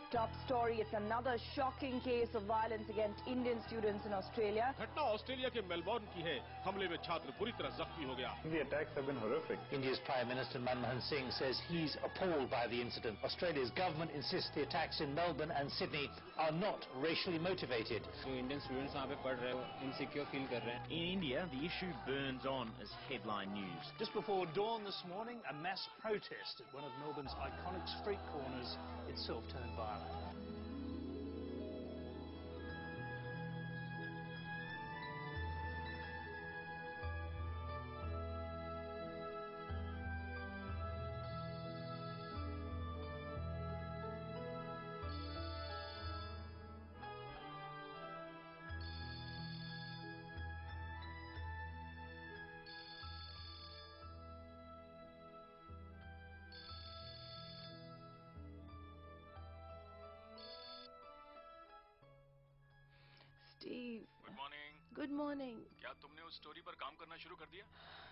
top story. It's another shocking case of violence against Indian students in Australia. घटना Australia के Melbourne की है। हमले में छात्र बुरी तरह जख्मी हो गया। The attacks have been horrific. India's Prime Minister Manmohan Singh says he's appalled by the incident. Australia's government insists the attacks in Melbourne and Sydney are not racially motivated. जो इंडियन स्टूडेंट्स वहाँ पे पढ़ रहे हो, insecure feel कर रहे हैं। In India, the issue burns on as headline news. Just before dawn this morning, a mass protest at one of Melbourne's iconic street corners itself turned violent. Steve. Good morning. Good morning. क्या तुमने उस story पर काम करना शुरू कर दिया?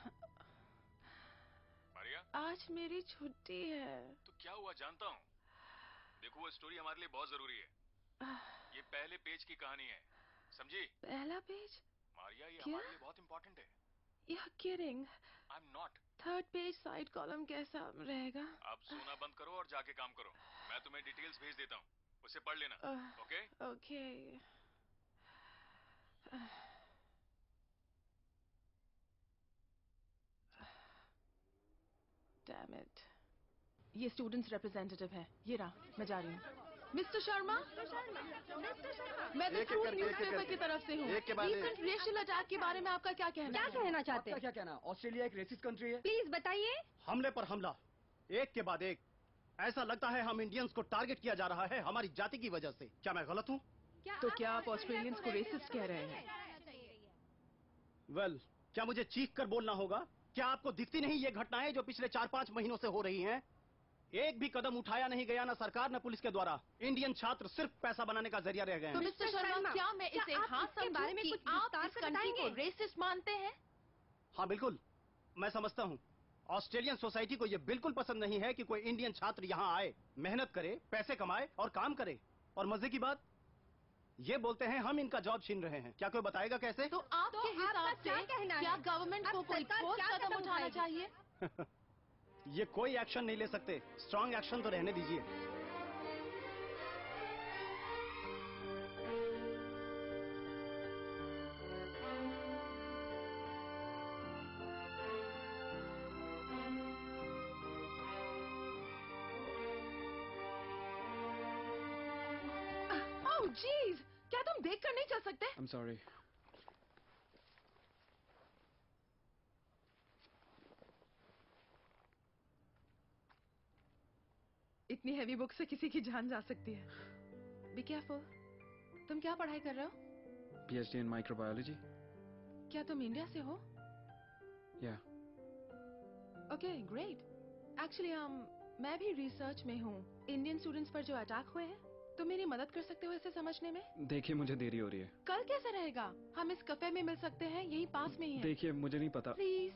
मारिया, आज मेरी छुट्टी है। तो क्या हुआ जानता हूँ। देखो वो स्टोरी हमारे लिए बहुत जरूरी है। ये पहले पेज की कहानी है, समझी? पहला पेज? मारिया ये क्या? हमारे लिए बहुत इंपॉर्टेंट है। You're kidding. I am not. Third page side column कैसा रहेगा? अब सोना बंद करो और जाके काम करो। मैं तुम्हें डिटेल्स भेज देता हूँ, उसे पढ़ लेना। ओके? Okay. Damn it. ये स्टूडेंट्स रिप्रेजेंटेटिव है। ये रहा, मैं जा रही हूँ। मिस्टर शर्मा, मैं द ट्रूथ न्यूज़पेपर की तरफ से हूँ। रिसेंट रेशियल अटैक के बारे में आपका क्या कहना है? क्या कहना चाहते हैं? क्या कहना? ऑस्ट्रेलिया एक रेसिस्ट कंट्री है। प्लीज बताइए। हमले पर हमला, एक के बाद एक। ऐसा लगता है हम इंडियंस को टारगेट किया जा रहा है हमारी जाति की वजह से। क्या मैं गलत हूँ? तो क्या आप ऑस्ट्रेलियंस को रेसिस्ट कह रहे हैं? वेल, क्या मुझे चीख कर बोलना होगा? क्या आपको दिखती नहीं ये घटनाएं जो पिछले 4-5 महीनों से हो रही हैं? एक भी कदम उठाया नहीं गया, ना सरकार न पुलिस के द्वारा। इंडियन छात्र सिर्फ पैसा बनाने का जरिया रह गए तो हैं। मिस्टर शर्मा, क्या मैं इसे हाँ समझूं कि आप इस कंट्री को रेसिस्ट मानते हैं? हाँ बिल्कुल, मैं समझता हूँ। ऑस्ट्रेलियन सोसाइटी को ये बिल्कुल पसंद नहीं है कि कोई इंडियन छात्र यहाँ आए, मेहनत करे, पैसे कमाए और काम करे। और मजे की बात, ये बोलते हैं हम इनका जॉब छीन रहे हैं। क्या कोई बताएगा कैसे? तो आपके हिसाब से क्या गवर्नमेंट को कोई ठोस कदम उठाना चाहिए? ये कोई एक्शन नहीं ले सकते। स्ट्रांग एक्शन तो रहने दीजिए। ओह जीज, क्या तुम देख कर नहीं चल सकते? I'm sorry. इतनी हैवी बुक से किसी की जान जा सकती है। Be careful. तुम क्या पढ़ाई कर रहे हो? PhD in microbiology. क्या तुम इंडिया से हो? Yeah. Okay, great. एक्चुअली मैं भी रिसर्च में हूँ। इंडियन स्टूडेंट्स पर जो अटैक हुए हैं, तुम मेरी मदद कर सकते हो इसे समझने में? देखिए मुझे देरी हो रही है। कल कैसे रहेगा? हम इस कैफे में मिल सकते हैं, यही पास में ही है। देखिए मुझे नहीं पता। प्लीज,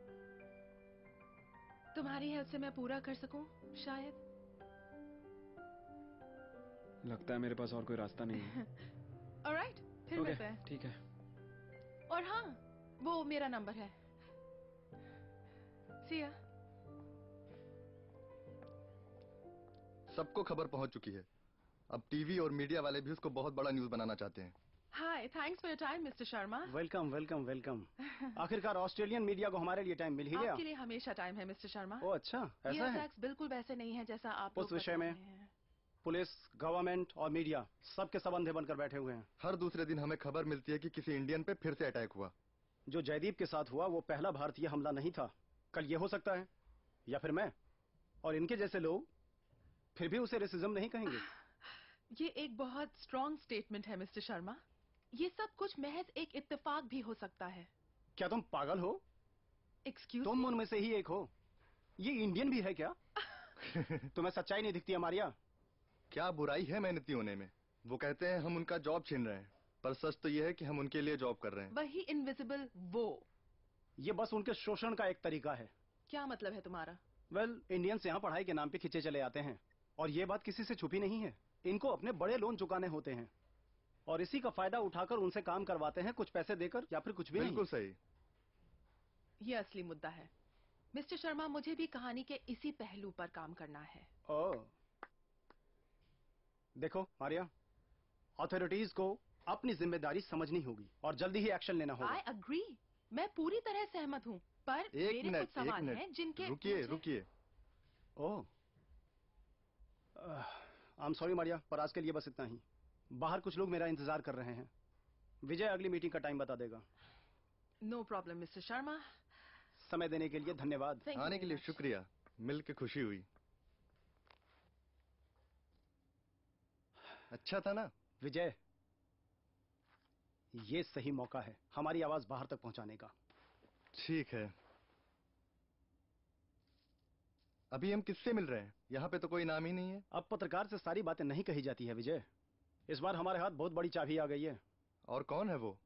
तुम्हारी हेल्प से मैं पूरा कर सकूं शायद। लगता है मेरे पास और कोई रास्ता नहीं है। ऑलराइट, फिर मिलते हैं। ठीक है। और हाँ, वो मेरा नंबर है। See ya. सबको खबर पहुंच चुकी है। अब टीवी और मीडिया वाले भी उसको बहुत बड़ा न्यूज बनाना चाहते हैं। Hi, thanks for your time mister Sharma. Welcome welcome welcome. आखिरकार ऑस्ट्रेलियन मीडिया को हमारे लिए टाइम मिल ही गया। आपके लिए हमेशा टाइम है मिस्टर शर्मा। ओह अच्छा, ये ऐसा है? अटैक्स बिल्कुल वैसे नहीं है जैसा आप उस विषय में पुलिस, गवर्नमेंट और मीडिया सबके सब अंधे बनकर बैठे हुए हैं। हर दूसरे दिन हमें खबर मिलती है कि किसी इंडियन पे फिर से अटैक हुआ। जो जयदीप के साथ हुआ वो पहला भारतीय हमला नहीं था। कल ये हो सकता है, या फिर मैं। और इनके जैसे लोग फिर भी उसे रेसिज्म नहीं कहेंगे। ये एक बहुत स्ट्रॉन्ग स्टेटमेंट है मिस्टर शर्मा। ये सब कुछ महज एक इत्तेफाक भी हो सकता है। क्या तुम पागल हो? एक्सक्यूज, तुम उनमें से ही एक हो। ये इंडियन भी है क्या? तुम्हें सच्चाई नहीं दिखती हमारिया? क्या बुराई है मेहनती होने में? वो कहते हैं हम उनका जॉब छीन रहे हैं, पर सच तो ये है कि हम उनके लिए जॉब कर रहे हैं। वही इनविजिबल वो। ये बस उनके शोषण का एक तरीका है। क्या मतलब है तुम्हारा? वेल, इंडियंस यहाँ पढ़ाई के नाम पे खींचे चले आते हैं और ये बात किसी से छुपी नहीं है। इनको अपने बड़े लोन चुकाने होते हैं और इसी का फायदा उठाकर उनसे काम करवाते हैं, कुछ पैसे देकर या फिर कुछ भी नहीं। बिल्कुल सही। ये असली मुद्दा है। मिस्टर शर्मा, मुझे भी कहानी के इसी पहलू पर काम करना है। ओह, देखो आर्या, अथॉरिटीज को अपनी जिम्मेदारी समझनी होगी और जल्दी ही एक्शन लेना होगा। आई अग्री, मैं पूरी तरह सहमत हूँ, पर मेरे कुछ सवाल हैं जिनके रुकिए। Oh, I am sorry Maria, पर आज के लिए बस इतना ही। बाहर कुछ लोग मेरा इंतजार कर रहे हैं। विजय अगली मीटिंग का टाइम बता देगा। No problem mister Sharma. समय देने के लिए धन्यवाद। आने के लिए शुक्रिया, मिल के खुशी हुई। अच्छा था ना विजय? ये सही मौका है हमारी आवाज बाहर तक पहुंचाने का। ठीक है। अभी हम किससे मिल रहे हैं? यहाँ पे तो कोई नाम ही नहीं है। अब पत्रकार से सारी बातें नहीं कही जाती है विजय। इस बार हमारे हाथ बहुत बड़ी चाबी आ गई है। और कौन है वो?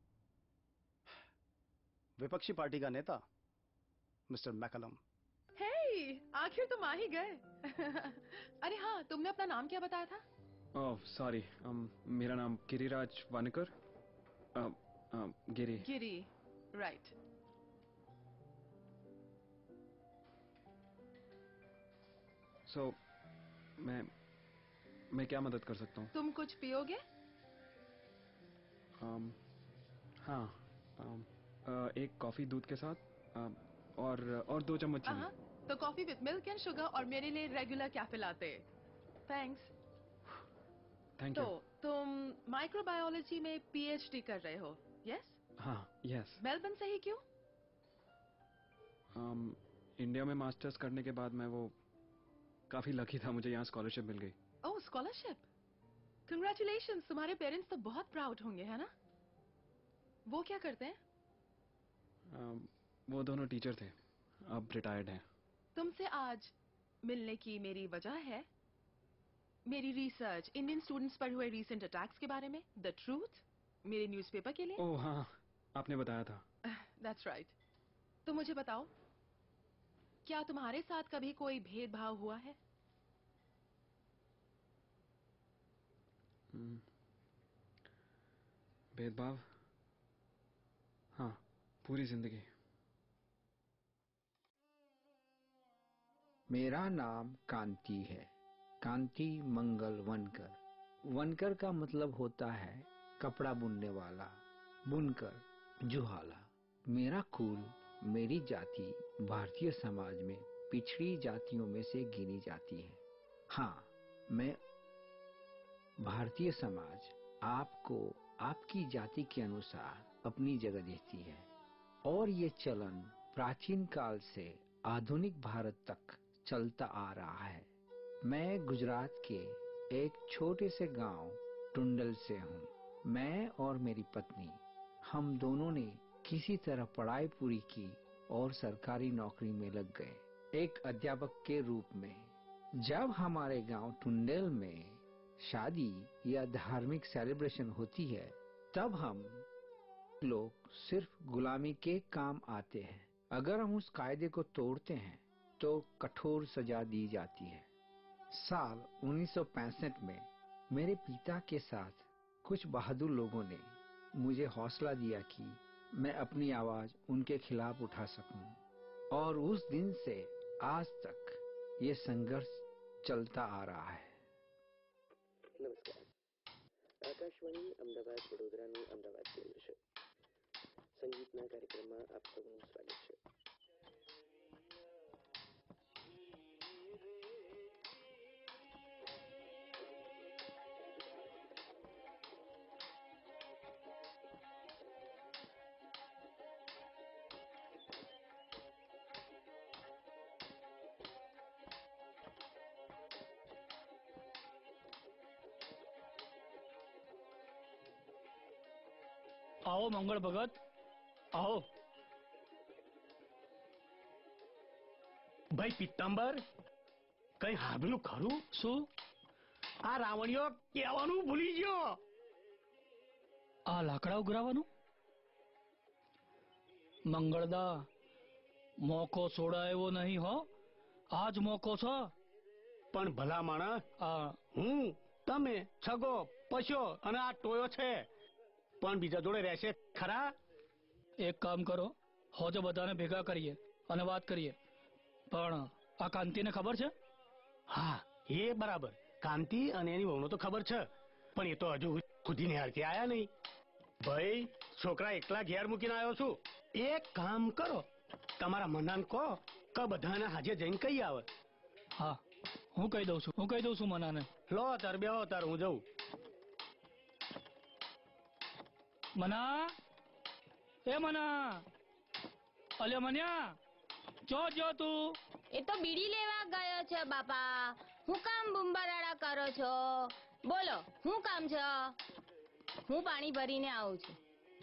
विपक्षी पार्टी का नेता मिस्टर मैकलम। हे, आखिर तुम आ ही गए। अरे हाँ, तुमने अपना नाम क्या बताया था? ओह सॉरी, मेरा नाम गिरिराज वानेकर। गिरी, राइट। सो मैं क्या मदद कर सकता हूँ? तुम कुछ पियोगे? हाँ, एक कॉफी दूध के साथ और 2 चम्मच चीनी। तो coffee with milk and sugar और मेरे लिए regular cafe latte. Thanks. Thank you. तो तुम माइक्रोबायोलॉजी में पीएचडी कर रहे हो? यस? हाँ, यस। मेलबर्न से ही क्यों? इंडिया में मास्टर्स करने के बाद मैं वो काफी लकी था, मुझे यहाँ स्कॉलरशिप मिल गई। Oh, scholarship? कंग्रेचुलेशंस, तुम्हारे पेरेंट्स तो बहुत प्राउड होंगे, है ना? वो क्या करते हैं? वो दोनों टीचर थे, अब रिटायर्ड हैं। तुमसे आज मिलने की मेरी वजह है मेरी रिसर्च इंडियन स्टूडेंट्स पर हुए रीसेंट अटैक्स के बारे में, द ट्रूथ, मेरे न्यूज़पेपर के लिए। ओह हाँ, आपने बताया था। That's right. तो मुझे बताओ, क्या तुम्हारे साथ कभी कोई भेदभाव हुआ है? भेदभाव? हाँ, पूरी जिंदगी। मेरा नाम कांति है, कांति मंगल वनकर। वनकर का मतलब होता है कपड़ा बुनने वाला, बुनकर जुहाला। मेरा कुल, मेरी जाति भारतीय समाज में पिछड़ी जातियों में से गिनी जाती है। हाँ, मैं भारतीय समाज आपको आपकी जाति के अनुसार अपनी जगह देती है और ये चलन प्राचीन काल से आधुनिक भारत तक चलता आ रहा है। मैं गुजरात के एक छोटे से गांव टुंडल से हूँ। मैं और मेरी पत्नी, हम दोनों ने किसी तरह पढ़ाई पूरी की और सरकारी नौकरी में लग गए, एक अध्यापक के रूप में। जब हमारे गांव टुंडल में शादी या धार्मिक सेलिब्रेशन होती है, तब हम लोग सिर्फ गुलामी के काम आते हैं। अगर हम उस कायदे को तोड़ते हैं तो कठोर सजा दी जाती है। साल 1965 में मेरे पिता के साथ कुछ बहादुर लोगों ने मुझे हौसला दिया कि मैं अपनी आवाज उनके खिलाफ उठा सकूं, और उस दिन से आज तक ये संघर्ष चलता आ रहा है। નમસ્કાર, આકાશવાણી અમદાવાદ વડોદરાનું અમદાવાદ કેન્દ્ર છે. સંગીતના કાર્યક્રમમાં આપ સૌનું સ્વાગત છે. आओ मंगल भगत, आओ। ભાઈ પિત્તાંબર, કઈ હાંભળ્યું ખરું? શું? આ રાવણીઓ કહેવાનું ભૂલી ગયો. આ લાકડા ઉઘરાવાનું? મંગળદા, મોકો છોડાયો નહીં હો, આજ મોકો છે. પણ ભલા માણસ, હું તમે છગો પશો અને આ ટોયો છે, પણ બીજા જોડે રહેશે ખરા? એક કામ કરો, હોજો બધાને ભેગા કરીએ અને વાત કરીએ. પણ આ કાંતિને ખબર છે? હા એ બરાબર, કાંતિ અને એની વહુનો તો ખબર છે, પણ એ તો હજુ સુધી નિહાળથી આયા નહીં. ભાઈ છોકરા એકલા ઘેર મૂકીને આવ્યો છું. એક કામ કરો, તમારા મનાન કહો કે બધાને હાજે જઈને કહી આવે. હા હું કહી દઉં છું મનાને. લો તાર બેહો તાર, હું જઉં. મના, એ મના, અલ્યા મન્યા, જો તું. એ તો બીડી લેવા ગયો છે બાપા. હું કામ બુંબારાડા કરો છો? બોલો શું કામ છે? હું પાણી ભરીને આવું છું.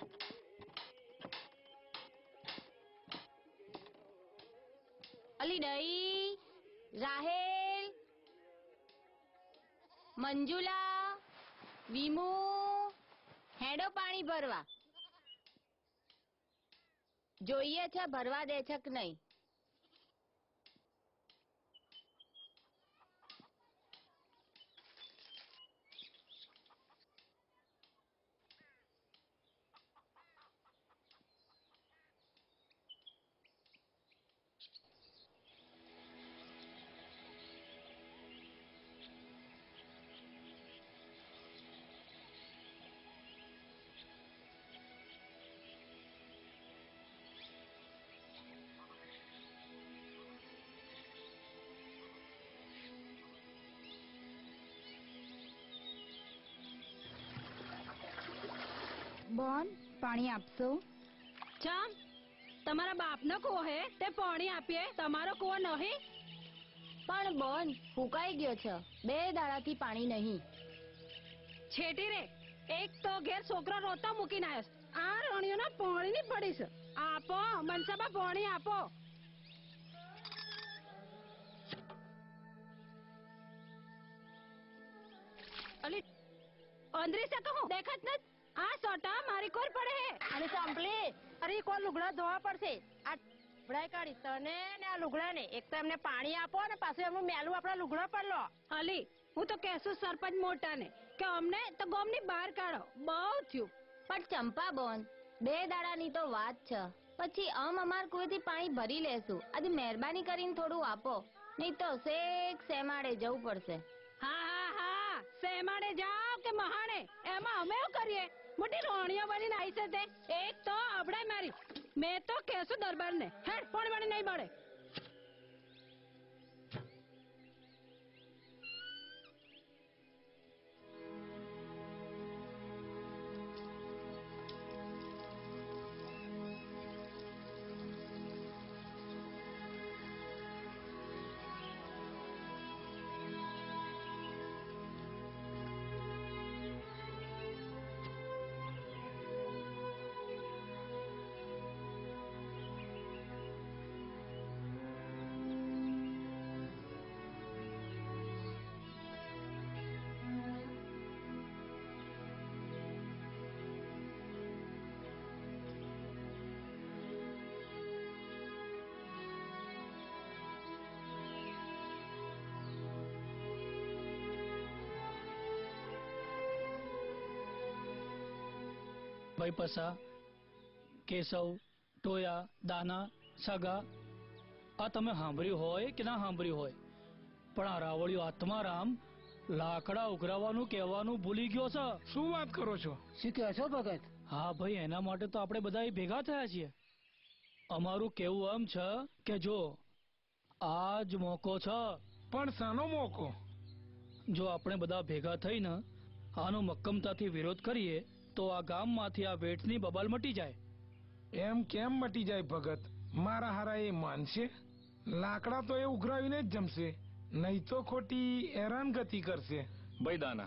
અલી દઈ, રાહેલ, મંજુલા, વિમુ, હેડો પાણી ભરવા. જોઈએ છે ભરવા દે છે કે નહીં. બોન પાણી આપશો? ચમ તમારા બાપનો કૂવો હે તે પાણી આપીએ, તમારો કૂવો નહીં? પણ બોન ફૂંકાઈ ગયો છે, 2 દાડાથી પાણી નહીં. છેટી રે, એક તો ઘેર છોકરો રોતો મૂકીને આવ્યો, આ રણિયોના પાણીની પડી છે. આપો મનસાબા, પાણી આપો. અલી અંદરી છે કહું દેખાત નથી? આ સોટા મારી કોર પડે હે. અને સાંભળી, અરે કોણ લુગડા ધોવા પડશે. આ ભડાઈ કાઢી તને ને આ લુગડા ને. એક તો એમને પાણી આપો ને પાછું એમનું મેલું આપડા લુગડા પર લો. અલી હું તો કહેશું સરપંચ મોટા ને કે અમને તો ગામની બહાર કાઢો. બહુ થયું. પણ ચંપા બોન, 2 દાડાની તો વાત છે. પછી અમાર કુવેથી પાણી ભરી લેશું. આજે મહેરબાની કરીને થોડું આપો, નહીં તો શેક સેમાડે જવું પડશે. હા સેમાડે જાઓ કે મહાણે, એમાં અમે એવું કરીએ? મોટી રોણીઓ બનીને આવી છે તે. એક તો અબડાઈ મારી. મેં તો કહેશું દરબાર ને, હેડ પણ બની નહીં મળે. ભાઈ પસા, કેશવ, ટોયા, દાના, સગા, આ તમે સાંભળ્યું હોય કે ના સાંભળ્યું હોય, પણ આ રાવળિયો આત્મારામ લાકડા ઉઘરાવાનું કહેવાનું ભૂલી ગયો છે. શું વાત કરો છો? શું કહો છો ભગત? હા ભાઈ, એના માટે તો આપણે બધા ભેગા થયા છીએ. અમારું કેવું એમ છે કે જો આ જ મોકો છે. પણ શાનો મોકો? જો આપણે બધા ભેગા થઈને આનો મક્કમતાથી વિરોધ કરીએ તો આ ગામમાંથી આ વેઠની બબાલ મટી જાય. એમ કેમ મટી જાય ભગત? મારા હારા એ માનશે? લાકડા તો એ ઉઘરાવીને જ જમશે, નહીં તો ખોટી હેરાનગતિ કરશે. ભાઈ દાના,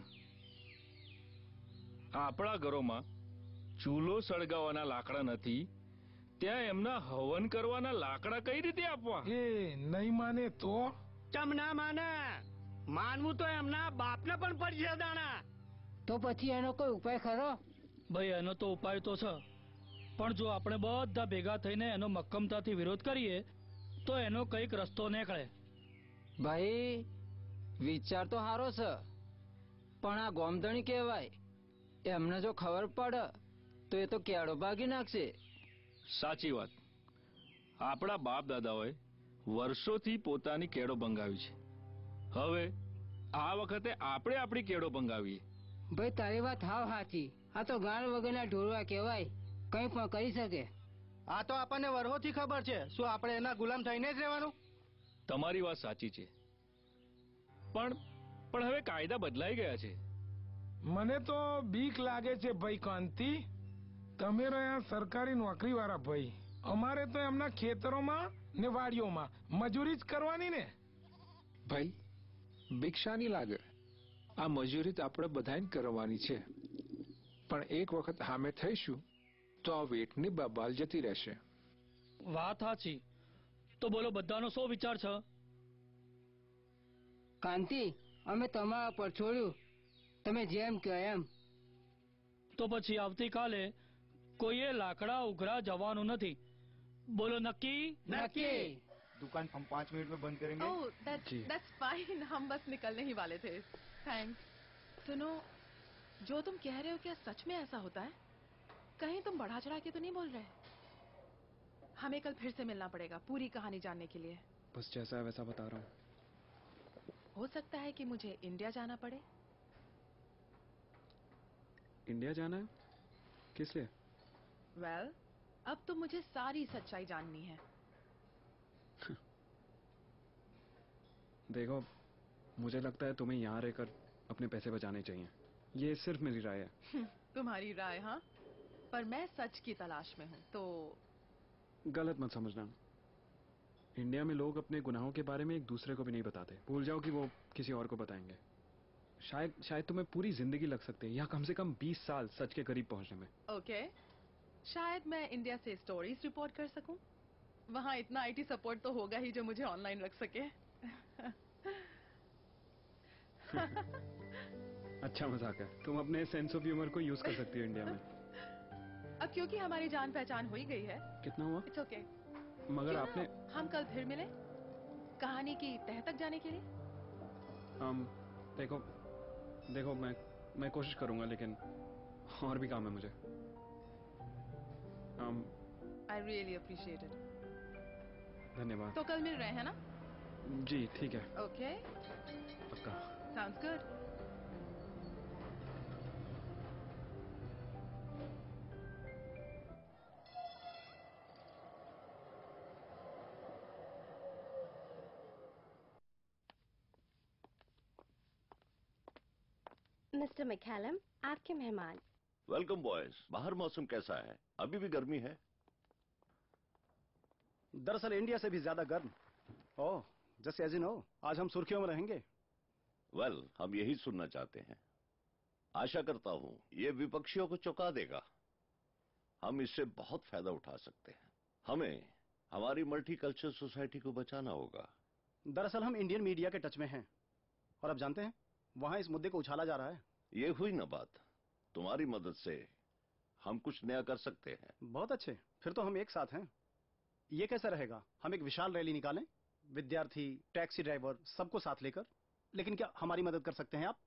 આપણા ઘરોમાં ચૂલો સળગાવવાના લાકડા નથી, ત્યાં એમના હવન કરવાના લાકડા કઈ રીતે આપવા? એ નહીં માને તો? ચમ ના માને? માનવું તો એમના બાપને પણ પડશે દાણા. તો પછી એનો કોઈ ઉપાય ખરો? ભાઈ એનો તો ઉપાય તો છે, પણ જો આપણે બધા ભેગા થઈને એનો મક્કમતાથી વિરોધ કરીએ તો એનો કઈક રસ્તો નીકળે. ભાઈ વિચાર તો સારો છે, પણ આ ગોમધણી કહેવાય. એમને જો ખબર પડે તો એ તો કેળો ભાગી નાખશે. સાચી વાત. આપણા બાપ દાદાઓએ વર્ષોથી પોતાની કેળો બંગાવી છે. હવે આ વખતે આપણે આપણી કેળો બંગાવીએ. ભાઈ તારી વાત હાવ સાચી. આ તો ગાળ વગરના ઢોરવા કહેવાય, કંઈ પણ કરી શકે. આ તો આપણને વરહોથી ખબર છે. શું આપણે એના ગુલામ થઈને જ રહેવાનું? તમારી વાત સાચી છે, પણ હવે કાયદા બદલાઈ ગયા છે. મને તો બીક લાગે છે ભાઈ કાંતિ. તમે રહ્યા સરકારી નોકરી વાળા ભાઈ, અમારે તો એમના ખેતરોમાં ને વાડીઓમાં મજૂરી જ કરવાની ને. ભાઈ ભિક્ષાની લાગે, આ મજૂરી તો આપણે બધાને કરવાની છે, પણ એક વખત સામે થઈશું તો આ વેટની બબાલ જતી રહેશે. વાત સાચી. તો બોલો બધાનો શું વિચાર છે? કાંતિ, અમે તમારા પર છોડ્યું, તમે જેમ કહો એમ. તો પછી આવતીકાલે કોઈએ લાકડા ઉઘરા જવાનું નથી. બોલો नक्की? नक्की। दुकान हम 5 मिनट में बंद करेंगे। ओह, that's fine। हम बस निकलने ही वाले थे। थैंक्स। सुनो, जो तुम कह रहे हो क्या सच में ऐसा होता है? कहीं तुम बढ़ा चढ़ा के तो नहीं बोल रहे? हमें कल फिर से मिलना पड़ेगा पूरी कहानी जानने के लिए। बस जैसा है वैसा बता रहा हूँ। हो सकता है कि मुझे इंडिया जाना पड़े। इंडिया जाना है? किस लिए? वेल, अब तो मुझे सारी सच्चाई जाननी है। देखो, मुझे लगता है तुम्हें यहाँ रहकर अपने पैसे बचाने चाहिए। ये सिर्फ मेरी राय है। तुम्हारी राय? हाँ, पर मैं सच की तलाश में हूँ, तो गलत मत समझना। इंडिया में लोग अपने गुनाहों के बारे में एक दूसरे को भी नहीं बताते। भूल जाओ कि वो किसी और को बताएंगे। शायद तुम्हें पूरी जिंदगी लग सकती है या कम से कम 20 साल सच के करीब पहुंचने में। ओके, शायद मैं इंडिया से स्टोरीज रिपोर्ट कर सकूं। वहाँ इतना आईटी सपोर्ट तो होगा ही जो मुझे ऑनलाइन रख सके। अच्छा मजाक है। तुम अपने सेंस ऑफ ह्यूमर को यूज कर सकती हो इंडिया में। अब क्योंकि हमारी जान पहचान हो ही गई है। कितना हुआ? It's okay. मगर आपने हम कल फिर मिले कहानी की तह तक जाने के लिए। देखो मैं कोशिश करूंगा, लेकिन और भी काम है मुझे। I really appreciate it. धन्यवाद। तो कल मिल रहे हैं ना? जी ठीक है। ओके, पक्का। Sounds good. मिस्टर मैकैलम, आपके मेहमान। Welcome boys. बाहर मौसम कैसा है? अभी भी गर्मी है? दरअसल इंडिया से भी ज्यादा गर्म। Oh, just as you know, आज हम सुर्खियों में रहेंगे। वेल, हम यही सुनना चाहते हैं। आशा करता हूं ये विपक्षियों को चौंका देगा। हम इससे बहुत फायदा उठा सकते हैं। हमें हमारी मल्टीकल्चरल सोसाइटी को बचाना होगा। दरअसल हम इंडियन मीडिया के टच में हैं, और अब जानते हैं वहां इस मुद्दे को उछाला जा रहा है। ये हुई ना बात। तुम्हारी मदद से हम कुछ नया कर सकते हैं। बहुत अच्छे, फिर तो हम एक साथ हैं। ये कैसा रहेगा, हम एक विशाल रैली निकालें, विद्यार्थी, टैक्सी ड्राइवर, सबको साथ लेकर। लेकिन क्या हमारी मदद कर सकते हैं आप?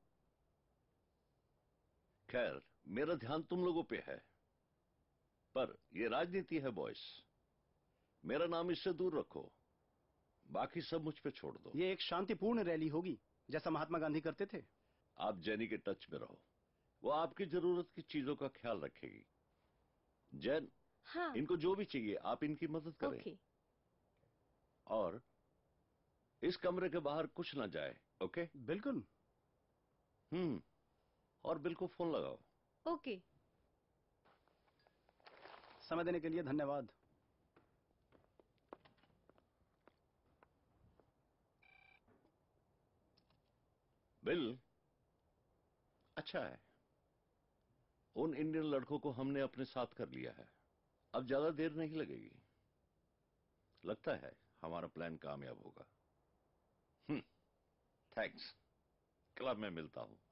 खैर, मेरा ध्यान तुम लोगों पे है, पर ये राजनीति है बॉयस। मेरा नाम इससे दूर रखो, बाकी सब मुझ पे छोड़ दो। ये एक शांतिपूर्ण रैली होगी, जैसा महात्मा गांधी करते थे। आप जेनी के टच में रहो, वो आपकी जरूरत की चीजों का ख्याल रखेगी। जैन, हाँ। इनको जो भी चाहिए आप इनकी मदद करें। ओके। और इस कमरे के बाहर कुछ ना जाए। ओके? बिल्कुल। और बिल को फोन लगाओ। ओके। समय देने के लिए धन्यवाद। बिल, अच्छा है, उन इंडियन लड़कों को हमने अपने साथ कर लिया है। अब ज्यादा देर नहीं लगेगी। लगता है हमारा प्लान कामयाब होगा। थैंक्स। क्लब में मिलता हूं।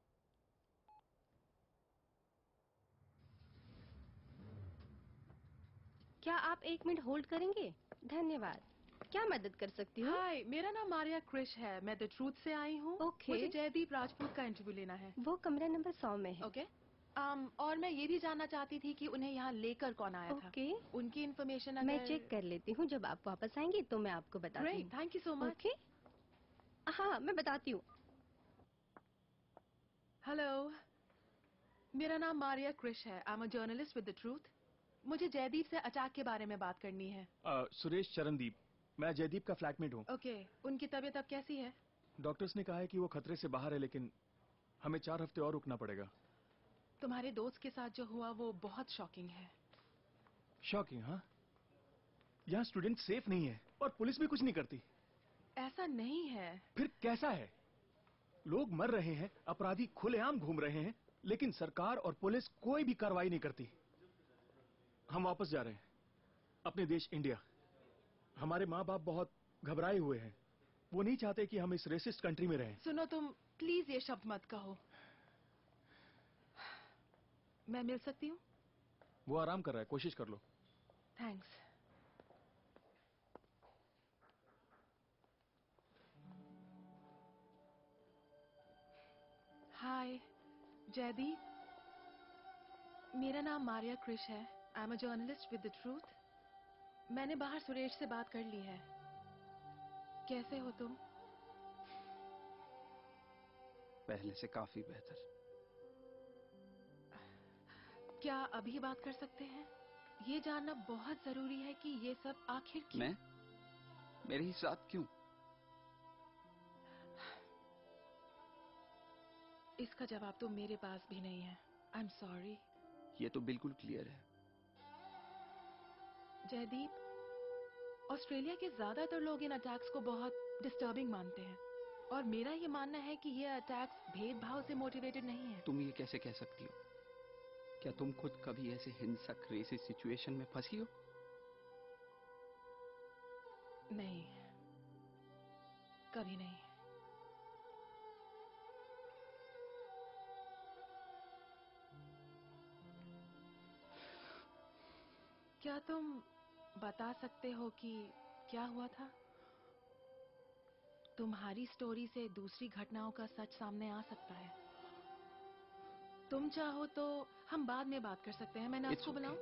क्या आप 1 मिनट होल्ड करेंगे? धन्यवाद। क्या मदद कर सकती हूँ? हाय, मेरा नाम मारिया क्रिश है। मैं द ट्रूथ से आई हूँ। ओके। मुझे जयदीप राजपूत का इंटरव्यू लेना है। वो कमरा नंबर 100 में है। ओके। और मैं ये भी जानना चाहती थी कि उन्हें यहाँ लेकर कौन आया था। ओके। उनकी इन्फॉर्मेशन अगर... मैं चेक कर लेती हूँ। जब आप वापस आएंगी तो मैं आपको बताती हूँ। Thank you so much. Okay. हाँ, मैं बताती हूँ। हेलो, मेरा नाम मारिया क्रिश है। I am a journalist with the truth. मुझे जयदीप से अटैक के बारे में बात करनी है। सुरेश चरणदीप, मैं जयदीप का फ्लैटमेट हूँ। ओके। उनकी तबीयत अब कैसी है? डॉक्टर्स ने कहा है कि वो खतरे से बाहर है, लेकिन हमें 4 हफ्ते और रुकना पड़ेगा। तुम्हारे दोस्त के साथ जो हुआ वो बहुत शॉकिंग है। शॉकिंग? हाँ, यहाँ स्टूडेंट सेफ नहीं है और पुलिस भी कुछ नहीं करती। ऐसा नहीं है। फिर कैसा है? लोग मर रहे हैं, अपराधी खुलेआम घूम रहे हैं, लेकिन सरकार और पुलिस कोई भी कार्रवाई नहीं करती। हम वापस जा रहे हैं अपने देश इंडिया। हमारे माँ बाप बहुत घबराए हुए हैं। वो नहीं चाहते कि हम इस रेसिस्ट कंट्री में रहें। सुनो, तुम प्लीज ये शब्द मत कहो। मैं मिल सकती हूँ? वो आराम कर रहा है, कोशिश कर लो। थैंक्स। हाय जयदीप, मेरा नाम मारिया क्रिश है। I am a journalist with the truth. मैंने बाहर सुरेश से बात कर ली है। कैसे हो तुम? पहले से काफी बेहतर। क्या अभी बात कर सकते हैं? ये जानना बहुत जरूरी है कि ये सब आखिर क्यों? मैं? मेरे ही साथ क्यों? इसका जवाब तो मेरे पास भी नहीं है। I am sorry. ये तो बिल्कुल क्लियर है। जयदीप, ऑस्ट्रेलिया के ज्यादातर लोग इन अटैक्स को बहुत डिस्टर्बिंग मानते हैं और मेरा ये मानना है कि ये अटैक्स भेदभाव से मोटिवेटेड नहीं है। तुम ये कैसे कह सकती हो? क्या तुम खुद कभी ऐसे हिंसक रेसिस्ट सिचुएशन में फंसी हो? नहीं, कभी नहीं। क्या तुम बता सकते हो कि क्या हुआ था? तुम्हारी स्टोरी से दूसरी घटनाओं का सच सामने आ सकता है। तुम चाहो तो हम बाद में बात कर सकते हैं। मैं नर्स को बुलाऊं?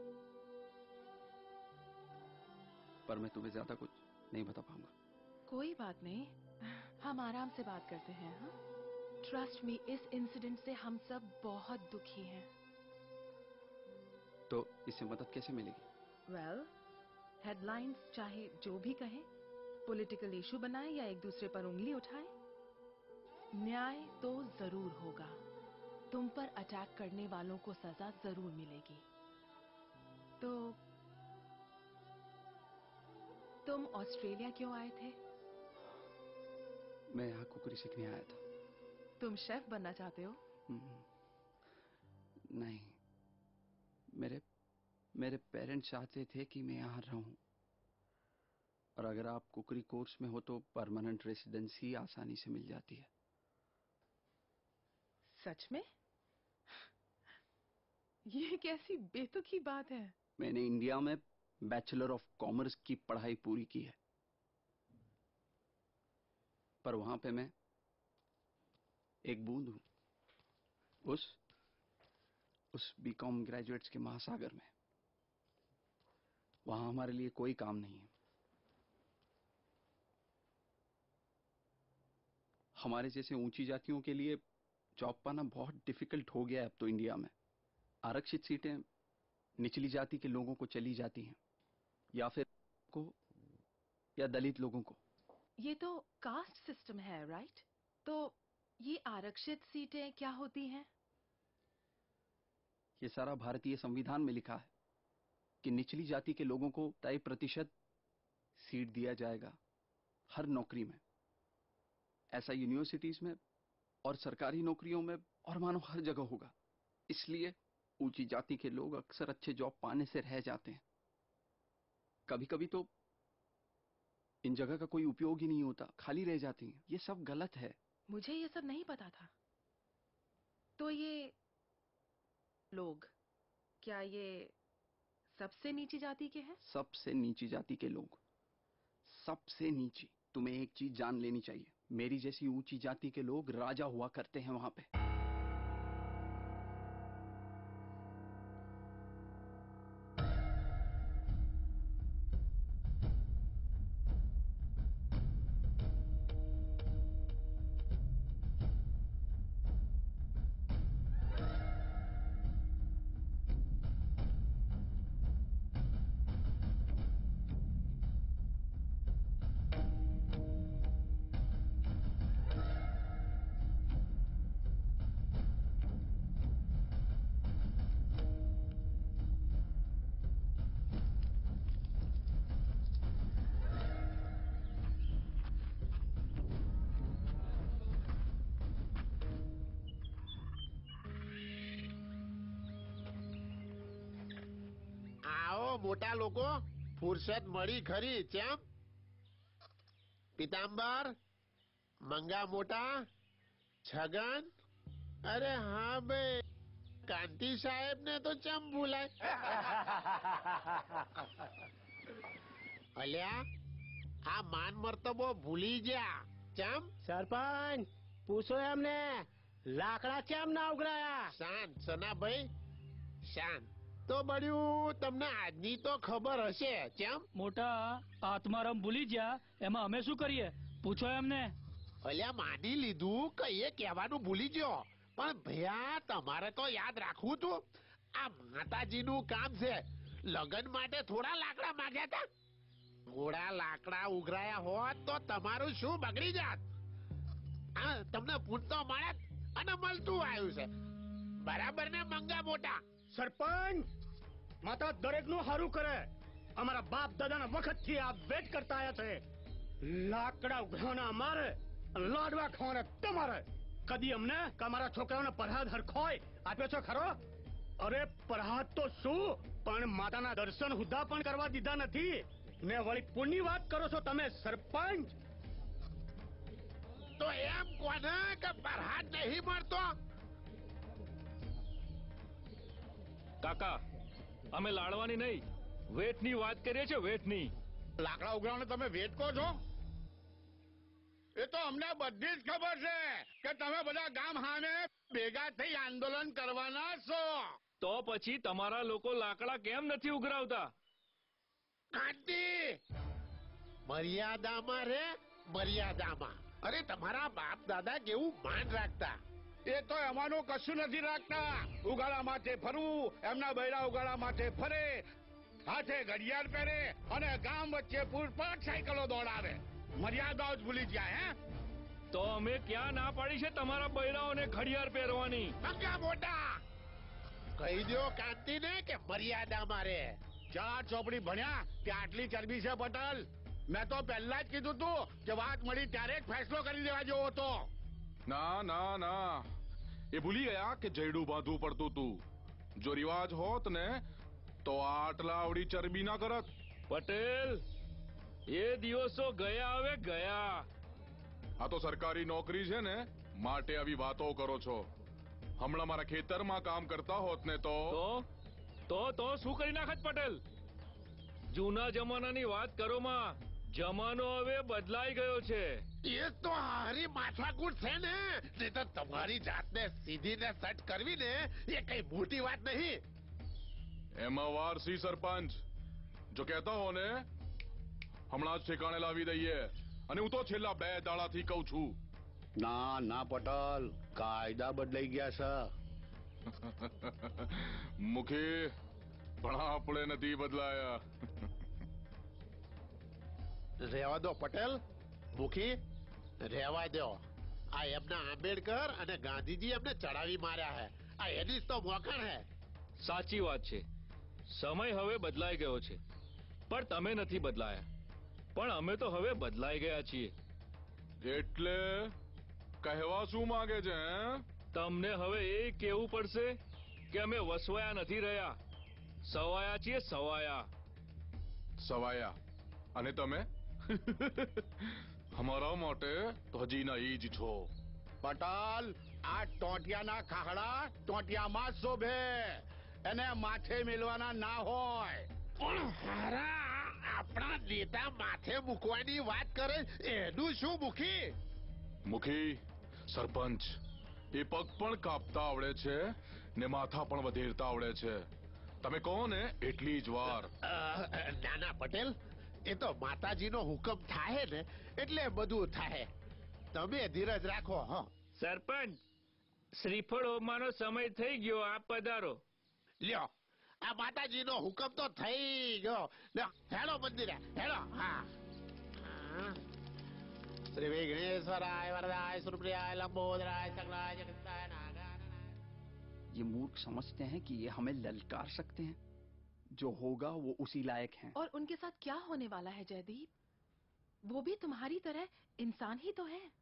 पर मैं तुम्हें ज्यादा कुछ नहीं बता पाऊंगा। कोई बात नहीं, हम आराम से बात करते हैं। हाँ? ट्रस्ट मी, इस इंसिडेंट से हम सब बहुत दुखी हैं। तो इससे मदद कैसे मिलेगी? वेल, हेडलाइंस चाहे जो भी कहें, पॉलिटिकल इशू बनाए या एक दूसरे पर उंगली उठाए, न्याय तो जरूर होगा। तुम पर अटैक करने वालों को सजा जरूर मिलेगी। तो तुम ऑस्ट्रेलिया क्यों आए थे? मैं यहाँ कुकरी सीखने आया था। तुम शेफ बनना चाहते हो? नहीं, मेरे पेरेंट्स चाहते थे कि मैं यहाँ रहूं। और अगर आप कुकरी कोर्स में हो तो परमानेंट रेसिडेंसी आसानी से मिल जाती है। सच में? ये कैसी बेतुकी बात है। मैंने इंडिया में बैचलर ऑफ कॉमर्स की पढ़ाई पूरी की है, पर वहां पे मैं एक बूंद हूं उस बीकॉम ग्रेजुएट्स के महासागर में। वहां हमारे लिए कोई काम नहीं है। हमारे जैसे ऊंची जातियों के लिए जॉब पाना बहुत डिफिकल्ट हो गया है अब तो इंडिया में। आरक्षित सीटें निचली जाति के लोगों को चली जाती हैं, या फिर या दलित लोगों को। ये तो कास्ट सिस्टम है, राइट? तो ये आरक्षित सीटें क्या होती हैं? ये सारा भारतीय संविधान में लिखा है कि निचली जाति के लोगों को तय प्रतिशत सीट दिया जाएगा हर नौकरी में। ऐसा यूनिवर्सिटीज में और सरकारी नौकरियों में और मानो हर जगह होगा। इसलिए ऊंची जाति के लोग अक्सर अच्छे जॉब पाने से रह जाते हैं। कभी कभी तो इन जगह का कोई उपयोग ही नहीं होता, खाली रह जाती हैं। ये सब गलत है। मुझे ये सब नहीं पता था। तो ये लोग, क्या ये सबसे नीची जाति के हैं? सबसे नीची जाति के लोग, सबसे नीची। तुम्हें एक चीज जान लेनी चाहिए, मेरी जैसी ऊंची जाति के लोग राजा हुआ करते हैं वहां पे। મોટા લોકો ફુરસત મળી ખરી? ચેમ પીતાંબર, મંગા મોટા, છગન? અરે હા ભાઈ, કાંતિ સાહેબ ને તો ચમ ભૂલાય? અલ્યા આ માન મર્તબો ભૂલી ગયા. ચમ? સરપંચ પૂછો એમને લાકડા કેમ ના ઉઘરાયા? શાંત સનાભાઈ શાંત. તો બળ્યું તમને આજની તો ખબર હશે. કેમ? મોટા આત્મારામ ભૂલી ગયા, એમાં અમે શું કરીએ? પૂછો એમને. અલ્યા માની લીધું કે એ કહેવાનું ભૂલી ગયો, પણ ભૈયા તમારે તો યાદ રાખવું તું. આ માતાજીનું કામ છે. લગન માટે થોડા લાકડા માંગ્યા હતા. થોડા લાકડા ઉઘરાયા હોત તો તમારું શું બગડી જાત? તમને પૂછતો મળે અને મળતું આવ્યું છે. બરાબર ને મંગા મોટા? સરપંચ માતા દરેક નું સારું કરે. અમારા બાપ દાદાના વખત થી આ વેટ કરતા આયા છે. લાકડા ઉઘરાવાના અમારે, લાડવા ખાવાના તમારે. કદી અમને કે અમારા છોકરાઓને પ્રસાદ હરખોય આપ્યો છો ખરો? અરે પ્રસાદ તો શું, પણ માતાના દર્શન હુદ્ધા પણ કરવા દીધા નથી ને વળી પુણ્યની વાત કરો છો તમે સરપંચ? તો એમ કોને કે પ્રસાદ નહીં મળતો? કાકા અમે લાડવાની નહીં, વેટની વાત કરીએ છીએ. વેટની લાકડા ઉઘરાવને તમે વેટ કહો છો? એ તો અમને બધી જ ખબર છે કે તમે બધા ગામ સામે ભેગા થઈ આંદોલન કરવાના છો. તો પછી તમારા લોકો લાકડા કેમ નથી ઉઘરાવતા? કાંતિ મર્યાદામાં રે, મર્યાદામાં. અરે તમારા બાપ દાદા કેવું માન રાખતા, એ તો એમાંનું કશું નથી રાખતા. ઉગાડા માથે ફરવું, એમના બૈરા ઉગાડા માથે ફરે, હાથે ઘડિયાળ પહેરે અને ગામ વચ્ચે પૂરપાટ સાયકલો દોડાવે. મર્યાદાઓ જ ભૂલી ગયા. હે તો અમે ક્યાં ના પાડી છે તમારા બૈરાઓને ઘડિયાળ પહેરવાની? મંગા મોટા કહી દો કાંતિને કે મર્યાદામાં રે. 4 ચોપડી ભણ્યા કે આટલી ચરબી છે પટેલ? મેં તો પહેલા જ કીધું તું કે વાત મળી ત્યારે જ ફેસલો કરી દેવા જેવો હતો. ના ના ના, એ ભૂલી ગયા કે જયડું બાંધવું પડતું તું. જો રિવાજ હોત ને તો આટલા આવડી ચરબી ના કરત. પટેલ એ દિવસો ગયા હવે ગયા. આ તો સરકારી નોકરી છે ને માટે આવી વાતો કરો છો. હમણાં મારા ખેતરમાં કામ કરતા હોત ને તો શું કરી નાખત પટેલ? જૂના જમાનાની વાત કરો માં. જમાનો હવે બદલાઈ ગયો છે. એ તો હારી માથાકૂટ છે ને. નહીં તો તમારી જાતને સીધી ને સટ કરવી ને એ કઈ મોટી વાત નહીં. એમાં વાર સી સરપંચ. જો કહેતા હો ને હમણાં જ ઠેકાણે લાવી દઈએ. અને હું તો છેલ્લા 2 દાડાથી કહું છું. ના ના પટેલ, કાયદા બદલાઈ ગયા છે. મુખી પણ આપણે નથી બદલાયા. રહેવા દો પટેલ, મુખી રહેવા દો. આ એમના આંબેડકર અને ગાંધીજી એમને ચડાવી માર્યા હે. આ એની જ તો મોખણ હે. સાચી વાત છે. સમય હવે બદલાઈ ગયો છે, પણ તમે નથી બદલાયા. પણ અમે તો હવે બદલાઈ ગયા છીએ. એટલે કહેવા શું માંગે છે? તમને હવે એ કહેવું પડશે કે અમે વસવાયા નથી રહ્યા, સવાયા છીએ. સવાયા અને તમે અમારા માટે તો હજી ના ઈ જ છો. પટેલ આ ટોટિયાના ખાખડા ટોટિયામાં જ શોભે, એને માથે મેલવાના ના હોય. પણ હારા આપણા નેતા માથે મૂકવાની વાત કરે એનું શું મુખી? મુખી સરપંચ એ પગ પણ કાપતા આવડે છે ને માથા પણ વધેરતા આવડે છે. તમે કહો ને એટલી જ વાર. નાના પટેલ, એ તો માતાજીનો હુકમ થાય ને એટલે બધું થાય. તમે ધીરજ રાખો. હા સરપંચ, શ્રીફળ હોમવાનો સમય થઈ ગયો, આપ પધારો. લ્યો, આ માતાજીનો હુકમ તો થઈ ગયો. લ્યો, હેલો મંદિરે હેલો. હા, શ્રી વિઘ્નેશ્વરાય વરદાય સુરપ્રિયાય લંબોદરાય सकलाय जगताय नागाय. ये मूर्ख समझते हैं कि ये हमें ललकार सकते हैं. जो होगा वो उसी लायक हैं. और उनके साथ क्या होने वाला है जयदीप? वो भी तुम्हारी तरह इंसान ही तो है.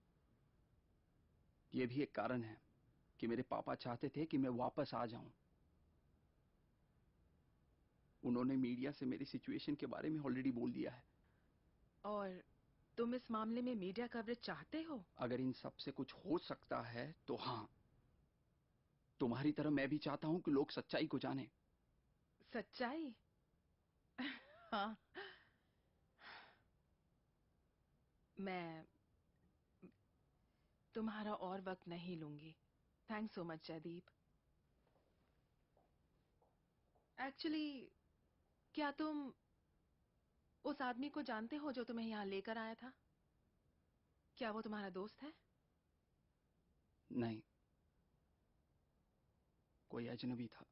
ये भी एक कारण है कि मेरे पापा चाहते थे कि मैं वापस आ जाऊं. उन्होंने मीडिया से मेरी सिचुएशन के बारे में ऑलरेडी बोल दिया है. और तुम इस मामले में मीडिया कवरेज चाहते हो? अगर इन सब से कुछ हो सकता है तो हाँ. तुम्हारी तरह मैं भी चाहता हूं कि लोग सच्चाई को जाने. सच्चाई? हाँ. मैं तुम्हारा और वक्त नहीं लूंगी. Thanks so much Jaideep. Actually क्या तुम उस आदमी को जानते हो जो तुम्हें यहाँ लेकर आया था? क्या वो तुम्हारा दोस्त है? नहीं, कोई अजनबी था.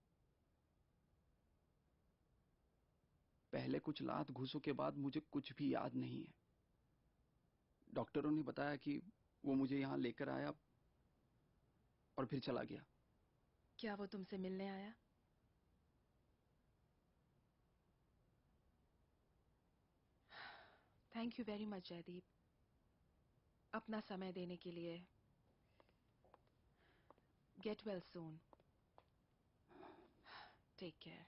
पहले कुछ लात घूसों के बाद मुझे कुछ भी याद नहीं है. डॉक्टरों ने बताया कि वो मुझे यहाँ लेकर आया और फिर चला गया. क्या वो तुमसे मिलने आया? Thank you very much Jaideep, अपना समय देने के लिए. Get well soon. Take care.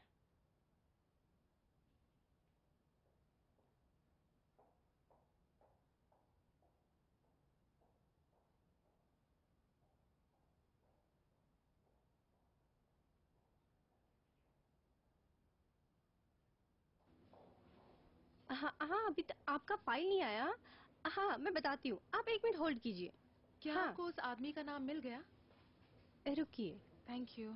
हाँ हाँ, अभी आपका फाइल नहीं आया. हाँ, मैं बताती हूँ, आप 1 मिनट होल्ड कीजिए. क्या हाँ. आपको उस आदमी का नाम मिल गया? रुकिए. Thank you.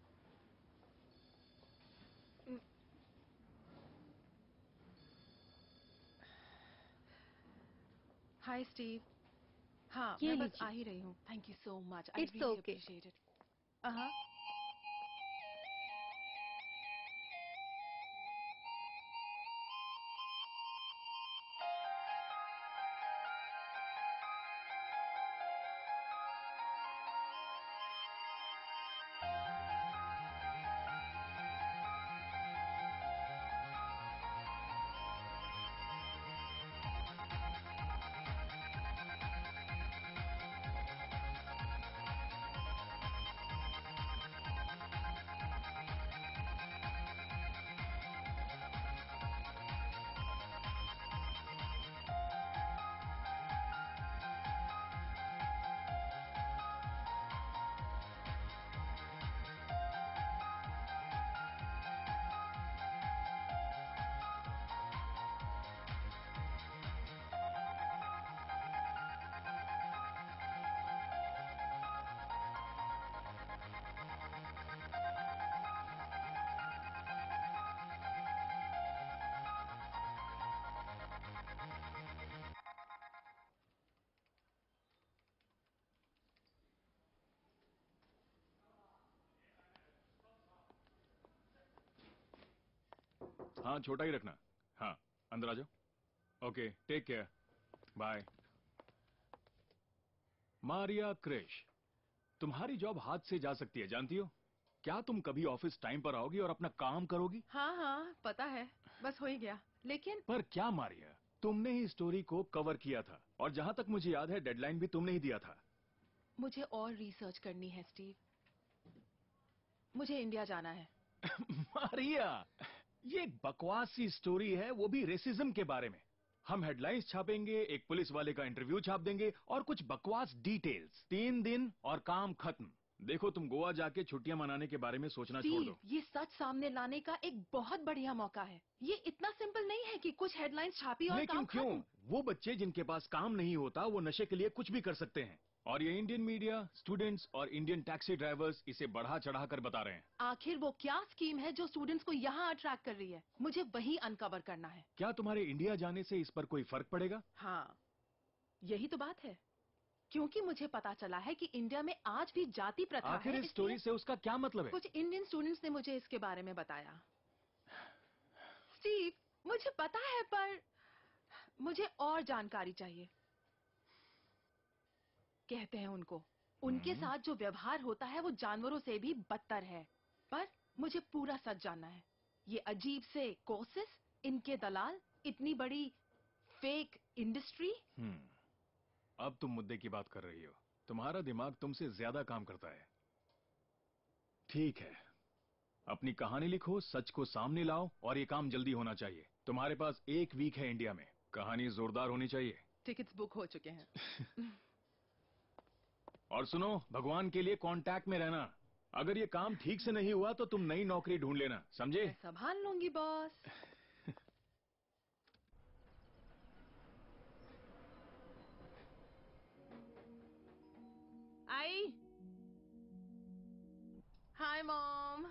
Hi Steve. हाँ, ये मैं बस लीजिए. आ ही रही हूँ. Thank you so much. I It's really okay. Appreciate it. हाँ. हाँ, छोटा ही रखना. हाँ, अंदर आ जाओ. Okay, take care. Bye. Maria Kresh, तुम्हारी जॉब हाथ से जा सकती है, जानती हो? क्या तुम कभी ऑफिस टाइम पर आओगी और अपना काम करोगी? हाँ हाँ, पता है. बस हो ही गया. लेकिन पर क्या मारिया, तुमने ही स्टोरी को कवर किया था और जहां तक मुझे याद है डेडलाइन भी तुमने ही दिया था. मुझे और रिसर्च करनी है स्टीव. मुझे इंडिया जाना है. मारिया, ये एक बकवास सी स्टोरी है, वो भी रेसिज्म के बारे में. हम हेडलाइंस छापेंगे, एक पुलिस वाले का इंटरव्यू छाप देंगे और कुछ बकवास डिटेल्स. 3 दिन और काम खत्म. देखो, तुम गोवा जाके छुट्टियां मनाने के बारे में सोचना छोड़ दो। ये सच सामने लाने का एक बहुत बढ़िया मौका है। ये इतना सिंपल नहीं है कि कुछ हेडलाइंस छापी और लेकिन काम क्यों? खत्म। वो बच्चे जिनके पास काम नहीं होता वो नशे के लिए कुछ भी कर सकते हैं, और ये इंडियन मीडिया, स्टूडेंट्स और इंडियन टैक्सी ड्राइवर्स इसे बढ़ा चढ़ा कर बता रहे हैं। आखिर वो क्या स्कीम है जो स्टूडेंट्स को यहाँ अट्रैक्ट कर रही है? मुझे वही अनकवर करना है। क्या तुम्हारे इंडिया जाने से इस पर कोई फर्क पड़ेगा? हाँ, यही तो बात है, क्योंकि मुझे पता चला है कि इंडिया में आज भी जाति प्रथा है। आखिर इस स्टोरी से उसका क्या मतलब है? कुछ इंडियन स्टूडेंट्स ने मुझे इसके बारे में बताया। स्टीव, मुझे पता है, पर मुझे और जानकारी चाहिए। कहते हैं उनके साथ जो व्यवहार होता है वो जानवरों से भी बदतर है, पर मुझे पूरा सच जानना है। ये अजीब से कोर्सेस, इनके दलाल, इतनी बड़ी फेक इंडस्ट्री। अब तुम मुद्दे की बात कर रही हो। तुम्हारा दिमाग तुमसे ज्यादा काम करता है। ठीक है, अपनी कहानी लिखो, सच को सामने लाओ, और ये काम जल्दी होना चाहिए। तुम्हारे पास 1 वीक है इंडिया में। कहानी जोरदार होनी चाहिए। टिकट्स बुक हो चुके हैं। और सुनो, भगवान के लिए कांटेक्ट में रहना। अगर ये काम ठीक से नहीं हुआ तो तुम नई नौकरी ढूंढ लेना, समझे? मैं संभाल लूंगी बॉस। आई। Hi mom.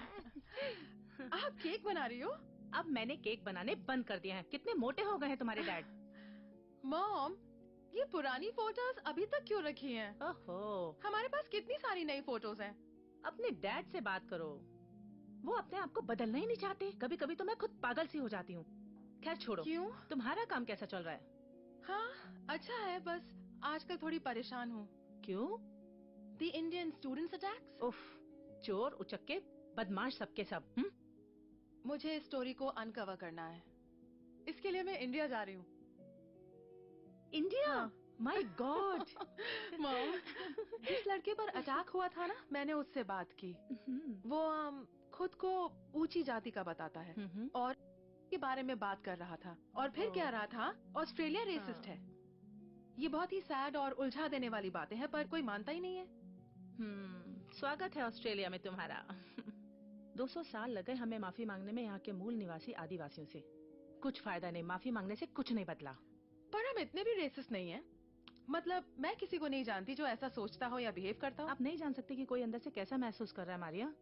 आप केक बना रही हो? अब मैंने केक बनाने बंद कर दिया है। कितने मोटे हो गए हैं तुम्हारे डैड। मॉम, ये पुरानी फोटोज अभी तक क्यों रखी हैं? ओहो, हमारे पास कितनी सारी नई फोटोज हैं। अपने डैड से बात करो, वो अपने आप को बदलना ही नहीं चाहते। कभी कभी तो मैं खुद पागल सी हो जाती हूँ। खैर छोड़ो। क्यों? तुम्हारा काम कैसा चल रहा है? हाँ, अच्छा है, बस आजकल थोड़ी परेशान हूँ। क्यों? The Indian students attacks? उफ, चोर, उचक्के, बदमाश सबके सब। मुझे इस स्टोरी को अनकवर करना है। इसके लिए मैं इंडिया जा रही हूँ। इंडिया? My God. मॉम, जिस लड़के पर अटैक हुआ था ना, मैंने उससे बात की। वो खुद को ऊंची जाति का बताता है और के बारे में बात कर रहा था, और फिर कह रहा था ऑस्ट्रेलिया रेसिस्ट है। ये बहुत ही सैड और उलझा देने वाली बातें हैं, पर कोई मानता ही नहीं है। स्वागत है ऑस्ट्रेलिया में तुम्हारा। 200 साल लगे हमें माफी मांगने में यहाँ के मूल निवासी आदिवासियों से। कुछ फायदा नहीं, माफी मांगने से कुछ नहीं बदला। पर हम इतने भी रेसिस्ट नहीं हैं। मतलब मैं किसी को नहीं जानती जो ऐसा सोचता हो या बिहेव करता हो। आप नहीं जान सकते कि कोई अंदर से कैसा महसूस कर रहा है मारिया।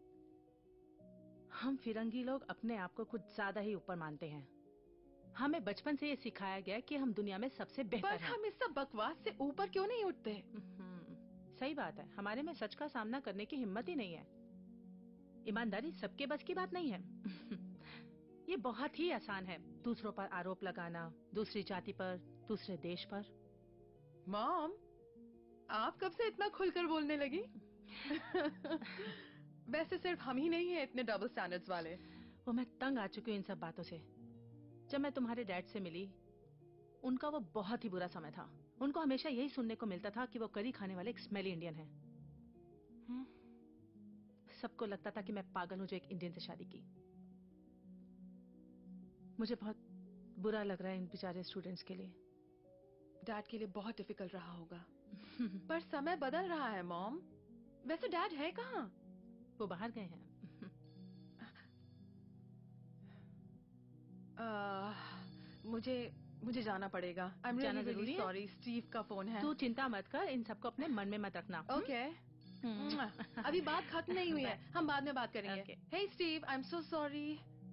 हम फिरंगी लोग अपने आप को कुछ ज्यादा ही ऊपर मानते हैं। हमें बचपन से ये सिखाया गया कि हम दुनिया में सबसे बेहतर हैं। पर हम इस सब बकवास से ऊपर क्यों नहीं उठते? सही बात है, हमारे में सच का सामना करने की हिम्मत ही नहीं है। ईमानदारी सबके बस की बात नहीं है। ये बहुत ही आसान है, दूसरों पर आरोप लगाना, दूसरी जाति पर, दूसरे देश पर। मॉम, आप कब से इतना खुलकर बोलने लगी? वैसे सिर्फ हम ही नहीं है इतने डबल स्टैंडर्ड्स वाले। वो मैं तंग आ चुकी हूँ इन सब बातों से। जब मैं तुम्हारे डैड से मिली, उनका वो बहुत ही बुरा समय था। उनको हमेशा यही सुनने को मिलता था कि वो करी खाने वाले एक स्मेली इंडियन है। सबको लगता था कि मैं पागल हूं जो एक इंडियन से शादी की। मुझे बहुत बुरा लग रहा है इन बेचारे स्टूडेंट्स के लिए। डैड के लिए बहुत डिफिकल्ट रहा होगा। पर समय बदल रहा है मॉम। वैसे डैड है कहाँ? वो बाहर गए हैं। मुझे जाना पड़ेगा। I'm जाना really जरूरी है? सॉरी, स्टीव का फोन है। तू चिंता मत कर, इन सबको अपने मन में मत रखना। ओके। अभी बात खत्म नहीं हुई है, हम बाद में बात करेंगे। Hey Steve, I am so sorry.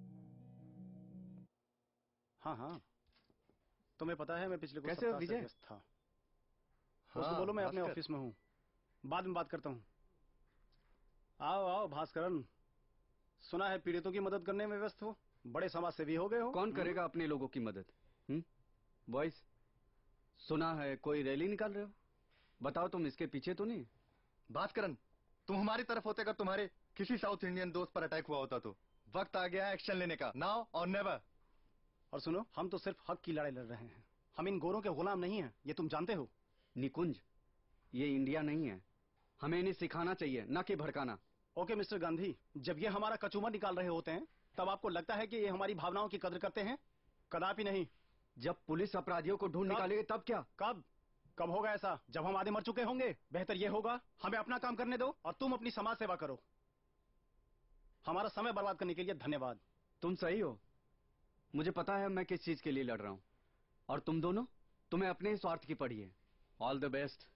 हाँ हाँ, तुम्हें पता है मैं पिछले कुछ कैसे हो सप्ताह से विजय? व्यस्त था। उसको बोलो मैं अपने ऑफिस में हूँ, बाद में बात करता हूँ। आओ आओ भास्करन, सुना है पीड़ितों की मदद करने में व्यस्त हो, बड़े समाज सेवी हो गए हो। कौन करेगा अपने लोगों की मदद? बॉयज, सुना है कोई रैली निकाल रहे हो? बताओ तुम इसके पीछे तो नहीं? भास्करन, तुम हमारी तरफ होते अगर तुम्हारे किसी साउथ इंडियन दोस्त पर अटैक हुआ होता तो। वक्त आ गया है एक्शन लेने का, नाउ और नेवर। और सुनो, हम तो सिर्फ हक की लड़ाई लड़ रहे हैं, हम इन गोरों के गुलाम नहीं हैं, ये तुम जानते हो। निकुंज, ये इंडिया नहीं है, हमें इन्हें सिखाना चाहिए, न कि भड़काना। ओके मिस्टर गांधी, जब ये हमारा कचूमर निकाल रहे होते हैं तब आपको लगता है कि ये हमारी भावनाओं की कदर करते हैं? कदापि नहीं। जब पुलिस अपराधियों को ढूंढ निकालेगी तब क्या? कब? कब होगा ऐसा? जब हम आधे मर चुके होंगे। बेहतर ये होगा हमें अपना काम करने दो और तुम अपनी समाज सेवा करो। हमारा समय बर्बाद करने के लिए धन्यवाद। तुम सही हो, मुझे पता है मैं किस चीज के लिए लड़ रहा हूं। और तुम दोनों, तुम्हें अपने ही स्वार्थ की पड़ी है। All the best.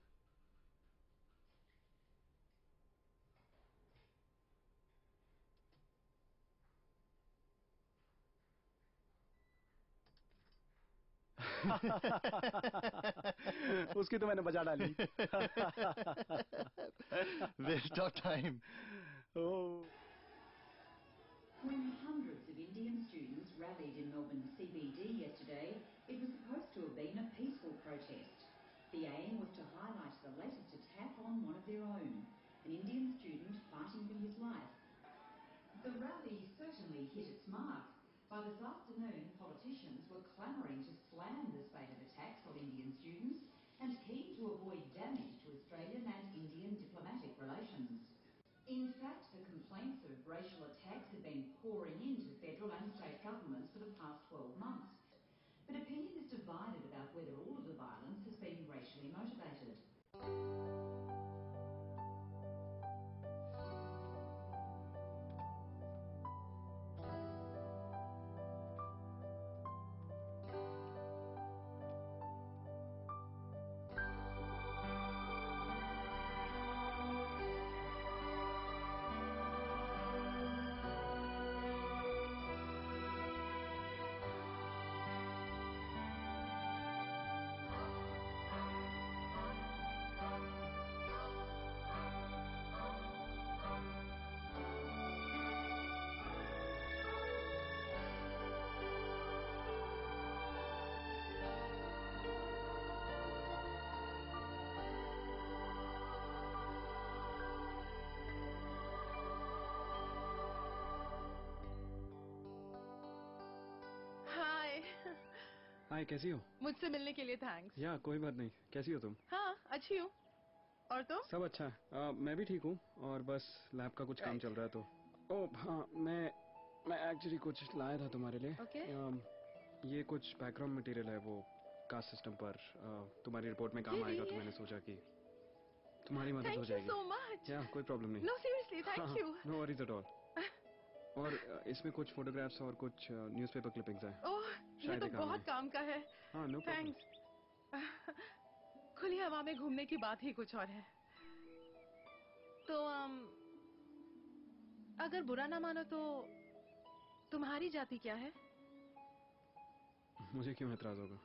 उसकी तो मैंने बजा डाली। Waste of time. When hundreds of Indian students rallied in Melbourne CBD yesterday, it was supposed to have been a peaceful protest. The aim was to highlight the latest attack on one of their own, an Indian student fighting for his life. The rally certainly hit its mark. By this afternoon, politicians were clamouring to slam the spate of attacks on Indian students and keen to avoid damage to Australian and Indian diplomatic relations. In fact, the complaints of racial attacks have been pouring into federal and state governments for the past 12 months. But opinion is divided about whether all of the violence has been racially motivated. Hi, कैसी हो? मुझसे मिलने के लिए thanks. या कोई बात नहीं। कैसी हो तुम? हाँ, अच्छी हूँ। और तुम? सब अच्छा है। मैं भी ठीक हूँ और बस लैब का कुछ काम चल रहा है तो। ओह हाँ, मैं एक्चुअली कुछ लाया था तुम्हारे लिए। ये कुछ बैकग्राउंड मटेरियल है, वो कास्ट सिस्टम पर तुम्हारी रिपोर्ट में काम आएगा, तो मैंने सोचा कि तुम्हारी मदद हो जाएगी। Thank you so much. या कोई प्रॉब्लम नहीं। No, seriously, thank you. No worries at all. और इसमें कुछ फोटोग्राफ्स और कुछ न्यूज़पेपर क्लिपिंग्स हैं। ओह, ये तो बहुत काम का है। हाँ, नो प्रॉब्लम। खुली हवा में घूमने की बात ही कुछ और है। तो अगर बुरा ना मानो तो तुम्हारी जाति क्या है? मुझे क्यों एतराज होगा?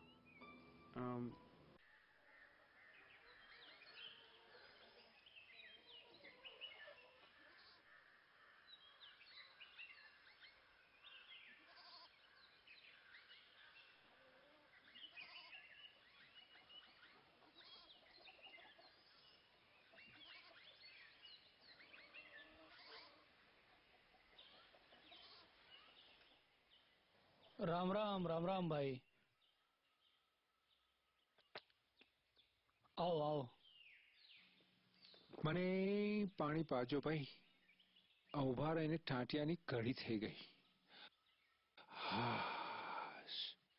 राम राम राम राम भाई। आओ आओ। મને પાણી પાજો ભાઈ. ઉભા રહીને ટાંટિયાની કડી થઈ ગઈ. હાશ.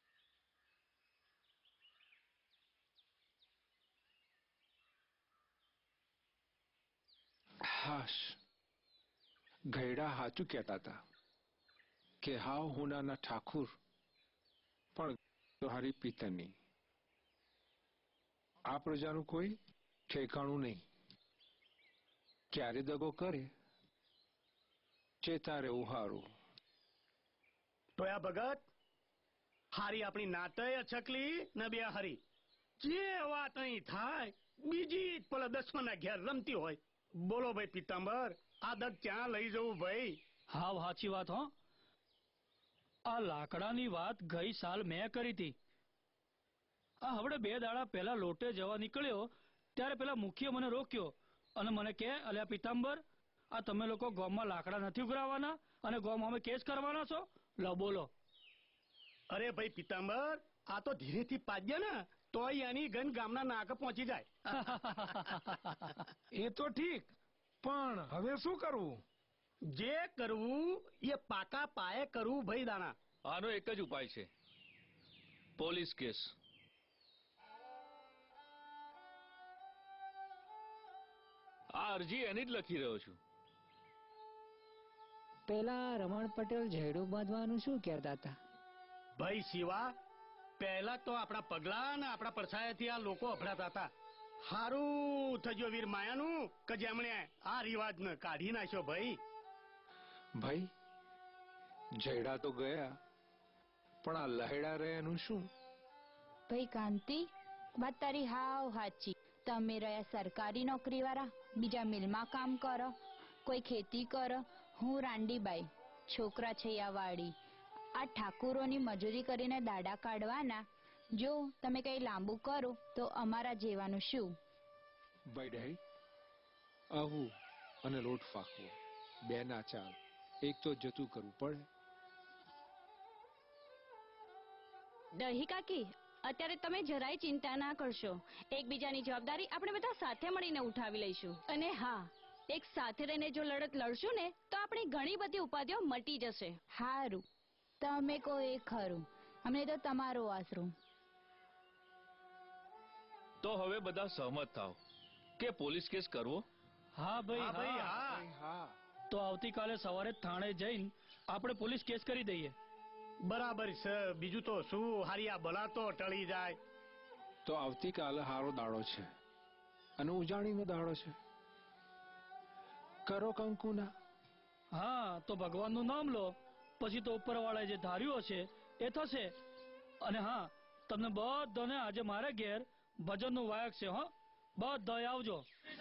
હાશ. ગયડા હાચું કહેતા હતા કે હાવ હુનાના ઠાકુર પણ હારી પિતરની. આ પ્રજાનું કોઈ ઠેકાણું નહીં. ક્યારે દગો કરે ચેતા રહેવું હારું. ટોયા ભગત, હારી આપણી નાતય અછકલી ને બે હરી જે વાત અહીં થાય બીજી જ પેલા દસમાના ઘેર રમતી હોય. બોલો ભાઈ પીતાંબર, આ દગ ક્યાં લઈ જવું ભાઈ? હાવ સાચી વાત હો. આ લાકડાની વાત ગઈ સાલ મેં કરી હતી. આ હવડે 2 દાડા પહેલા લોટે જવા નીકળ્યો ત્યારે પેલા મુખીએ મને રોક્યો અને મને કહે, અલ્યા પીતાંબર, આ તમે લોકો ગામમાં લાકડા નથી ઉઘરાવવાના અને ગામ અમે કેસ કરવાના છો? લો બોલો. અરે ભાઈ પીતાંબર, આ તો ધીરેથી પાડ્યા ને તોય એની ગન ગામના નાકે પહોંચી જાય. એ તો ઠીક, પણ હવે શું કરવું? જે કરવું એ પાકા પાયે કરવું ભાઈ દાણા. આનો એક જ ઉપાય છે, પોલીસ કેસ. આ અરજી એની જ લખી રહ્યો છું. પેલા રમણ પટેલ ઝેડું બાંધવાનું શું કહેતા હતા? ભાઈ શિવા, પહેલા તો આપણા પગલા ને આપણા પડછાયાથી આ લોકો અભડાતા હતા. હારું થજો વીર માયાનું કે જેમણે આ રિવાજને કાઢી નાખ્યો. ભાઈ જયડા તો ગયા, પણ આ લહેડા રહે એનું શું? ભાઈ કાંતિ, વાત તારી હાવ હાચી. તમે રહ્યા સરકારી નોકરી વાળા, બીજા મિલમાં કામ કરો, કોઈ ખેતી કરો. હું રાંડીબાઈ, છોકરા છે વાડી. આ ઠાકુરોની મજૂરી કરીને દાડા કાઢવાના. જો તમે કઈ લાંબુ કરો તો અમારા જેવાનું શું? ભાઈ આવું અને લોટ ફાંકવો બે ના ચાલ, એક તો જતું કરવું પડે. દહી કાકી, અત્યારે તમે જરાય ચિંતા ના કરશો. એકબીજાની જવાબદારી આપણે બધા સાથે મળીને ઉઠાવી લઈશું. અને હા, એક સાથે રહીને જો લડત લડશું ને તો આપણી ઘણી બધી ઉપાધિઓ મટી જશે. હારું, તમે કહો એ ખરું. અમને તો તમારો આશરો. તો હવે બધા સહમત થાવ કે પોલીસ કેસ કરવો? હા ભાઈ હા. તો આવતીકાલે સવારે થાણે જઈને આપણે પોલીસ કેસ કરી દઈએ. બરાબર છે. બીજું તો શું, હારિયા ભલા તો ટળી જાય. તો આવતીકાલે હારો દાડો છે અને ઉજાણીનો દાડો છે. કરો કંકુના. હા, તો ભગવાનનું નામ લો, પછી તો ઉપરવાળાએ જે ધાર્યું હશે એ થશે. અને હા, તમને બધાને આજે મારે ઘેર ભજનનું વાયક છે. હો, બધા આવજો.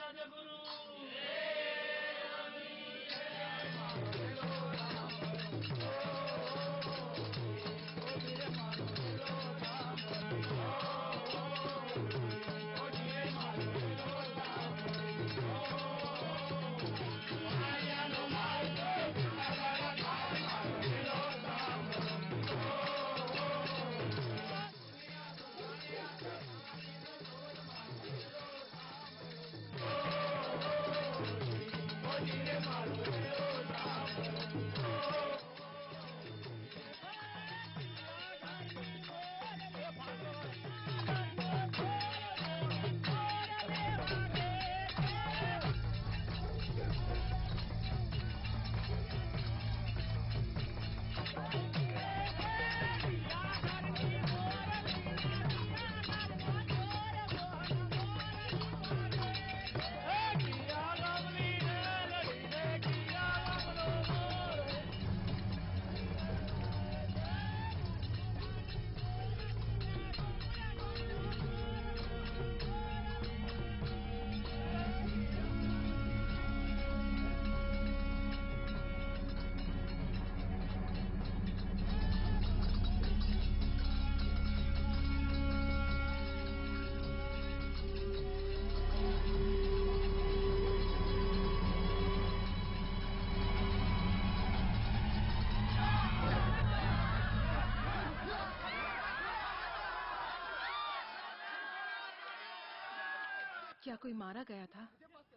क्या कोई मारा गया था?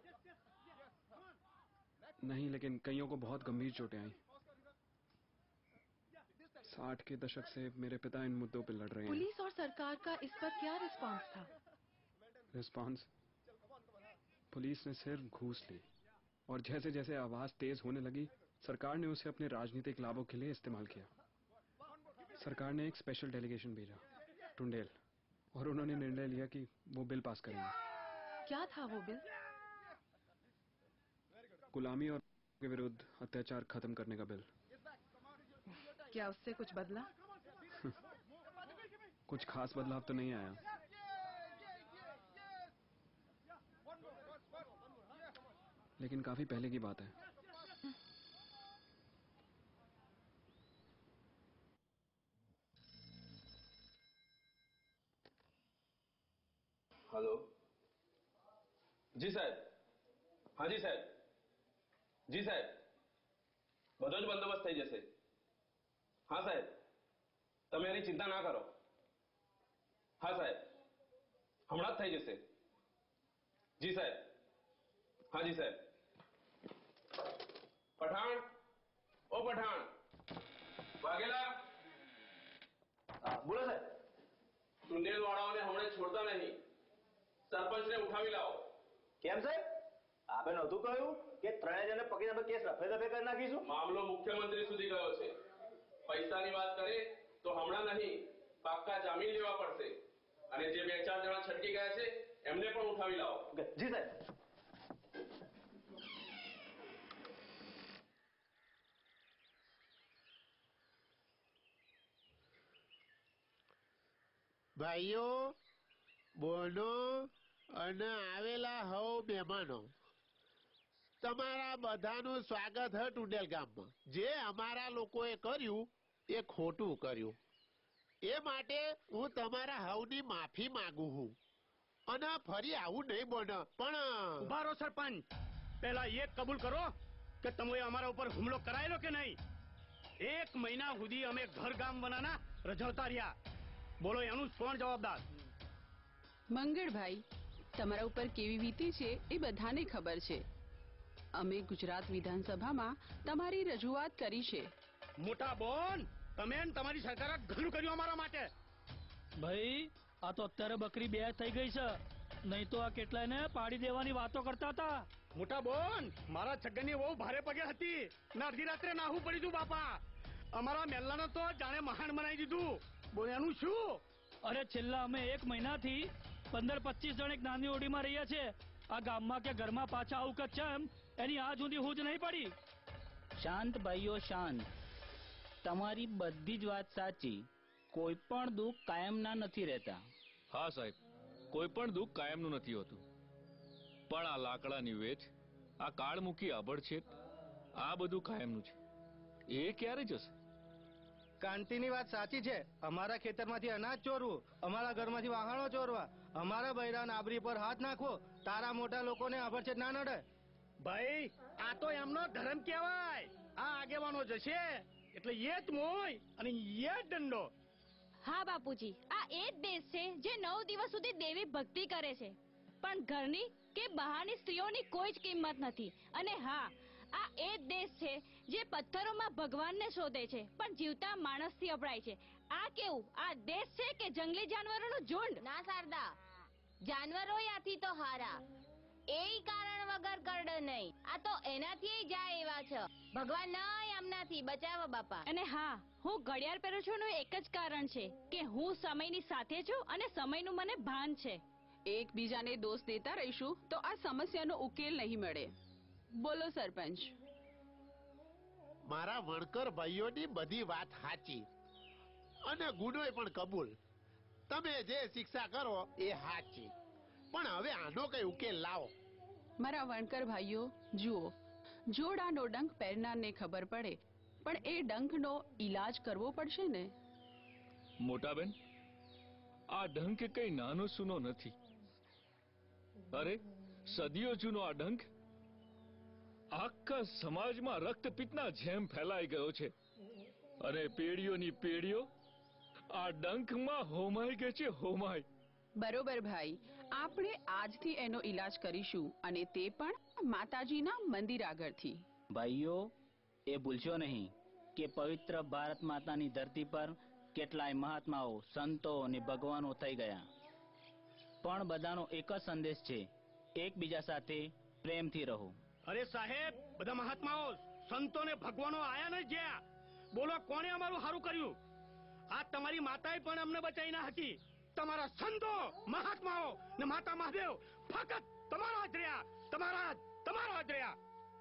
नहीं, लेकिन कईयों को बहुत गंभीर चोटें आई. 60 के दशक से मेरे पिता इन मुद्दों पर लड़ रहे हैं. पुलिस और सरकार का इस पर क्या रिस्पांस था? रिस्पांस? पुलिस ने सिर्फ घूस ली और जैसे जैसे आवाज तेज होने लगी, सरकार ने उसे अपने राजनीतिक लाभों के लिए इस्तेमाल किया. सरकार ने एक स्पेशल डेलीगेशन भेजा, टुंडेल, और उन्होंने निर्णय लिया कि वो बिल पास करेंगे. क्या था वो बिल? गुलामी और के विरुद्ध अत्याचार खत्म करने का बिल. क्या उससे कुछ बदला? कुछ खास बदलाव तो नहीं आया. लेकिन काफी पहले की बात है. हेलो जी साहब. हाँ जी साहब. जी साहब, બધો જ બંદોબસ્ત થઈ જશે. હા સાહેબ, તમે એની ચિંતા ના કરો. હા સાહેબ, હમણાં જ થઈ જશે. જી સાહેબ. हाँ जी साहब. पठान, ओ पठान, वाघेला. बोलो साहब. टुंडेल वाળાઓને હમણે છોડતા નહીં. સરપંચને ઉઠાવી લાવો. કેમ સાહેબ? આપે નહોતું કહ્યું કે ત્રણેય જણે પકડીને આપણે કેસ રફે દફે કરી નાખીશું? મામલો મુખ્યમંત્રી સુધી ગયો છે. પૈસાની વાત કરે તો હમણાં નહીં, પાક્કા જામીન લેવા પડશે. અને જે 2-4 જણા છટકી ગયા છે એમને પણ ઉઠાવી લાવો. જી સાહેબ. ભાઈઓ, બહેનો અને આવેલા હવ મહેમાનો, તમારા બધાનું સ્વાગત છે ટુંડેલ ગામમાં. જે અમારા લોકોએ કર્યું એ ખોટું કર્યું, એ માટે હું તમારા હવની માફી માંગુ છું અને ફરી આવું નહીં બને. પણ ઉભા રહો સરપંચ, પહેલા એ કબૂલ કરો કે તમે અમારા ઉપર હુમલો કરાયેલો કે નહીં. 1 મહિના સુધી અમે ઘર ગામ બનાના રજવતા રહ્યા. બોલો એનું કોણ જવાબદાર? મંગળભાઈ, તમારા ઉપર કેવી વીતી છે એ બધાને ખબર છે. અમે ગુજરાત વિધાનસભામાં તમારી રજૂઆત કરી છે. મોટા બોન, તમે તમારી સરકારે ઘણું કર્યું અમારા માટે. ભાઈ, આ તો અત્યારે બકરી 2 થઈ ગઈ છે, નહીં તો આ કેટલાયને પાડી દેવાની વાતો કરતા હતા. મોટા બોન, મારા છગનની બહુ ભારે પગે હતી ને અડધી રાત્રે નાહવું પડી હતું બાપા. અમારા મેલ્લાને તો જાણે મહાન બનાવી દીધું. બોલ એનું શું? અરે છેલ્લા અમે 1 મહિનાથી 15-25 જણ એક નાની ઓડીમાં રહ્યા છે. આ ગામમાં કે ઘરમાં પાછા આવું કે છે એમ એની આજ સુધી હું જ નહીં પડી. શાંત ભાઈઓ શાંત. તમારી બધી જ વાત સાચી. કોઈ પણ દુઃખ કાયમના નથી રહેતા. હા સાહેબ, કોઈ પણ દુઃખ કાયમનું નથી હોતું. પણ આ લાકડાની વેચ, આ કાળ મૂકી આભડછેટ, આ બધું કાયમનું છે. એ ક્યારે જશે? કાંતિની વાત સાચી છે. અમારા ખેતરમાંથી અનાજ ચોરવું, અમારા ઘરમાંથી વાહણો ચોરવા, અમારા બૈરાના આબરી પર હાથ નાખવો, તારા મોટા લોકોને આભડછેટ ના નડે? ભાઈ, આ તો એમનો ધર્મ કહેવાય. આ આગેવાનો જશે એટલે એ જ મોય અને એ જ દંડો. હા બાપુજી, આ એ જ દેશ છે જે 9 દિવસ સુધી દેવી ભક્તિ કરે છે, પણ ઘરની કે બહારની સ્ત્રીઓની કોઈ જ કિંમત નથી. અને હા, આ એ જ દેશ છે જે પથ્થરોમાં ભગવાનને શોધે છે પણ જીવતા માણસથી અપડાય છે. આ કેવું આ દેશ છે કે જંગલી જાનવરોનું ઝુંડ? ના શારદા, જાનવરો યાથી તો હારા, એ કારણ વગર કરડે નહીં. આ તો એનાથી જાય એવા છે. ભગવાન નહીં એમનાથી બચાવો બાપા. અને હા, હું ઘડિયાળ પહેરું છું એનું એક જ કારણ છે કે હું સમયની સાથે છું અને સમયનું મને ભાન છે. એકબીજાને દોષ દેતા રહીશું તો આ સમસ્યાનો ઉકેલ નહીં મળે. બોલો સરપંચ. મારા વણકર ભાઈઓની બધી વાત સાચી અને ગુનોય પણ કબૂલ. તમે જે શિક્ષા કરો એ સાચી, પણ હવે આનો કઈ ઉકેલ લાવો. મારા વણકર ભાઈઓ જુઓ, જોડાનો ડંખ પહેરનારને ખબર પડે, પણ એ ડંખનો ઈલાજ કરવો પડશે ને. મોટાબેન, આ ડંખ કઈ નાનો સૂનો નથી. અરે સદીઓ જૂનો આ ડંખ આખા સમાજમાં રક્તપિત્તના જેમ ફેલાઈ ગયો છે અને પેઢીઓની પેઢીઓ આ ડંખમાં હોમાઈ ગઈ છે. હોમાઈ. બરોબર ભાઈ, આપણે આજથી એનો ઈલાજ કરીશું અને તે પણ માતાજીના મંદિર આગળથી. ભાઈઓ, એ ભૂલશો નહીં કે પવિત્ર ભારત માતાની ધરતી પર કેટલાય મહાત્માઓ, સંતો અને ભગવાનો થઈ ગયા, પણ બધાનો એક જ સંદેશ છે, એકબીજા સાથે પ્રેમથી રહો. અરે સાહેબ, બધા મહાત્માઓ, સંતો ને ભગવાનો આયા ને જ્યાં. બોલો કોને અમારું સારું કર્યું? આ તમારી માતાએ પણ અમને બચાવી ના હતી. તમારા સંતો, મહાત્માઓ ને માતા મહાદેવ ફક્ત તમારા જ રહ્યા, તમારા જ રહ્યા.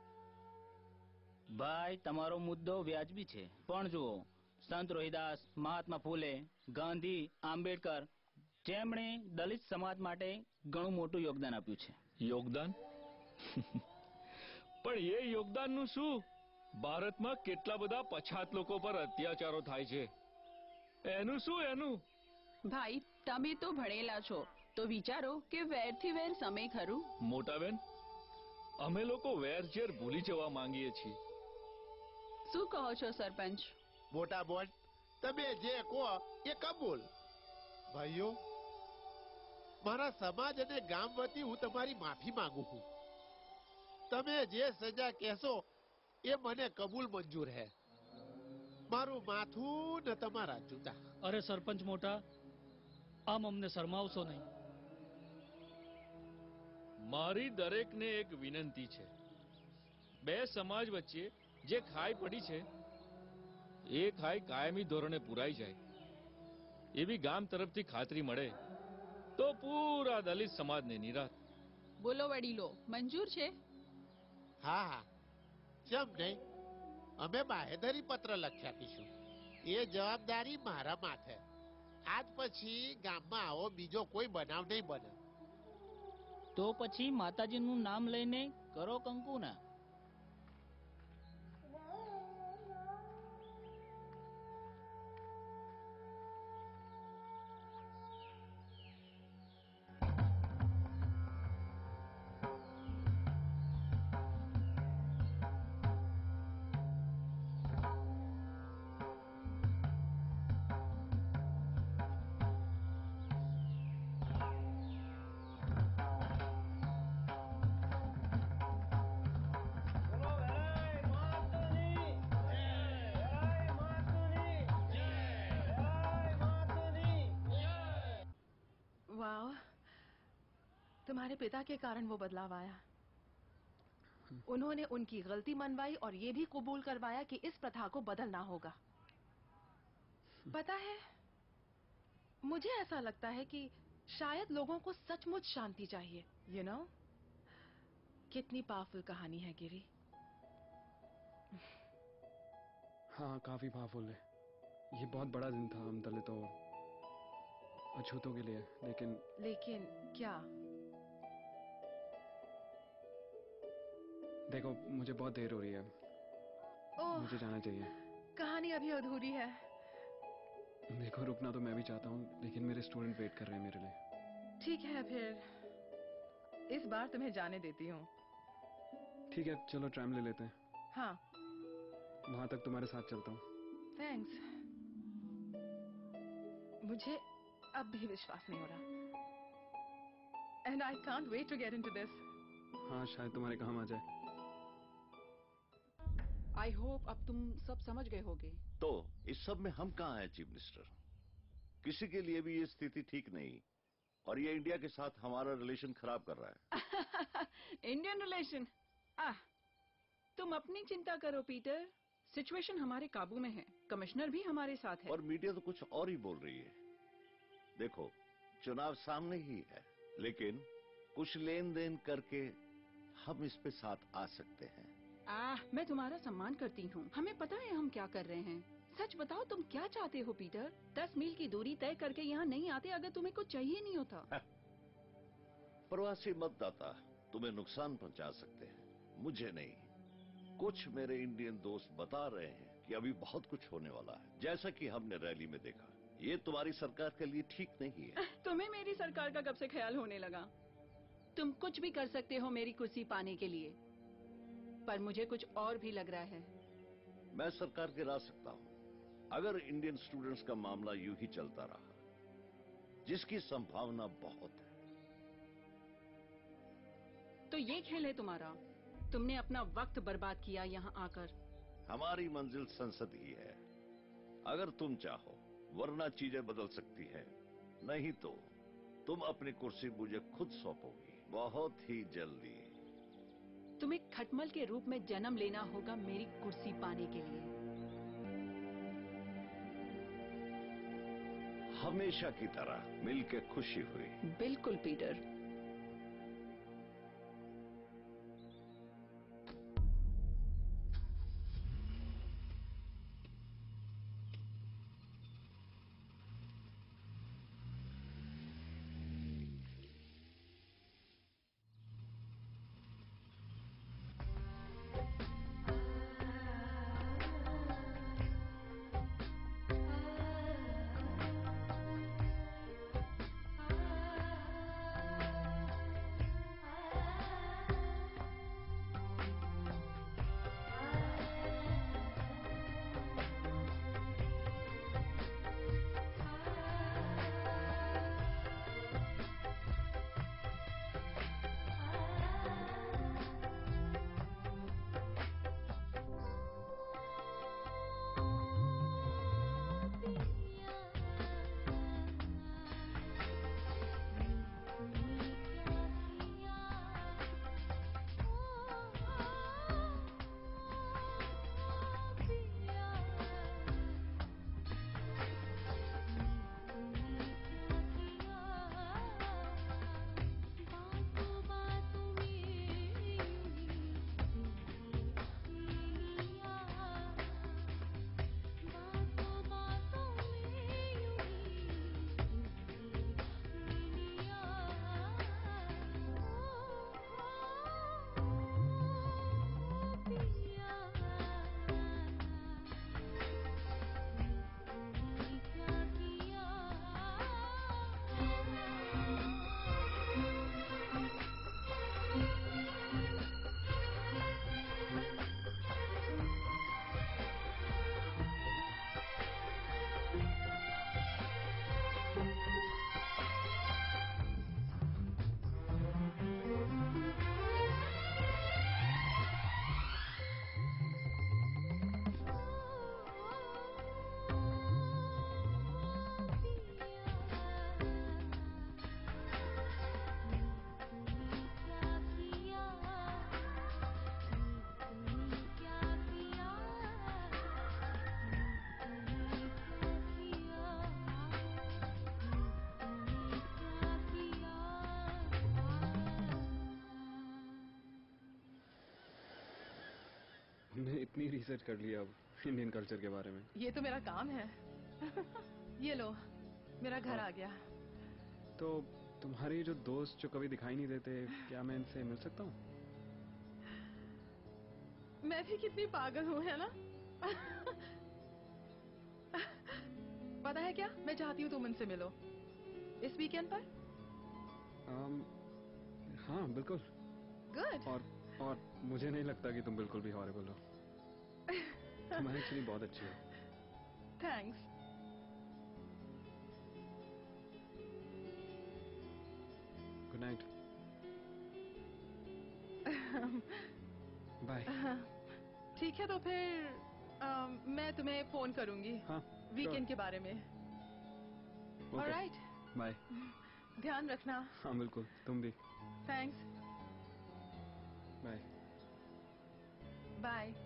ભાઈ, તમારો મુદ્દો વ્યાજબી છે, પણ જુઓ, સંત રોહિદાસ, મહાત્મા ફૂલે, ગાંધી, આંબેડકર, જેમણે દલિત સમાજ માટે ઘણું મોટું યોગદાન આપ્યું છે. યોગદાન? પણ એ યોગદાનનું શું? ભારતમાં કેટલા બધા પછાત લોકો પર અત્યાચારો થાય છે, એનું શું? એનું ભાઈ, તમે તો ભણેલા છો, તો વિચારો કે વેરથી વેર સમય ખરું? મોટાબેન, અમે લોકો વેરઝેર ભૂલી જવા માંગીએ છીએ. શું કહો છો સરપંચ? મોટા બોન, તમે જે કહો એ કબૂલ. ભાઈઓ, મારા સમાજ અને ગામ વતી હું તમારી માફી માંગુ છું. તમે જે સજા કહેશો એ મને કબૂલ મંજૂર હે. મારું માથું ને તમારા જૂતા. અરે સરપંચ મોટા, આમ અમને શરમાવશો નહીં. મારી દરેકને એક વિનંતી છે, બે સમાજ વચ્ચે જે ખાઈ પડી છે એ ખાઈ કાયમી ધોરણે પુરાઈ જાય એવી ગામ તરફથી ખાતરી મળે તો પૂરા દલિત સમાજને નિરાત. બોલો વડીલો, મંજૂર છે? હા હા, કેમ નહીં? અમે બાહેધરી પત્ર લખી આપીશું. એ જવાબદારી મારા માથે. આજ પછી ગામમાં આવો બીજો કોઈ બનાવ નહીં બને. તો પછી માતાજીનું નામ લઈને કરો કંકુના. वाह, तुम्हारे पिता के कारण वो बदलाव आया। उन्होंने उनकी गलती मनवाई और ये भी कबूल करवाया कि इस प्रथा को बदलना होगा। पता है, मुझे ऐसा लगता है कि शायद लोगों को सचमुच शांति चाहिए। यू नो, कितनी पावरफुल कहानी है गिरी। हाँ, काफी पावरफुल है। ये बहुत बड़ा दिन था हम दलितों अछूतों के लिए, लेकिन क्या? देखो, मुझे बहुत देर हो रही है, मुझे जाना चाहिए। कहानी अभी अधूरी है। देखो, रुकना तो मैं भी चाहता हूँ, लेकिन मेरे स्टूडेंट वेट कर रहे हैं मेरे लिए। ठीक है, फिर इस बार तुम्हें जाने देती हूँ। ठीक है, चलो ट्रैम ले लेते हैं। हाँ, वहां तक तुम्हारे साथ चलता हूँ। थैंक्स। मुझे अब भी विश्वास नहीं हो रहा। And I can't wait to get into this. हाँ, शायद तुम्हारे काम आ जाए। आई होप अब तुम सब समझ गए होगे। तो इस सब में हम कहाँ हैं चीफ मिनिस्टर? किसी के लिए भी ये स्थिति ठीक नहीं, और ये इंडिया के साथ हमारा रिलेशन खराब कर रहा है। Indian relation? तुम अपनी चिंता करो पीटर, सिचुएशन हमारे काबू में है, कमिश्नर भी हमारे साथ है। और मीडिया तो कुछ और ही बोल रही है। देखो, चुनाव सामने ही है, लेकिन कुछ लेन देन करके हम इस पे साथ आ सकते हैं। मैं तुम्हारा सम्मान करती हूँ, हमें पता है हम क्या कर रहे हैं। सच बताओ, तुम क्या चाहते हो पीटर? 10 मील की दूरी तय करके यहाँ नहीं आते अगर तुम्हें कुछ चाहिए नहीं होता। प्रवासी मतदाता तुम्हें नुकसान पहुंचा सकते हैं, मुझे नहीं। कुछ मेरे इंडियन दोस्त बता रहे हैं कि अभी बहुत कुछ होने वाला है, जैसा कि हमने रैली में देखा। ये तुम्हारी सरकार के लिए ठीक नहीं है। तुम्हें मेरी सरकार का कब से ख्याल होने लगा? तुम कुछ भी कर सकते हो मेरी कुर्सी पाने के लिए, पर मुझे कुछ और भी लग रहा है। मैं सरकार गिरा सकता हूँ अगर इंडियन स्टूडेंट्स का मामला यूं ही चलता रहा, जिसकी संभावना बहुत है। तो ये खेल है तुम्हारा? तुमने अपना वक्त बर्बाद किया यहाँ आकर। हमारी मंजिल संसद ही है, अगर तुम चाहो, वरना चीजें बदल सकती है। नहीं तो तुम अपनी कुर्सी मुझे खुद सौंपोगी, बहुत ही जल्दी। तुम्हें खटमल के रूप में जन्म लेना होगा मेरी कुर्सी पाने के लिए। हमेशा की तरह मिलके खुशी हुई। बिल्कुल पीटर। कितनी रिसर्च कर लिया अब इंडियन कल्चर के बारे में। ये तो मेरा काम है। ये लो, मेरा घर आ गया। तो तुम्हारी जो दोस्त जो कभी दिखाई नहीं देते, क्या मैं इनसे मिल सकता हूँ? मैं भी कितनी पागल हूँ, है ना? पता है क्या, मैं चाहती हूँ तुम उनसे मिलो इस वीकेंड पर। हाँ बिल्कुल। गुड। और मुझे नहीं लगता कि तुम बिल्कुल भी हॉरिबल हो। तुम एक्चुअली बहुत अच्छी हो। थैंक्स। Good night. बाय। ठीक है, तो फिर मैं तुम्हें फोन करूंगी। हाँ, वीकेंड के बारे में। ऑलराइट। बाय। ध्यान रखना। हाँ बिल्कुल, तुम भी। थैंक्स। बाय। बाय।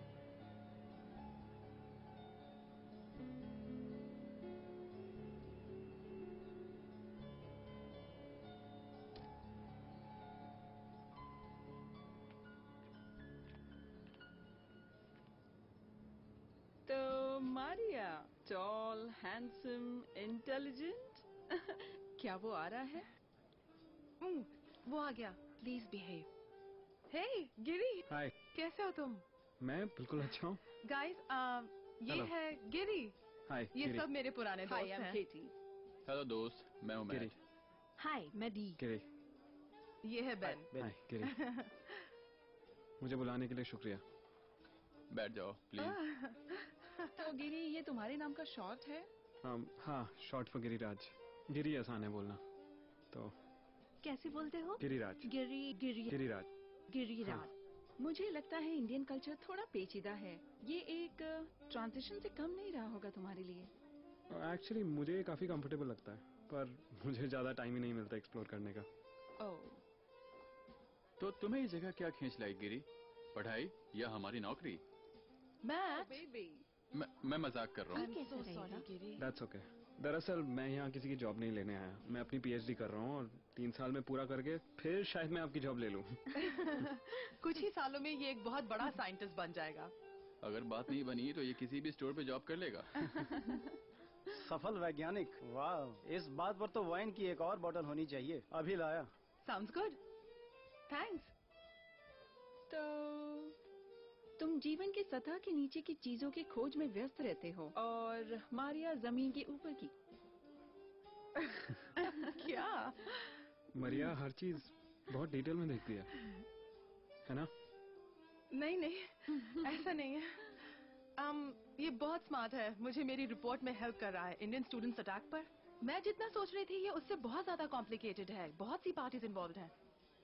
तो मारिया, टॉल, हैंडसम, इंटेलिजेंट, क्या वो आ रहा है? वो आ गया। Please behave. Hey Giri. Hi. कैसे हो तुम? मैं बिल्कुल अच्छा हूँ। गाइस, ये Hello. है गिरी। हाय ये गिरी। सब मेरे पुराने दोस्त हैं। केटी। हेलो दोस्त, मैं हूँ गिरी। मैट। हाय, मैं डी। गिरी। ये है बेन। हाय गिरी। मुझे बुलाने के लिए शुक्रिया। बैठ जाओ प्लीज। तो गिरी, ये तुम्हारे नाम का शॉर्ट है? हाँ, शॉर्ट फॉर गिरिराज। गिरी आसान है बोलना, तो कैसे बोलते हो? गिरिराज। गिरिराज। गिरिराज। मुझे लगता है इंडियन कल्चर थोड़ा पेचीदा है। ये एक ट्रांजिशन से कम नहीं रहा होगा तुम्हारे लिए? एक्चुअली मुझे ये काफी कंफर्टेबल लगता है, पर मुझे ज्यादा टाइम ही नहीं मिलता एक्सप्लोर करने का। ओह। तो तुम्हें ये जगह क्या खींच लाई गिरी? पढ़ाई या हमारी नौकरी? मैं मजाक कर रहा हूँ। That's okay. दरअसल मैं यहाँ किसी की जॉब नहीं लेने आया। मैं अपनी PhD कर रहा हूँ और 3 साल में पूरा करके फिर शायद मैं आपकी जॉब ले लूँ। कुछ ही सालों में ये एक बहुत बड़ा साइंटिस्ट बन जाएगा। अगर बात नहीं बनी तो ये किसी भी स्टोर पे जॉब कर लेगा। सफल वैज्ञानिक, वाह! इस बात पर तो वाइन की एक और बोतल होनी चाहिए। अभी लाया। Sounds good. Thanks. तो तुम जीवन की सतह के नीचे की चीजों की खोज में व्यस्त रहते हो और मारिया जमीन के ऊपर की। क्या? मरिया हर चीज बहुत डिटेल में देखती है ना? नहीं, ऐसा नहीं है। ये बहुत स्मार्ट है। मुझे मेरी रिपोर्ट में हेल्प कर रहा है इंडियन स्टूडेंट्स अटैक पर। मैं जितना सोच रही थी ये उससे बहुत ज्यादा कॉम्प्लिकेटेड है। बहुत सी पार्टीज इन्वॉल्व हैं।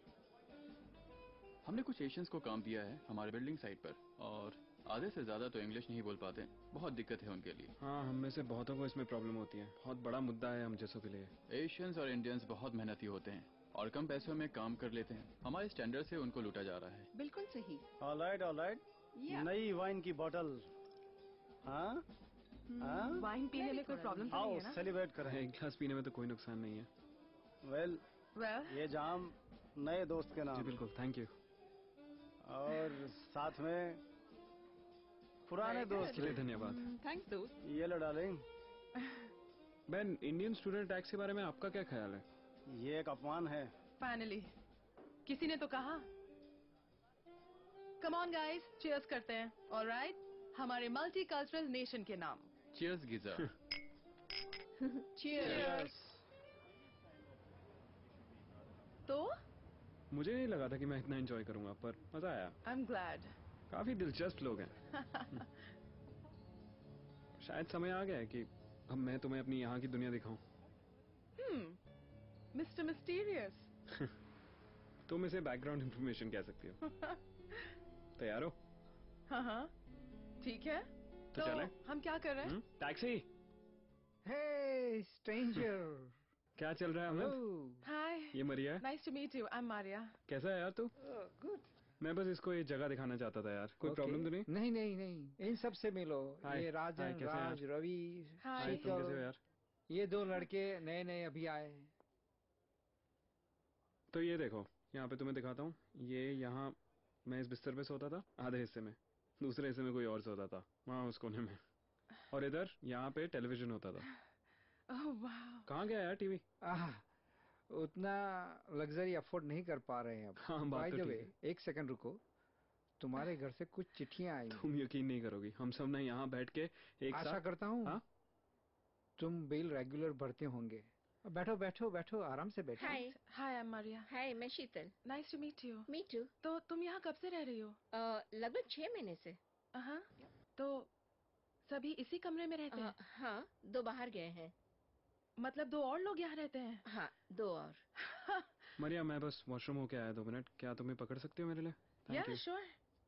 हमने कुछ एशियंस को काम दिया है हमारे बिल्डिंग साइट पर, और आधे से ज्यादा तो इंग्लिश नहीं बोल पाते। बहुत दिक्कत है उनके लिए। हाँ, हम में से बहुतों को इसमें प्रॉब्लम होती है। बहुत बड़ा मुद्दा है हम जैसों के लिए। एशियंस और इंडियंस बहुत मेहनती होते हैं और कम पैसों में काम कर लेते हैं। हमारे स्टैंडर्ड से उनको लूटा जा रहा है। बिल्कुल सही। ऑलराइट। नई वाइन की बोतल। हाँ? वाइन पीने में कोई प्रॉब्लम तो नहीं है ना? सेलिब्रेट करें। एक ग्लास पीने में तो कोई नुकसान नहीं है। वेल, ये जाम नए दोस्त के नाम। जी बिल्कुल, थैंक यू। और साथ में पुराने दोस्त के लिए धन्यवाद। थैंक्स दोस्त। ये लो darling. Ben, Indian student tax के बारे में आपका क्या ख्याल है? ये एक अपमान है। फाइनली किसी ने तो कहा। कम ऑन गाइस, चीयर्स करते हैं। ऑलराइट, हमारे मल्टीकल्चरल नेशन के नाम। Cheers Giza. चीयर्स। तो मुझे नहीं लगा था कि मैं इतना एंजॉय करूंगा, पर मजा आया। I am glad. काफी दिलचस्प लोग हैं। शायद समय आ गया है कि अब मैं तुम्हें अपनी यहाँ की दुनिया दिखाऊं। Mister mysterious. तुम इसे बैकग्राउंड इंफॉर्मेशन कह सकती हो। तैयार हो? हाँ, ठीक है। तो चलें? हम क्या कर रहे हैं? टैक्सी। Hey stranger. क्या चल रहा है अमित? हाय। ये मरिया है। Nice to meet you. I am Maria. कैसा है यार तू? गुड। मैं बस इसको ये जगह दिखाना चाहता था यार। कोई प्रॉब्लम तो नहीं? नहीं। इन सब से मिलो। ये राजन, राज, रवि, शीतल। ये 2 लड़के नए अभी आए हैं। तो ये देखो, यहाँ पे तुम्हें दिखाता हूँ। ये यहाँ मैं इस बिस्तर पे सोता था आधे हिस्से में। दूसरे हिस्से में कोई और सोता था, वहाँ उस कोने में। और इधर यहाँ पे टेलीविजन होता था। वाह। कहाँ गया यार टीवी? उतना लग्जरी अफोर्ड नहीं कर पा रहे हैं अब। हाँ, बात बाय तो द ठीक वे, है। एक सेकंड रुको, तुम्हारे घर से कुछ चिट्ठियां आई। तुम यकीन नहीं करोगी, हम सब ने यहाँ बैठ के एक आशा साथ। करता हूँ हाँ? तुम बिल रेगुलर भरते होंगे। बैठो बैठो बैठो, आराम से बैठो। हाय हाय, आई एम मारिया। हाय, मैं Sheetal. Nice to meet you. Me too. तो तुम यहाँ कब से रह रही हो? लगभग 6 महीने से। हाँ, तो सभी इसी कमरे में रहते हैं? हाँ, 2 बाहर गए हैं। मतलब 2 और लोग यहाँ रहते हैं? हाँ, 2 और। मरिया, मैं बस वॉशरूम होके आया, 2 मिनट, क्या तुम्हें पकड़ सकती हो मेरे लिए? Thank you. श्योर।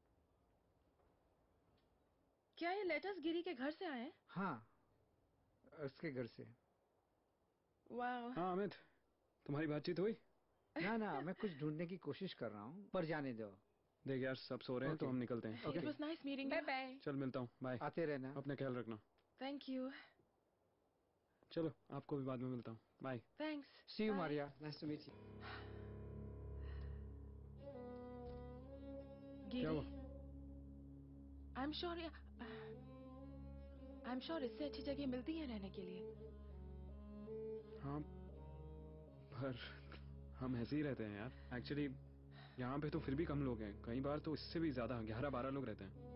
क्या ये लेटर्स गिरी के घर से आए हैं? हाँ, उसके घर से। वाह। हाँ अमित, तुम्हारी बातचीत हुई? ना, मैं कुछ ढूंढने की कोशिश कर रहा हूँ, पर जाने दो। देख यार, सब सो रहे हैं तो हम निकलते हैं। It was nice meeting you. Bye bye. चल मिलता हूँ, बाय। आते रहना। अपना ख्याल रखना। Thank you. चलो, आपको भी बाद में मिलता हूँ, bye. Thanks. See you, Bye. Maria. Nice to meet you. क्या हुआ? I'm sure इससे अच्छी जगह मिलती है रहने के लिए। हाँ, पर हम ऐसे ही रहते हैं यार। एक्चुअली यहाँ पे तो फिर भी कम लोग हैं, कई बार तो इससे भी ज्यादा 11-12 लोग रहते हैं।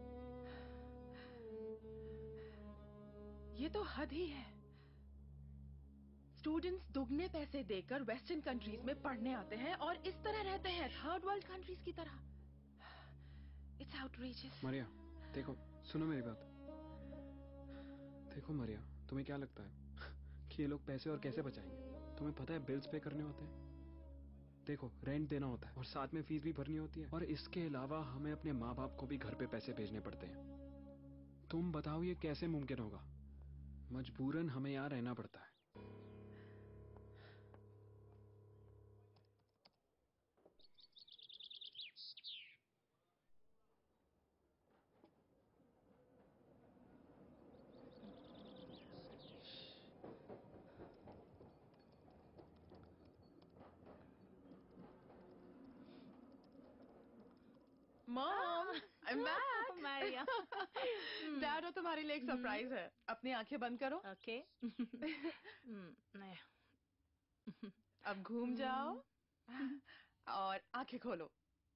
ये तो हद ही है। स्टूडेंट्स दुगने पैसे देकर वेस्टर्न कंट्रीज में पढ़ने आते हैं और इस तरह रहते हैं थर्ड वर्ल्ड कंट्रीज की तरह। इट्स आउटरीचियस। मरिया, देखो, सुनो मेरी बात। देखो मरिया, तुम्हें क्या लगता है कि ये लोग पैसे और कैसे बचाएंगे? तुम्हें पता है बिल्स पे करने होते हैं, देखो रेंट देना होता है और साथ में फीस भी भरनी होती है, और इसके अलावा हमें अपने माँ बाप को भी घर पे पैसे भेजने पड़ते हैं। तुम बताओ ये कैसे मुमकिन होगा? मजबूरन हमें यहाँ रहना पड़ता है। Mom, I'm back. Maria. Dad, और तुम्हारे लिए एक सरप्राइज है। अपनी आंखें बंद करो। ओके। अब घूम जाओ और आंखें खोलो।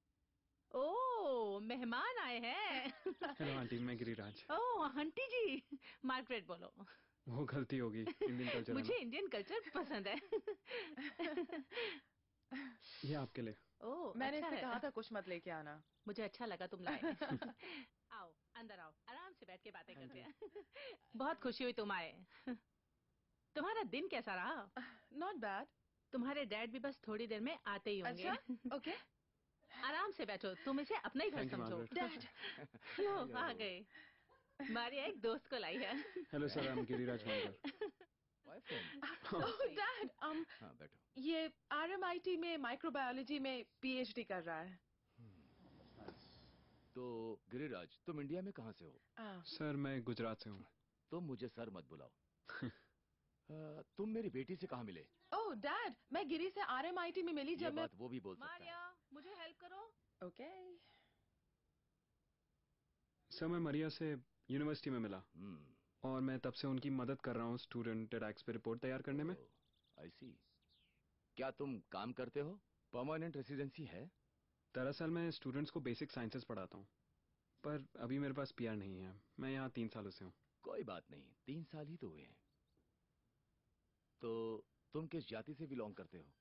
ओह, मेहमान आए हैं। हेलो आंटी, मैं Giriraj. Oh aunty ji, Margaret बोलो। वो गलती होगी, इंडियन कल्चर। मुझे इंडियन कल्चर पसंद है। ये आपके लिए। ओह, मैंने अच्छा इससे है। कहा था कुछ मत लेके आना। मुझे अच्छा लगा तुम लाए। आओ, अंदर आओ, आराम से बैठ के बातें करते हैं। बहुत खुशी हुई तुम आए। तुम्हारा दिन कैसा रहा? Not bad. तुम्हारे डैड भी बस थोड़ी देर में आते ही होंगे। अच्छा, ओके। आराम से बैठो, तुम इसे अपना ही घर Thank you, समझो। Margaret. डैड। लो, आ गए। मारिया एक दोस्त को लाई है। Hello sir, I'm Giriraj Wankar. Oh dad, हाँ बैठो। ये RMIT में माइक्रोबायोलॉजी में PhD कर रहा है। तो गिरिराज, तुम इंडिया में कहाँ से हो? सर मैं गुजरात से हूँ। तुम मुझे सर मत बुलाओ। तुम मेरी बेटी से कहाँ मिले? ओह डैड, मैं गिरी से RMIT में मिली ये जब मैं। बात वो भी बोल सकता है। मारिया, मुझे हेल्प करो। ओके। सर मैं मरिया से यूनिवर्सिटी में मिला और मैं तब से उनकी मदद कर रहा हूँ स्टूडेंट टैक्स पे रिपोर्ट तैयार करने में। आई सी। क्या तुम काम करते हो? परमानेंट रेसिडेंसी है? दरअसल मैं स्टूडेंट्स को बेसिक साइंसेस पढ़ाता हूँ, पर अभी मेरे पास PR नहीं है। मैं यहाँ 3 सालों से हूँ। कोई बात नहीं, 3 साल ही तो हुए हैं। तो तुम किस जाति से बिलोंग करते हो?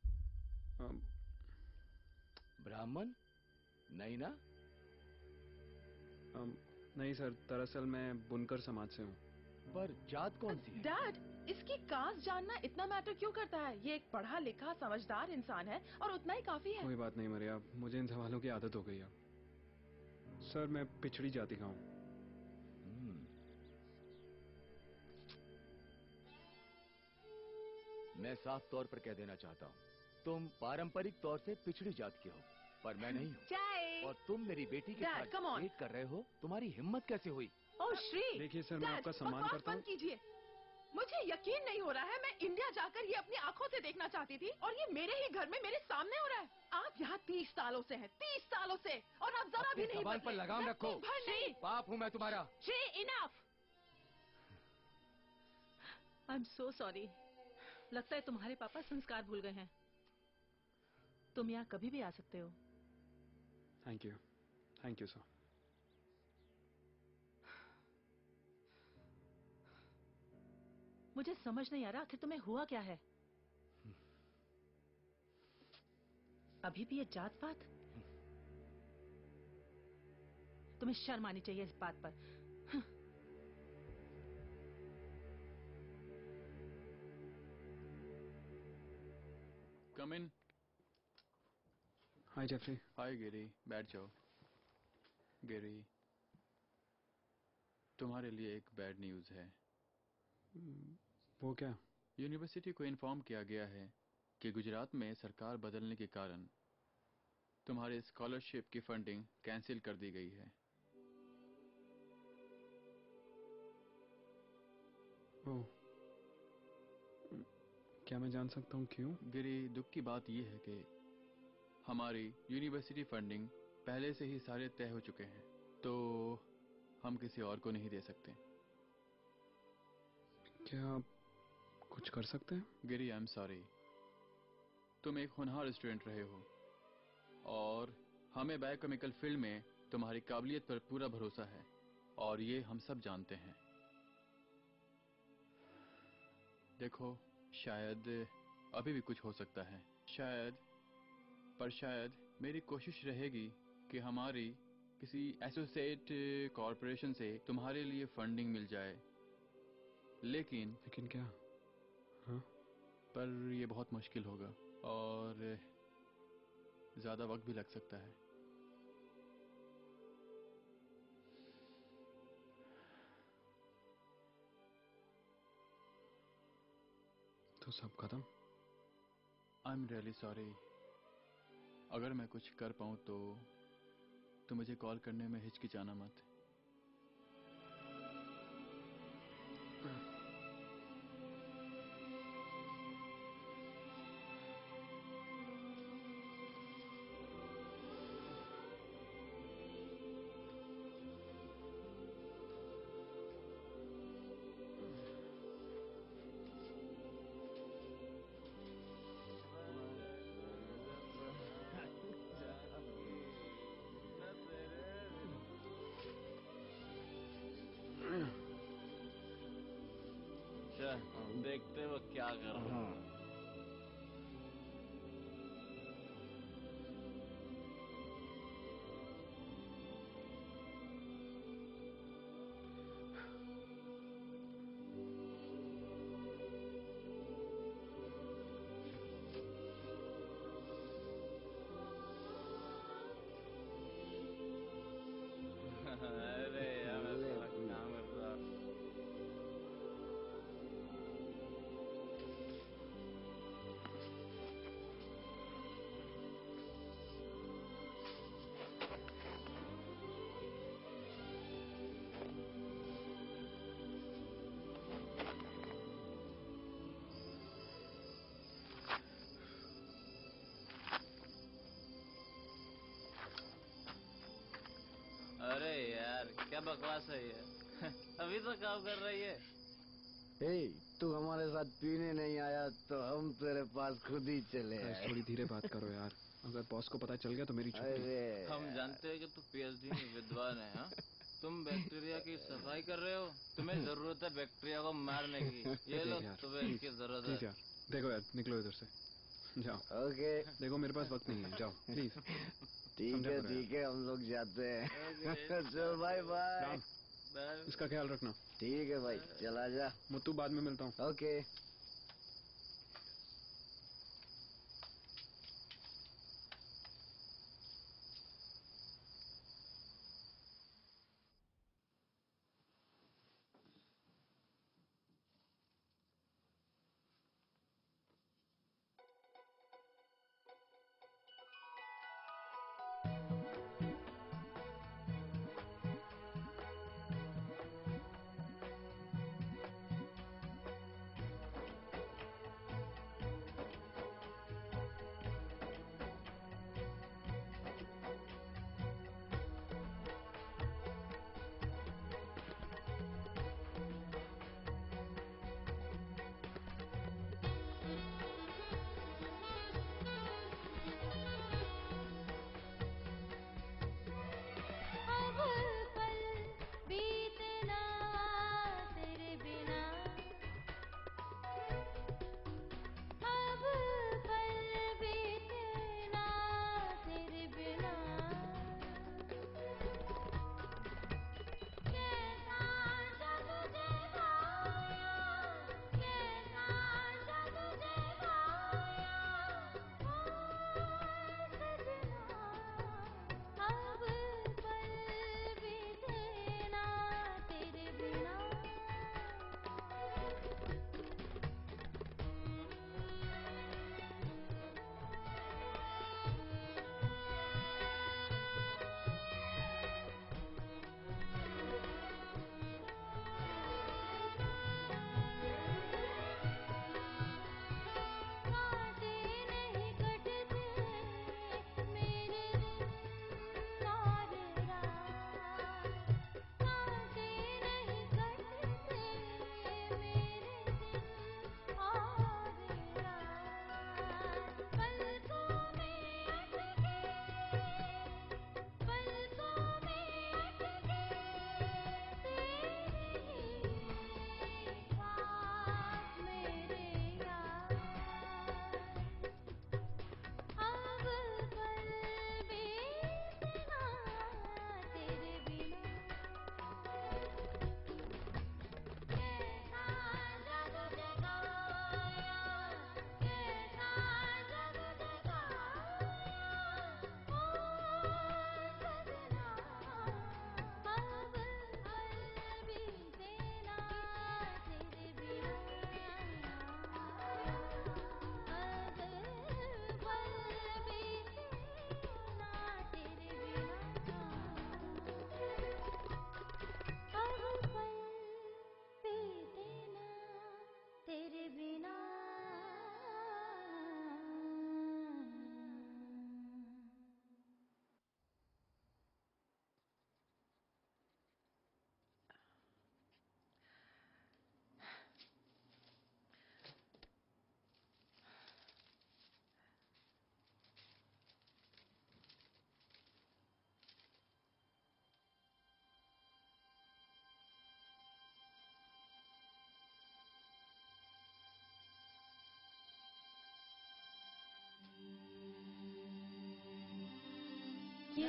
ब्राह्मण? नहीं ना? नहीं सर, दरअसल मैं बुनकर समाज से हूँ। पर जात कौन सी है? डैड, इसकी कास्ट जानना इतना मैटर क्यों करता है? ये एक पढ़ा लिखा समझदार इंसान है और उतना ही काफी है। कोई बात नहीं मरिया, मुझे इन सवालों की आदत हो गई है। सर मैं पिछड़ी जाति का हूँ। मैं साफ तौर पर कह देना चाहता हूँ, तुम पारंपरिक तौर से पिछड़ी जात के हो, पर मैं नहीं हूँ। चाय। और तुम मेरी बेटी के Dad, साथ come on. डेट कर रहे हो, तुम्हारी हिम्मत कैसे हुई? ओह श्री। देखिए सर, मैं आपका सम्मान करता हूँ। कीजिए। मुझे यकीन नहीं हो रहा है। मैं इंडिया जाकर ये अपनी आंखों से देखना चाहती थी और ये मेरे ही घर में मेरे सामने हो रहा है। आप यहाँ 30 सालों से हैं, 30 सालों से, और आप जरा भी नहीं जबान पर बदले। लगाम रखो। नहीं। बाप हूँ मैं तुम्हारा। श्री enough. I am so sorry. लगता है तुम्हारे पापा संस्कार भूल गए हैं। तुम यहाँ कभी भी आ सकते हो। Thank you sir. मुझे समझ नहीं आ रहा आखिर तुम्हें हुआ क्या है। अभी भी ये जात पात। तुम्हें शर्म आनी चाहिए इस बात पर। कम इन। हाय जेफरी। हाय गिरी, बैठ जाओ। गिरी, तुम्हारे लिए एक बैड न्यूज़ है। वो क्या? यूनिवर्सिटी को इन्फॉर्म किया गया है कि गुजरात में सरकार बदलने के कारण तुम्हारे स्कॉलरशिप की फंडिंग कैंसिल कर दी गई है। ओह, क्या मैं जान सकता हूँ क्यों? गिरी, दुख की बात यह है कि हमारी यूनिवर्सिटी फंडिंग पहले से ही सारे तय हो चुके हैं, तो हम किसी और को नहीं दे सकते। क्या आप कुछ कर सकते हैं? Giri, I am sorry. तुम एक होनहार स्टूडेंट रहे हो और हमें बायोकेमिकल फील्ड में तुम्हारी काबिलियत पर पूरा भरोसा है और ये हम सब जानते हैं। देखो, शायद अभी भी कुछ हो सकता है, शायद मेरी कोशिश रहेगी कि हमारी किसी एसोसिएट कॉरपोरेशन से तुम्हारे लिए फंडिंग मिल जाए। लेकिन क्या? हाँ? पर ये बहुत मुश्किल होगा और ज्यादा वक्त भी लग सकता है। तो सब खत्म? I am really sorry. अगर मैं कुछ कर पाऊं तो मुझे कॉल करने में हिचकिचाना मत। देखते वो क्या कर रहा है। अरे यार मैं थोड़ा काम कर रहा हूँ। अरे यार क्या बकवास है ये। अभी तो काम कर रही है। तू हमारे साथ पीने नहीं आया तो हम तेरे पास खुद ही चले आए। थोड़ी धीरे बात करो यार, अगर बॉस को पता चल गया तो मेरी छुट्टी। हम जानते हैं कि तू पीएचडी में विद्वान है। हाँ, तुम बैक्टीरिया की सफाई कर रहे हो। तुम्हें जरूरत है बैक्टीरिया को मारने की। ये लो, तुम्हें इसकी जरूरत है। प्लीज यार, देखो यार, निकलो इधर से, जाओ। ओके, देखो मेरे पास वक्त नहीं है, जाओ प्लीज। ठीक है हम लोग जाते हैं। चल बाय बाय। इसका ख्याल रखना। ठीक है भाई, चला जा। मुत्तू, बाद में मिलता हूँ। ओके।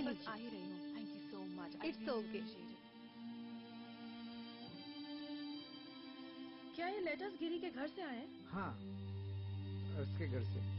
बस आ ही रही हूँ। Thank you so much. It's okay. क्या ये लेटर्स गिरी के घर से आए? हाँ, उसके घर से।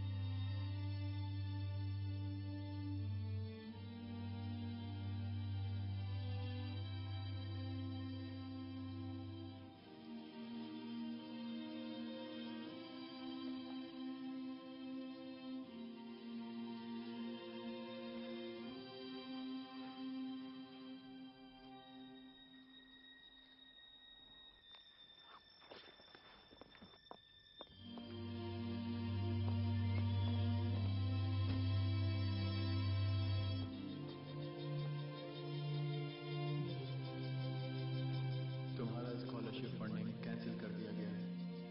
तुम्हारा स्कॉलरशिप फंडिंग कैंसिल कर दिया गया है।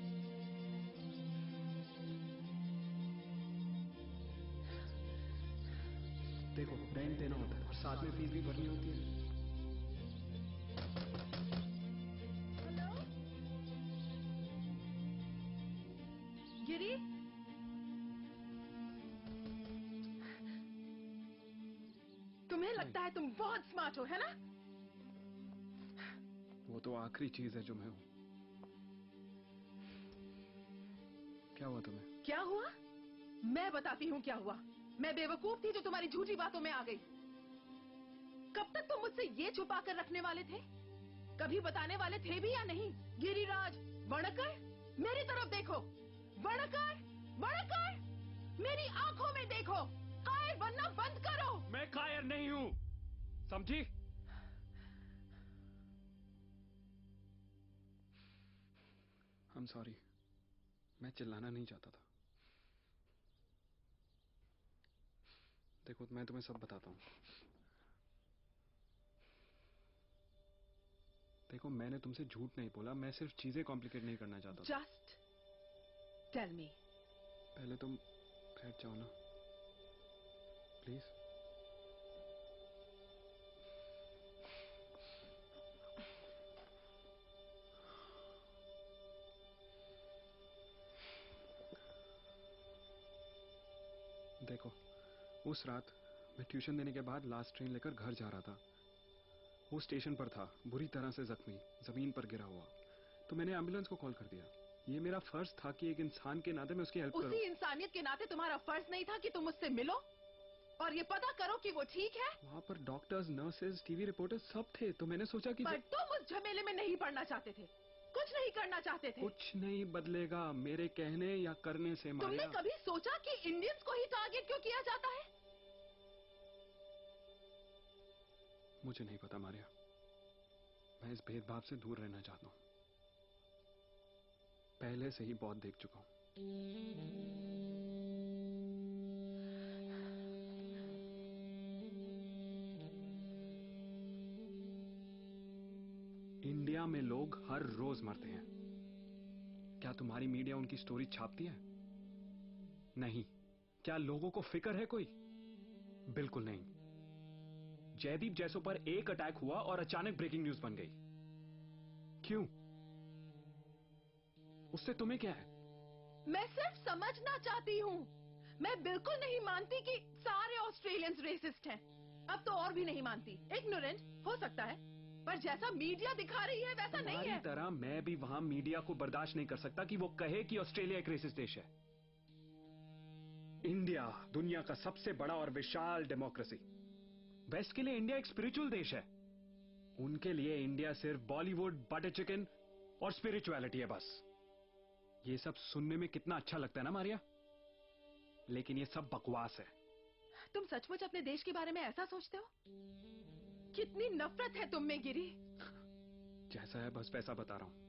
देखो, रेंट देना होता है और साथ में फीस भी भरनी होती है। गिरी, तुम्हें लगता है तुम बहुत स्मार्ट हो, है ना? वो तो आखिरी चीज है जो मैं हूं। क्या हुआ तुम्हें? क्या हुआ? मैं बताती हूँ क्या हुआ। मैं बेवकूफ थी जो तुम्हारी झूठी बातों में आ गई। कब तक तुम मुझसे ये छुपा कर रखने वाले थे? कभी बताने वाले थे भी या नहीं? गिरिराज, वणकर, मेरी तरफ देखो। वणकर, वणकर, मेरी आंखों में देखो। कायर बनना बंद करो। मैं कायर नहीं हूं, समझी? I'm sorry, मैं चिल्लाना नहीं चाहता था। देखो, मैं तुम्हें सब बताता हूँ। देखो, मैंने तुमसे झूठ नहीं बोला, मैं सिर्फ चीजें कॉम्प्लिकेट नहीं करना चाहता था। Just tell me. पहले तुम बैठ जाओ ना, प्लीज। देखो, उस रात मैं ट्यूशन देने के बाद लास्ट ट्रेन लेकर घर जा रहा था। वो स्टेशन पर था, बुरी तरह से जख्मी, जमीन पर गिरा हुआ। तो मैंने एम्बुलेंस को कॉल कर दिया। ये मेरा फर्ज था कि एक इंसान के नाते मैं उसकी हेल्प करूं। उसी इंसानियत के नाते तुम्हारा फर्ज नहीं था कि तुम उससे मिलो और ये पता करो कि वो ठीक है? वहाँ पर डॉक्टर्स, नर्सेज, टीवी रिपोर्टर्स सब थे, तो मैंने सोचा कि पर तुम उस झमेले में नहीं पड़ना चाहते थे, कुछ नहीं करना चाहते थे। कुछ नहीं बदलेगा मेरे कहने या करने से। तुमने कभी सोचा कि इंडियंस को ही टारगेट क्यों किया जाता है? मुझे नहीं पता मारिया, मैं इस भेदभाव से दूर रहना चाहता हूँ। पहले से ही बहुत देख चुका हूँ। इंडिया में लोग हर रोज मरते हैं। क्या तुम्हारी मीडिया उनकी स्टोरी छापती है? नहीं। क्या लोगों को फिक्र है कोई? बिल्कुल नहीं। जयदीप जैसों पर एक अटैक हुआ और अचानक ब्रेकिंग न्यूज बन गई। क्यों? उससे तुम्हें क्या है? मैं सिर्फ समझना चाहती हूँ। मैं बिल्कुल नहीं मानती कि सारे ऑस्ट्रेलियंस रेसिस्ट हैं। अब तो और भी नहीं मानती। इग्नोरेंट हो सकता है, पर जैसा मीडिया दिखा रही है वैसा नहीं है। तुम्हारी तरह मैं भी वहां मीडिया को बर्दाश्त नहीं कर सकता कि वो कहे कि ऑस्ट्रेलिया एक रेसिस्ट देश है। इंडिया दुनिया का सबसे बड़ा और विशाल डेमोक्रेसी। वेस्ट के लिए इंडिया एक स्पिरिचुअल देश है। उनके लिए इंडिया सिर्फ बॉलीवुड, बटर चिकन और स्पिरिचुअलिटी है बस। ये सब सुनने में कितना अच्छा लगता है ना मारिया, लेकिन ये सब बकवास है। तुम सचमुच अपने देश के बारे में ऐसा सोचते हो? कितनी नफरत है तुम में गिरी। जैसा है बस वैसा बता रहा हूं।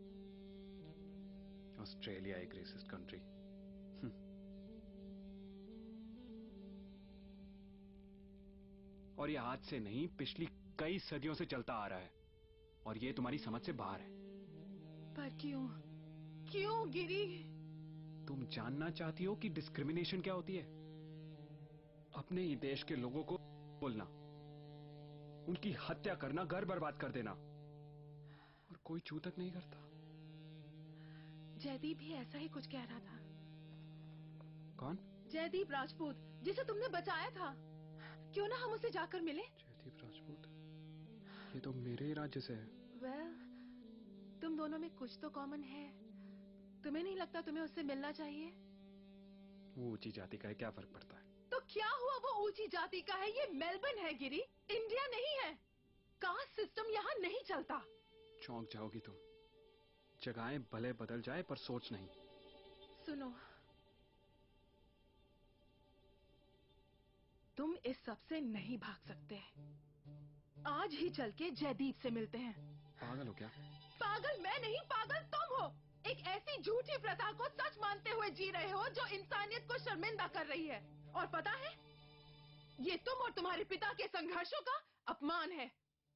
ऑस्ट्रेलिया एक रेसिस्ट कंट्री। और ये आज से नहीं, पिछली कई सदियों से चलता आ रहा है और ये तुम्हारी समझ से बाहर है। पर क्यों? क्यों गिरी? तुम जानना चाहती हो कि डिस्क्रिमिनेशन क्या होती है? अपने ही देश के लोगों को बोलना, उनकी हत्या करना, घर बर्बाद कर देना, और कोई छू तक नहीं करता। जयदीप भी ऐसा ही कुछ कह रहा था। कौन? जयदीप राजपूत, जिसे तुमने बचाया था। क्यों ना हम उसे जाकर मिले? जयदीप राजपूत, ये तो मेरे ही राज्य से है। वेल, तुम दोनों में कुछ तो कॉमन है। तुम्हें नहीं लगता तुम्हें उससे मिलना चाहिए? वो ऊंची जाति का है, क्या फर्क पड़ता है? तो क्या हुआ, वो ऊंची जाति का है? ये मेलबर्न है गिरी, इंडिया नहीं है। कास्ट सिस्टम यहाँ नहीं चलता। चौंक जाओगी तुम। जगहें भले बदल जाए पर सोच नहीं। सुनो, तुम इस सब से नहीं भाग सकते। आज ही चल के जयदीप से मिलते हैं। पागल हो क्या? पागल मैं नहीं, पागल तुम हो। एक ऐसी झूठी प्रथा को सच मानते हुए जी रहे हो जो इंसानियत को शर्मिंदा कर रही है। और पता है, ये तुम और तुम्हारे पिता के संघर्षों का अपमान है।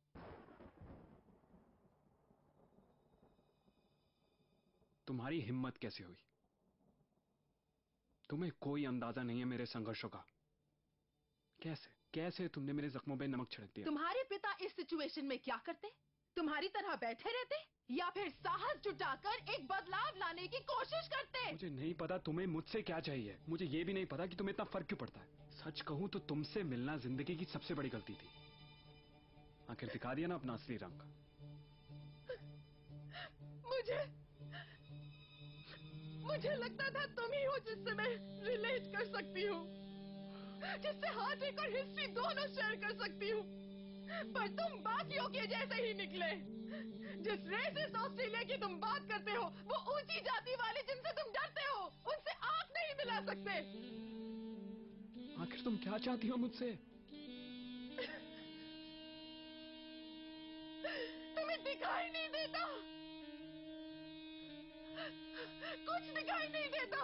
तुम्हारी हिम्मत कैसे हुई? तुम्हें कोई अंदाजा नहीं है मेरे संघर्षों का। कैसे तुमने मेरे जख्मों पे नमक छिड़क दिया? तुम्हारे पिता इस सिचुएशन में क्या करते? तुम्हारी तरह बैठे रहते या फिर साहस जुटाकर एक बदलाव लाने की कोशिश करते? मुझे नहीं पता तुम्हें मुझसे क्या चाहिए। मुझे ये भी नहीं पता कि तुम्हें इतना फर्क क्यों पड़ता है। सच कहूं तो तुमसे मिलना जिंदगी की सबसे बड़ी गलती थी। आखिर दिखा दिया ना अपना असली रंग। मुझे लगता था तुम ही हो जिससे मैं रिलेट कर सकती हूँ, जिससे हार्ट और हिस्ट्री दोनों शेयर कर सकती हूँ। पर तुम बाकियों के जैसे ही निकले। जिस रेसिस्ट ऑस्ट्रेलिया की तुम बात करते हो, वो ऊंची जाति वाले जिनसे तुम डरते हो, उनसे आंख नहीं मिला सकते। आखिर तुम क्या चाहती हो मुझसे? तुम्हें दिखाई नहीं देता? कुछ दिखाई नहीं देता?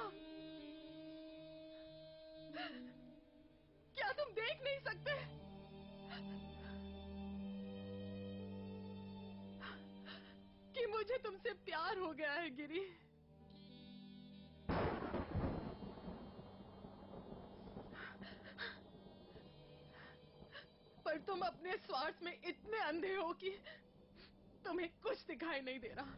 क्या तुम देख नहीं सकते कि मुझे तुमसे प्यार हो गया है गिरी? पर तुम अपने स्वार्थ में इतने अंधे हो कि तुम्हें कुछ दिखाई नहीं दे रहा।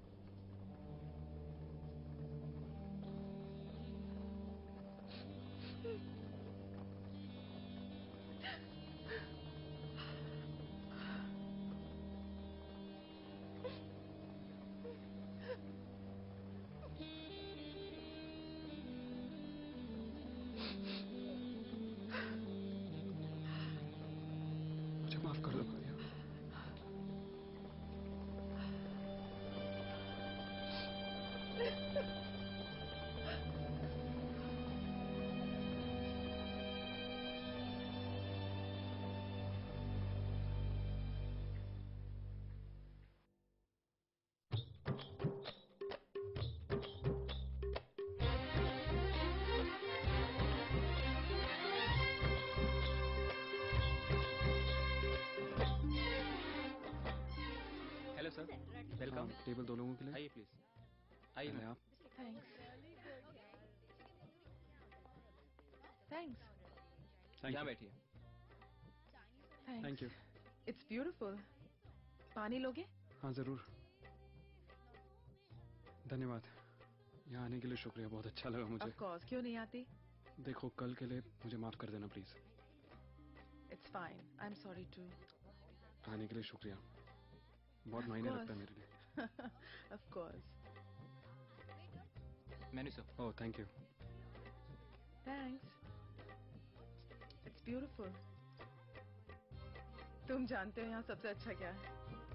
मुझे माफ कर दो Maria. Hello sir, welcome. Table दो लोगों के लिए। आइए प्लीज, आइए पहले मैम। आप। थैंक्स। यहाँ बैठिए। Thank you. It's beautiful. पानी लोगे? हाँ जरूर, धन्यवाद। यहाँ आने के लिए शुक्रिया, बहुत अच्छा लगा मुझे। ऑफ कोर्स, क्यों नहीं आती? देखो, कल के लिए मुझे माफ कर देना please. It's fine, I am sorry too. आने के लिए शुक्रिया, बहुत मायने रखता है मेरे लिए। Of course. Menu sir. Oh thank you. Thanks. It's beautiful. तुम जानते हो यहाँ सबसे अच्छा क्या है?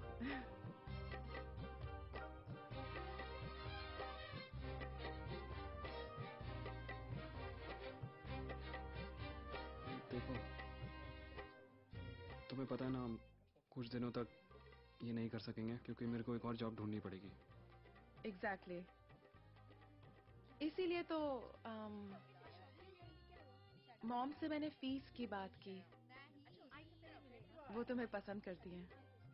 देखो, तुम्हें पता है ना, हम कुछ दिनों तक ये नहीं कर सकेंगे क्योंकि मेरे को एक और जॉब ढूंढनी पड़ेगी। एग्जैक्टली। इसीलिए तो मॉम से मैंने फीस की बात की। वो तुम्हें पसंद करती हैं,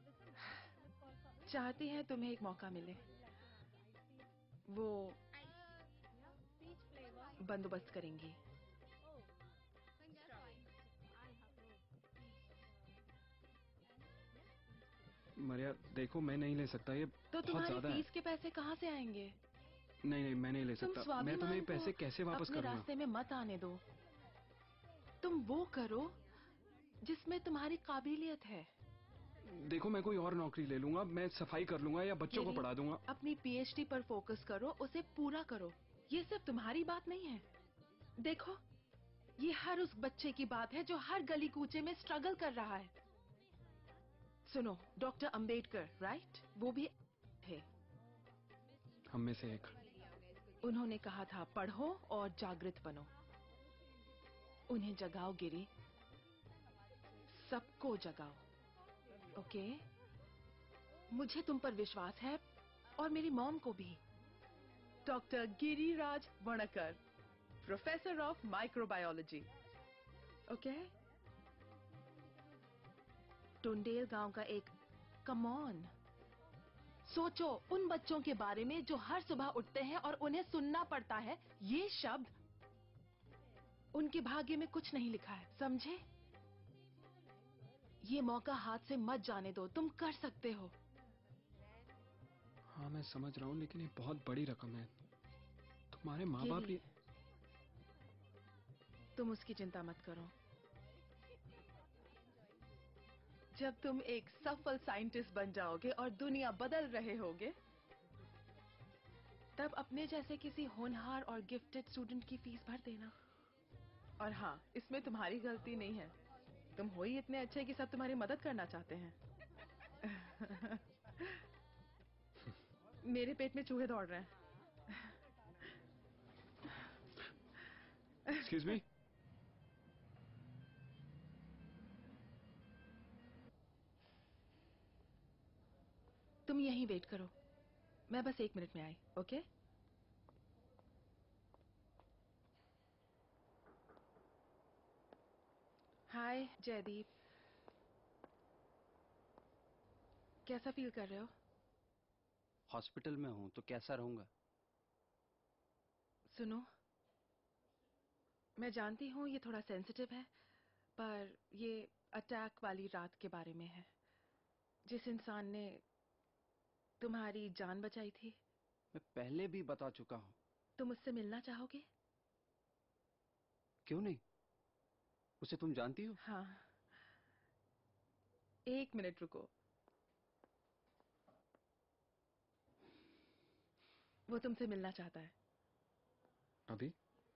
चाहती हैं तुम्हें एक मौका मिले। वो बंदोबस्त करेंगी। मरिया देखो, मैं नहीं ले सकता, ये तो बहुत तुम्हारी ज्यादा है। फीस के पैसे कहाँ से आएंगे? नहीं, मैं नहीं ले तुम सकता। मैं स्वाभिमान तुम्हें को पैसे कैसे वापस अपने करूंगा? रास्ते में मत आने दो। तुम वो करो जिसमें तुम्हारी काबिलियत है। देखो मैं कोई और नौकरी ले लूंगा, मैं सफाई कर लूंगा या बच्चों को पढ़ा दूंगा। अपनी पीएचडी पर फोकस करो, उसे पूरा करो। ये सिर्फ तुम्हारी बात नहीं है। देखो ये हर उस बच्चे की बात है जो हर गली कूचे में स्ट्रगल कर रहा है। सुनो, डॉक्टर अंबेडकर, राइट, वो भी थे, हम में से एक। उन्होंने कहा था पढ़ो और जागृत बनो। उन्हें जगाओ गिरी, सबको जगाओ। ओके? मुझे तुम पर विश्वास है और मेरी मॉम को भी। Doctor Giriraj Wankar, professor of microbiology. Okay? Tundel गांव का एक कम ऑन। सोचो उन बच्चों के बारे में जो हर सुबह उठते हैं और उन्हें सुनना पड़ता है ये शब्द। उनके भाग्य में कुछ नहीं लिखा है, समझे? ये मौका हाथ से मत जाने दो, तुम कर सकते हो। हाँ मैं समझ रहा हूँ, लेकिन ये बहुत बड़ी रकम है। तुम्हारे माँ बाप ही। तुम उसकी चिंता मत करो। जब तुम एक सफल साइंटिस्ट बन जाओगे और दुनिया बदल रहे होगे, तब अपने जैसे किसी होनहार और गिफ्टेड स्टूडेंट की फीस भर देना। और हाँ, इसमें तुम्हारी गलती नहीं है। तुम हो ही इतने अच्छे कि सब तुम्हारी मदद करना चाहते हैं। मेरे पेट में चूहे दौड़ रहे हैं। Excuse me? तुम यहीं वेट करो, मैं बस 1 मिनट में आई। ओके? हाय जयदीप, कैसा फील कर रहे हो? हॉस्पिटल में हूं तो कैसा रहूंगा? सुनो, मैं जानती हूँ ये थोड़ा सेंसिटिव है, पर ये अटैक वाली रात के बारे में है, जिस इंसान ने तुम्हारी जान बचाई थी। मैं पहले भी बता चुका हूं। तुम उससे मिलना चाहोगे? क्यों नहीं? उसे तुम जानती हो? हाँ। 1 मिनट रुको। वो तुमसे मिलना चाहता है। अभी?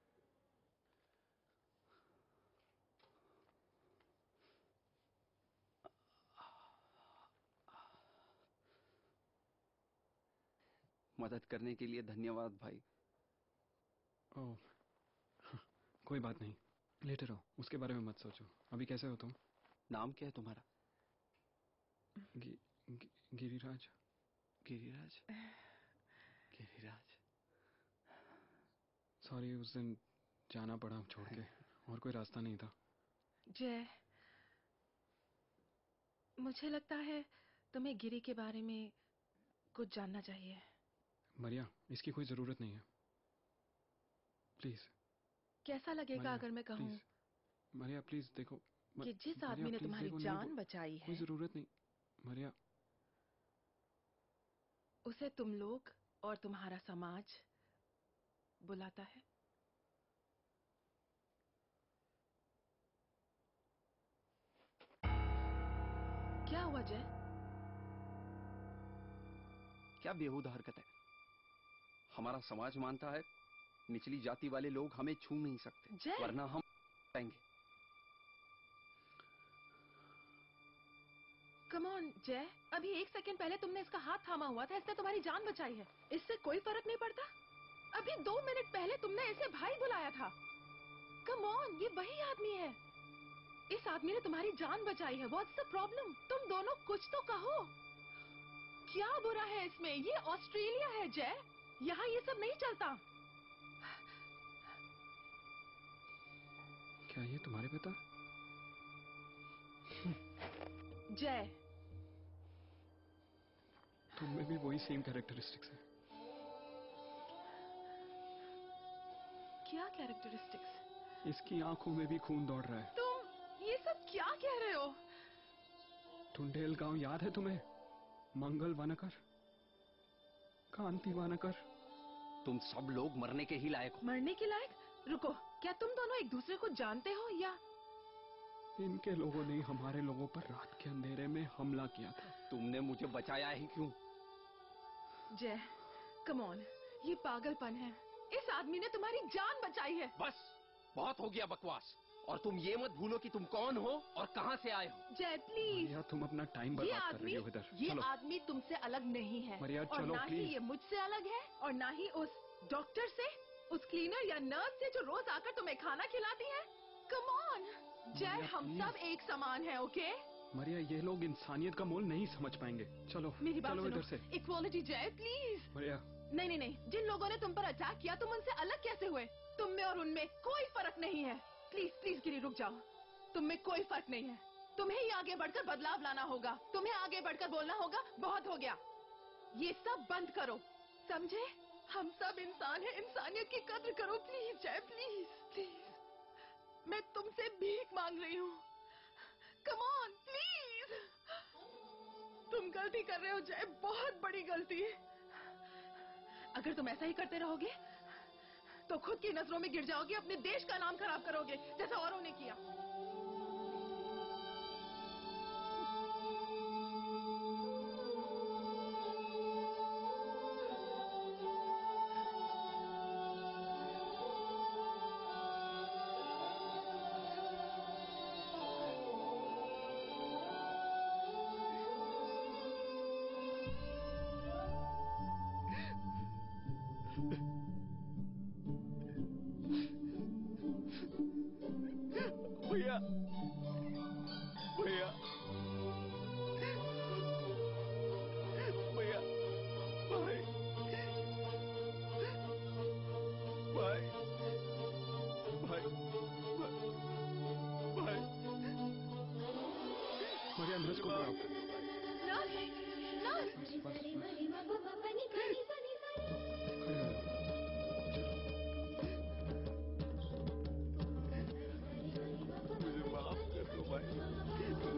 मदद करने के लिए धन्यवाद भाई। ओह, कोई बात नहीं, लेटे रहो, उसके बारे में मत सोचो। अभी कैसे हो तुम? नाम क्या है तुम्हारा? गिरिराज। गिरिराज? गिरिराज। सॉरी, उस दिन जाना पड़ा छोड़ के, और कोई रास्ता नहीं था। जय, मुझे लगता है तुम्हें गिरी के बारे में कुछ जानना चाहिए। मरिया, इसकी कोई जरूरत नहीं है, प्लीज। कैसा लगेगा अगर मैं कहूँ मरिया प्लीज देखो कि जिस आदमी ने तुम्हारी जान बचाई है, कोई जरूरत नहीं मरिया, उसे तुम लोग और तुम्हारा समाज बुलाता है। क्या हुआ जय? क्या बेहुदा हरकत है। हमारा समाज मानता है निचली जाति वाले लोग हमें छू नहीं सकते, वरना हम आएंगे। कम ऑन जय, अभी 1 सेकंड पहले तुमने इसका हाथ थामा हुआ था, इसने तुम्हारी जान बचाई है। इससे कोई फर्क नहीं पड़ता? अभी 2 मिनट पहले तुमने इसे भाई बुलाया था। कम ऑन, ये वही आदमी है। इस आदमी ने तुम्हारी जान बचाई है। What's the problem? तुम दोनों कुछ तो कहो। क्या बुरा है इसमें? ये ऑस्ट्रेलिया है जय, यहाँ ये सब नहीं चलता। क्या ये तुम्हारे पिता? जय, तुम में भी वही सेम कैरेक्टरिस्टिक्स है। क्या कैरेक्टरिस्टिक्स? इसकी आंखों में भी खून दौड़ रहा है। तुम ये सब क्या कह रहे हो? टुंडेल गांव याद है तुम्हें? मंगल वानकर, कांति वानकर। तुम सब लोग मरने के ही लायक हो। मरने के लायक? रुको, क्या तुम दोनों एक दूसरे को जानते हो या? इनके लोगों ने हमारे लोगों पर रात के अंधेरे में हमला किया था। तुमने मुझे बचाया ही क्यों? जय, कम ऑन, ये पागलपन है। इस आदमी ने तुम्हारी जान बचाई है। बस, बहुत हो गया बकवास। और तुम ये मत भूलो कि तुम कौन हो और कहां से आए हो। जय प्लीज। मरिया, तुम अपना टाइम बर्बाद कर रही हो इधर। ये आदमी तुमसे अलग नहीं है। मरिया, और चलो ना ही प्लीज। ये मुझसे अलग है और ना ही उस डॉक्टर से, उस क्लीनर या नर्स से जो रोज आकर तुम्हें खाना खिलाती है। कम ऑन जय, हम सब एक समान है। ओके मरिया, ये लोग इंसानियत का मोल नहीं समझ पाएंगे। चलो मेरी बात चलो इधर से। इक्वालिटी जय प्लीज। मरिया, नहीं नहीं नहीं, जिन लोगों ने तुम पर अटैक किया तुम उनसे अलग कैसे हुए? तुम में और उनमें कोई फर्क नहीं है। प्लीज प्लीज गिरी, रुक जाओ। तुम में कोई फर्क नहीं है। तुम्हें ही आगे बढ़कर बदलाव लाना होगा। तुम्हें आगे बढ़कर बोलना होगा बहुत हो गया, ये सब बंद करो, समझे? हम सब इंसान हैं, इंसानियत की कद्र करो। प्लीज जय, प्लीज प्लीज, मैं तुमसे भीख मांग रही हूँ। Come on please. तुम गलती कर रहे हो जय, बहुत बड़ी गलती। अगर तुम ऐसा ही करते रहोगे तो खुद की नजरों में गिर जाओगे, अपने देश का नाम खराब करोगे जैसा औरों ने किया। भैया भैया भैया, भाई भाई भाई भाई, मरिया, नर्स को बुलाओ। मुझे माफ कर दो भाई, मुझे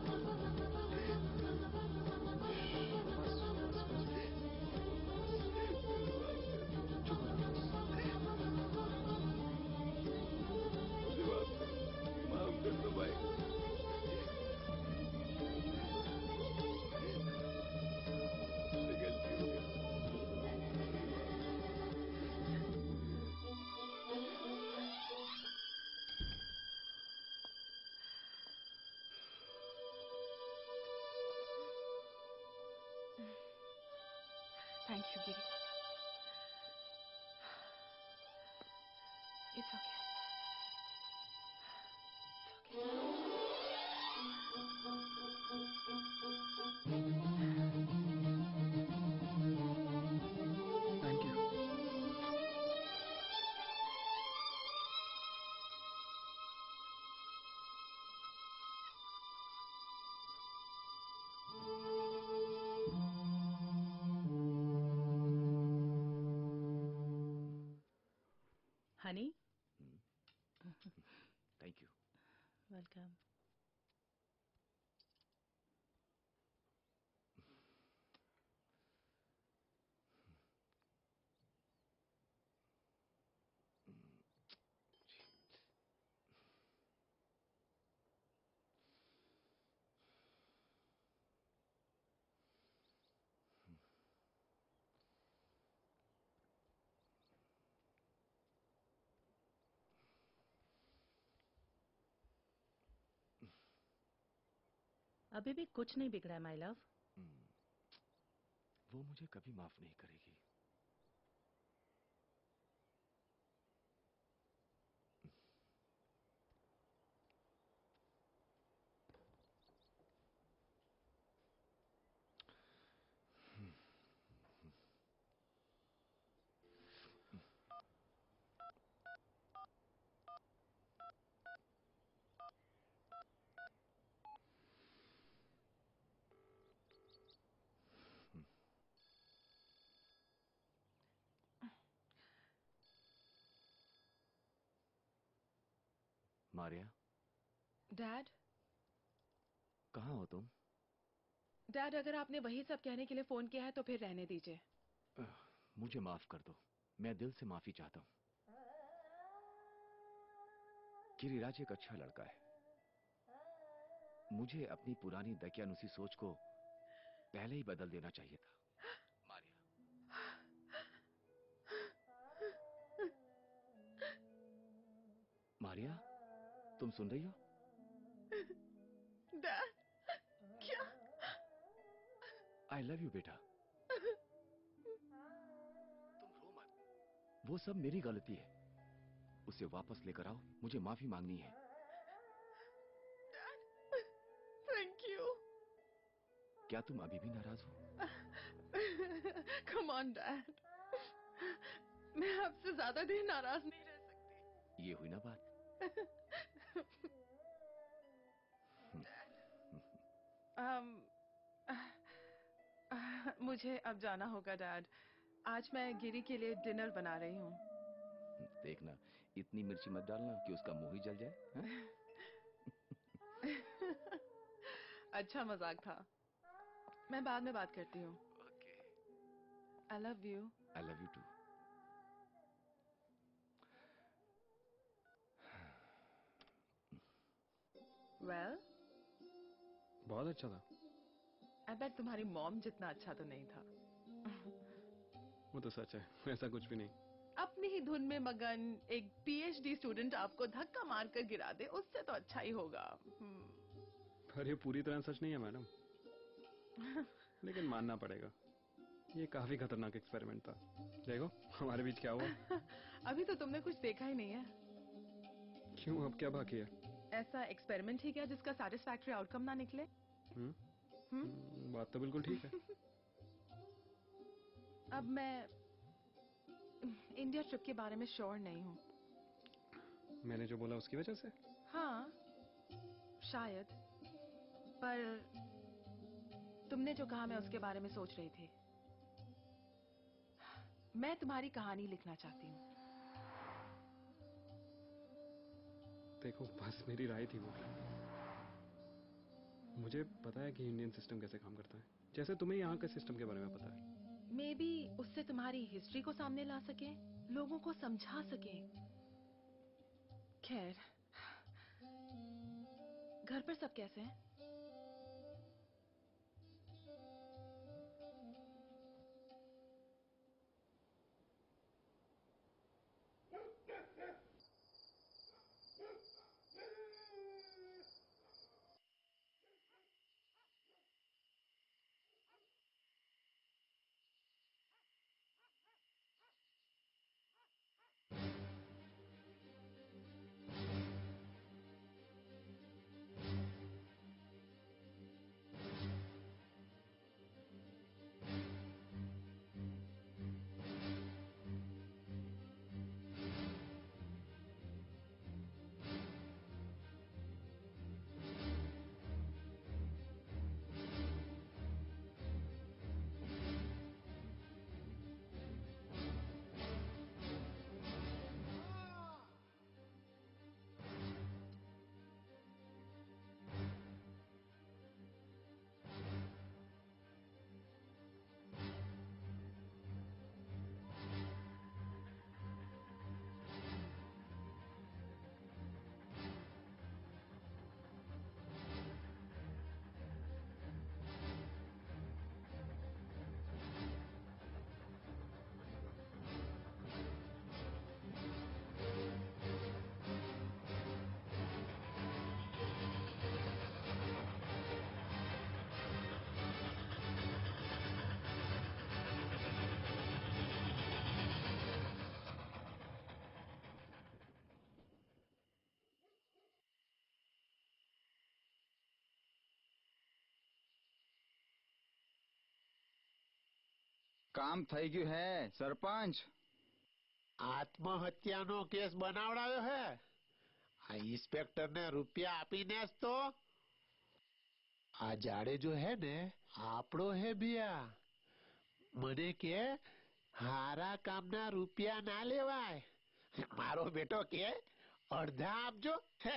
माफ कर दो भाई। गलती हो गई। Thank you, Giri. It's okay. Thank you. Honey, thank you. Welcome. अभी भी कुछ नहीं बिगड़ा माय लव। वो मुझे कभी माफ नहीं करेगी। मारिया, डैड, कहाँ हो तुम? डैड, अगर आपने वही सब कहने के लिए फोन किया है तो फिर रहने दीजिए। मुझे माफ कर दो, मैं दिल से माफी चाहता हूँ। गिरिराज एक अच्छा लड़का है, मुझे अपनी पुरानी दकियानुसी सोच को पहले ही बदल देना चाहिए था। मारिया, मारिया, तुम सुन रही हो? डैड, क्या? आई लव यू बेटा। तुम रो मत, वो सब मेरी गलती है। उसे वापस लेकर आओ, मुझे माफी मांगनी है। Thank you. क्या तुम अभी भी नाराज हो? कम ऑन डैड, मैं आपसे ज्यादा देर नाराज नहीं रह सकती। ये हुई ना बात। मुझे अब जाना होगा डैड। आज मैं गिरी के लिए डिनर बना रही हूँ। देखना, इतनी मिर्ची मत डालना कि उसका मुंह ही जल जाए। अच्छा मजाक था। मैं बाद में बात करती हूँ। I love you. I love you too. Well, बहुत अच्छा था। आई बेट तुम्हारी मॉम जितना अच्छा तो नहीं था। वो तो सच है, ऐसा कुछ भी नहीं। अपनी ही धुन में मगन एक पीएचडी स्टूडेंट आपको धक्का मारकर गिरा दे, उससे तो अच्छा ही होगा। पर ये पूरी तरह सच नहीं है मैडम। लेकिन मानना पड़ेगा, ये काफी खतरनाक एक्सपेरिमेंट था। देखो हमारे बीच क्या हुआ। अभी तो तुमने कुछ देखा ही नहीं है। क्यों, अब क्या बाकी है? ऐसा एक्सपेरिमेंट ही क्या जिसका सैटिस्फैक्टरी आउटकम ना निकले? बात तो बिल्कुल ठीक है। अब मैं इंडिया ट्रिप के बारे में श्योर नहीं हूँ। मैंने जो बोला उसकी वजह से? हाँ शायद, पर तुमने जो कहा मैं उसके बारे में सोच रही थी। मैं तुम्हारी कहानी लिखना चाहती हूँ। देखो बस मेरी राय थी वो। मुझे पता है कि इंडियन सिस्टम कैसे काम करता है, जैसे तुम्हें यहाँ के सिस्टम के बारे में पता है। मे बी उससे तुम्हारी हिस्ट्री को सामने ला सके, लोगों को समझा सके। खैर, घर पर सब कैसे हैं? કામ થઈ ગયું હે સરપંચ. આત્મહત્યાનો કેસ બનાવડાવ્યો હે. આ ઇન્સ્પેક્ટરને રૂપિયા આપીને જ તો આ જાડેજો હે ને આપણો હે ભિયા. મને કે હારા કામના રૂપિયા ના લેવાય. મારો બેટો કે અડધા આપજો.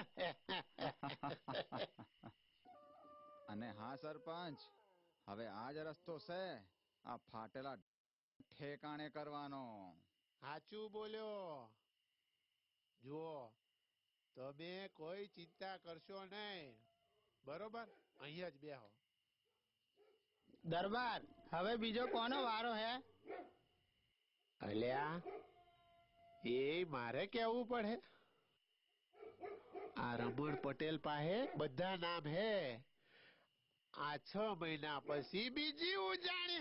અને હા સરપંચ, હવે આ જ રસ્તો છે, આ ફાટેલા ઠેકાણે કરવાનો. સાચું બોલ્યો. જુઓ, તમે કોઈ ચિંતા કરશો નહીં. બરોબર અહીંયા જ બેહો. દરબાર હવે બીજો કોનો વારો હે? અલ્યા એ મારે કેવું પડે? આ રમણ પટેલ પાસે બધા નામ હે. આ 6 મહિના પછી બીજી ઉજાણી.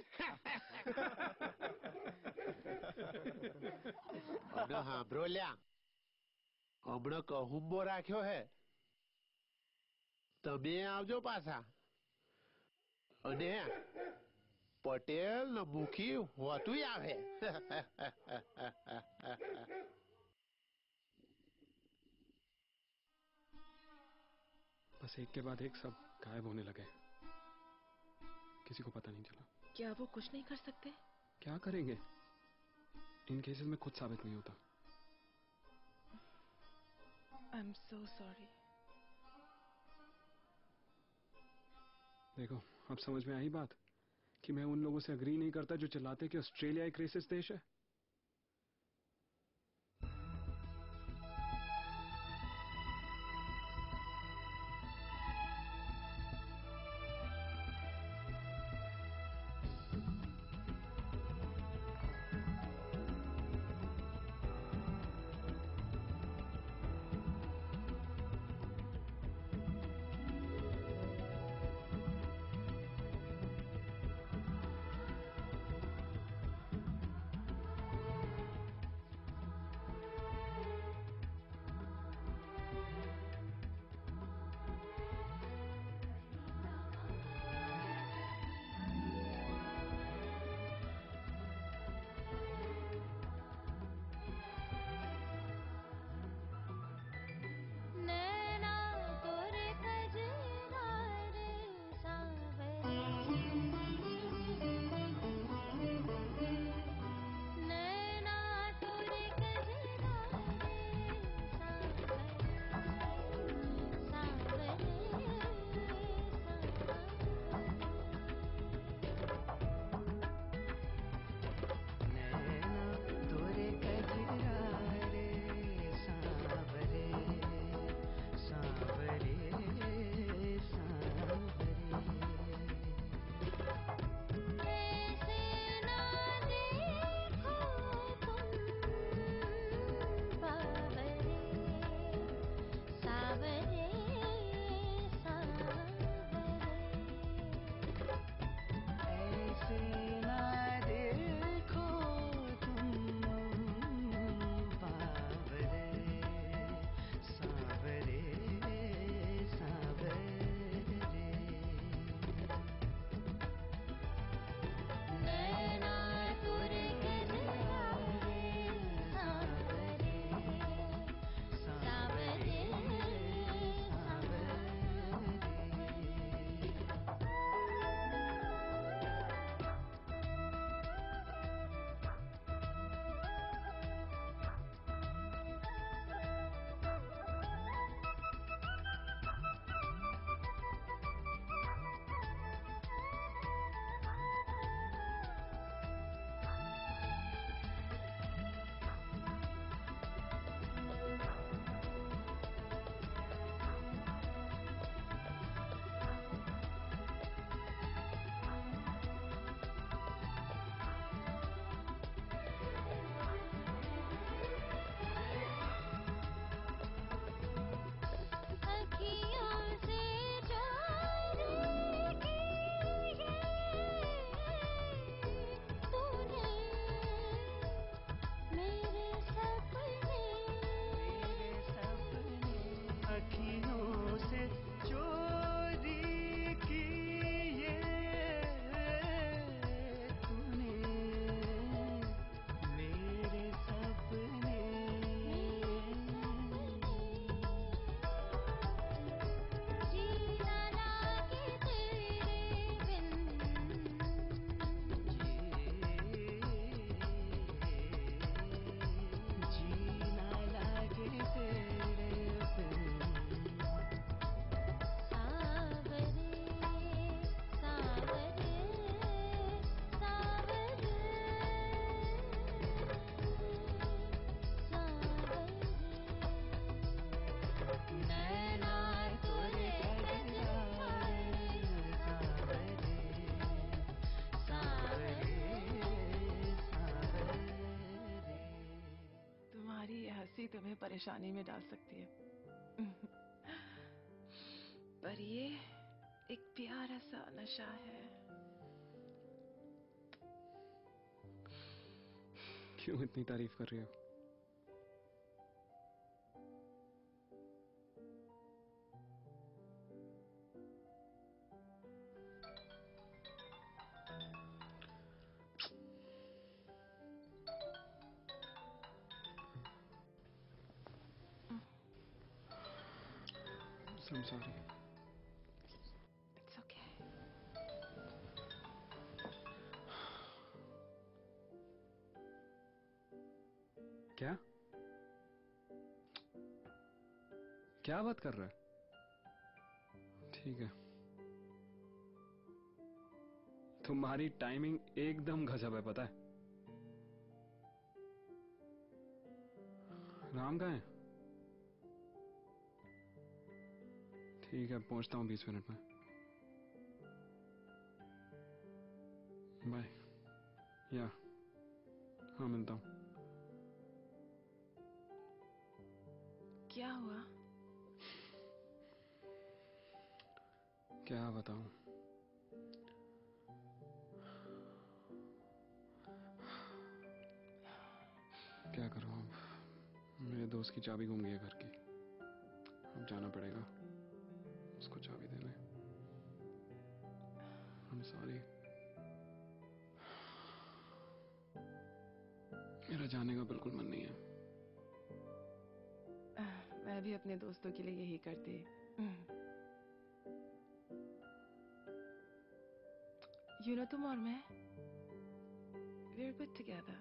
અને સાંભળો લ્યા, હમણાં કહુંબો રાખ્યો હે, તમે આવજો પાછા. અને પટેલ ને મુખી હોતું આવે. बस एक के बाद एक सब गायब होने लगे. किसी को पता नहीं चला. क्या वो कुछ नहीं कर सकते? क्या करेंगे? इन केसेस में खुद साबित नहीं होता. I am so sorry. देखो अब समझ में आई बात कि मैं उन लोगों से अग्री नहीं करता जो चिल्लाते कि ऑस्ट्रेलिया एक रेसिस्ट देश है. परेशानी में डाल सकती है। पर ये एक प्यारा सा नशा है। क्यों इतनी तारीफ कर रही हो? I'm sorry. It's okay. क्या? क्या बात कर रहा है? ठीक है। तुम्हारी टाइमिंग एकदम गजब है, पता है? राम कहाँ है? ठीक है, पहुंचता हूँ 20 मिनट में। बाय। या हाँ, मिलता हूँ। क्या हुआ? क्या बताऊं? क्या करूं अब? मेरे दोस्त की चाबी गुम गई है घर की। अब जाना पड़ेगा उसको चाबी देने। I'm sorry। मेरा जाने का बिल्कुल मन नहीं है। मैं भी अपने दोस्तों के लिए यही करती। You know, तुम और मैं, we're good together।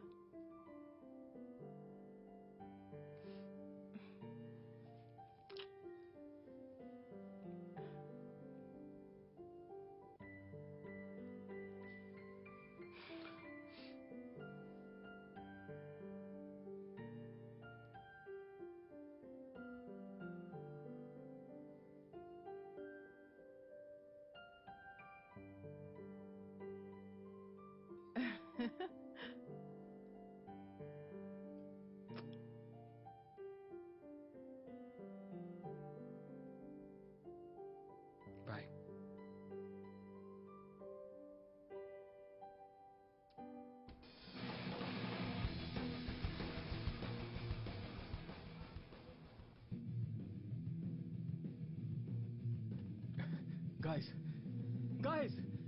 Bye. Guys, guys,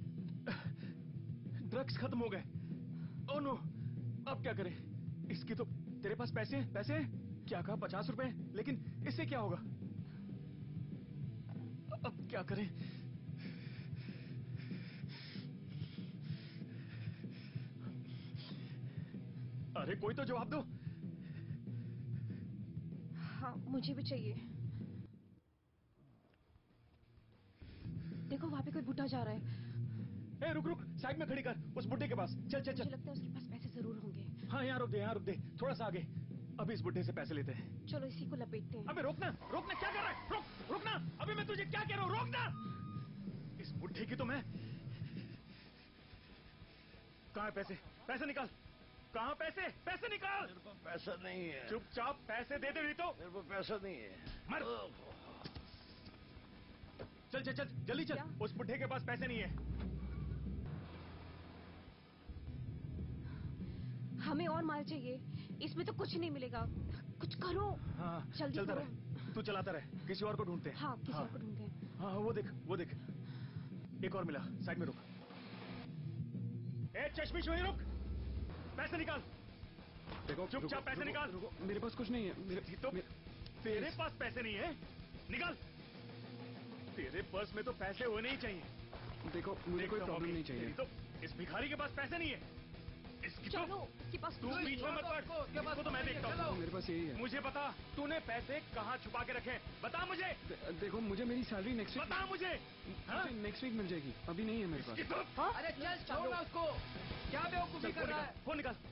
drugs खत्म हो गए। ओह नो, अब क्या करें? इसकी तो तेरे पास पैसे हैं? पैसे हैं? क्या कहा, 50 रुपए? लेकिन इससे क्या होगा? अब क्या करें? अरे कोई तो जवाब दो। हाँ, मुझे भी चाहिए। देखो, वहाँ पे कोई बुढ़ा जा रहा है। ए, रुक रुक, साइड में खड़ी कर, उस बुड्ढे के पास। चल चल चल। मुझे लगता है उसके पास पैसे जरूर होंगे। हाँ, यहाँ रुक दे, यहाँ रुक दे, थोड़ा सा आगे। अभी इस बुड्ढे से पैसे लेते हैं। चलो इसी को लपेटते हैं। अबे रोकना, रोकना, क्या कर रहा है? रुक, रुकना, अभी मैं तुझे क्या कह रहा हूँ, रोकना। इस बुड्ढे की तो मैं। कहाँ है पैसे? पैसे निकाल। कहाँ पैसे? पैसे निकाल। मेरे पास पैसा नहीं है। चुपचाप पैसे दे दे, नहीं तो। मेरे पास पैसा नहीं है। मर। चल चल चल, जल्दी चल। उस बुड्ढे के पास पैसे नहीं है। हमें और माल चाहिए, इसमें तो कुछ नहीं मिलेगा। कुछ करो। हाँ, जल्दी चलता करो। रहे, तू चलाता रहे, किसी और को ढूंढते हैं। हाँ, किसी और को ढूंढते हैं। हाँ, वो देख, वो देख, एक और मिला। साइड में रुक। ए, चश्मिश, वहीं रुक। पैसे निकाल। देखो, चुपचाप पैसे निकाल। मेरे पास कुछ नहीं है। तेरे पास पैसे नहीं है? निकाल। तेरे पर्स में तो पैसे होने ही चाहिए। देखो, मुझे कोई प्रॉब्लम नहीं चाहिए। तो इस भिखारी के पास पैसे नहीं है। इसकी चलो, इसके पास तू बीच में मत पड़। इसको तो मैं देखता हूँ। मेरे पास यही है। मुझे बता, तूने पैसे कहाँ छुपा के रखे? बता मुझे। देखो, मुझे मेरी सैलरी नेक्स्ट वीक। बता मुझे। नेक्स्ट वीक मिल जाएगी, अभी नहीं है मेरे पास। अरे चल, छोड़ ना उसको। क्या बेवकूफी कर रहा है? फोन निकाल।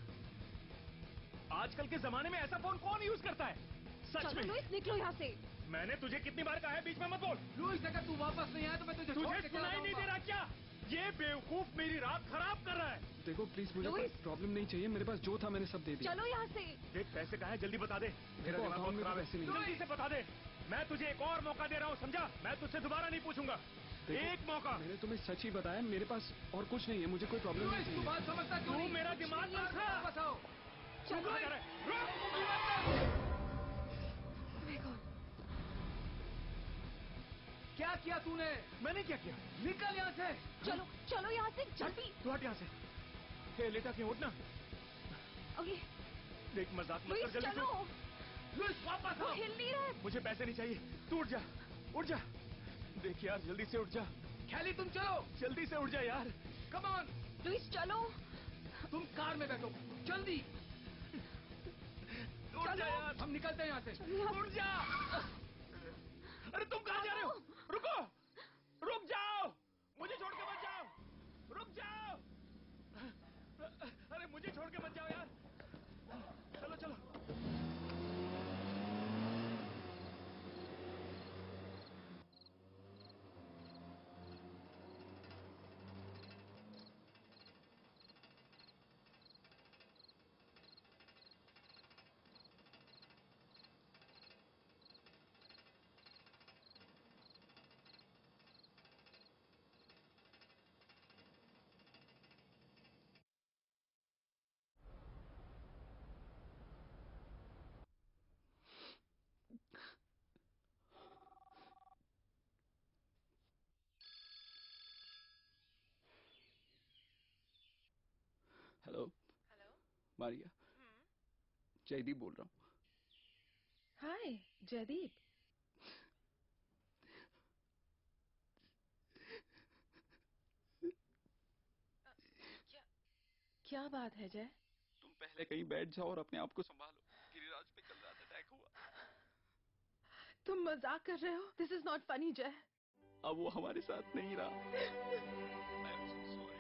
आजकल के जमाने में ऐसा फोन कौन यूज करता है? सच में। लुइस, निकलो यहाँ से। मैंने तुझे कितनी बार कहा है बीच में मत बोल। लुइस, अगर तू वापस नहीं आया तो मैं तुझे सुनाई नहीं दे रहा क्या? ये बेवकूफ मेरी रात खराब कर रहा है। देखो प्लीज, मुझे कोई प्रॉब्लम नहीं चाहिए, मेरे पास जो था मैंने सब दे दिया। चलो यहाँ से। देख पैसे कहाँ है, जल्दी बता दे। मेरा दिमाग बहुत खराब है, जल्दी से बता दे। मैं तुझे एक और मौका दे रहा हूँ, समझा? मैं तुझसे दोबारा नहीं पूछूंगा, एक मौका। मैंने तुम्हें सच ही बताया, मेरे पास और कुछ नहीं है, मुझे कोई प्रॉब्लम नहीं चाहिए। तू बात समझता क्यों नहीं? मेरा दिमाग मत खा। वापस आओ। क्या किया तूने? मैंने क्या किया? निकल यहाँ से। चलो चलो यहाँ से जल्दी। तू हट यहाँ से। हे लेटा क्यों, उठना। ओके। देख मजाक मत कर, जल्दी चलो। लुइस वापस आओ। हिल नहीं रहा। मुझे पैसे नहीं चाहिए, तू उठ जा, उठ जा। देख यार जल्दी से उठ जा। खेली तुम चलो, जल्दी से उठ जा यार। Come on. लुइस चलो। तुम कार में बैठो, जल्दी। उठ जा यार, हम निकलते हैं यहाँ से। उठ जा। अरे तुम कहाँ जा रहे हो? रुको, रुक जाओ, मुझे छोड़ के मत जाओ, रुक जाओ। अरे मुझे छोड़ के मत जाओ यार, चलो चलो। हेलो। हेलो मारिया, जयदीप बोल रहा हूँ। हाय जयदीप। क्या बात है जय? तुम पहले कहीं बैठ जाओ और अपने आप को संभालो। गिरिराज पे कल रात अटैक हुआ। तुम मजाक कर रहे हो? दिस इज नॉट फनी जय। अब वो हमारे साथ नहीं रहा। I am so sorry,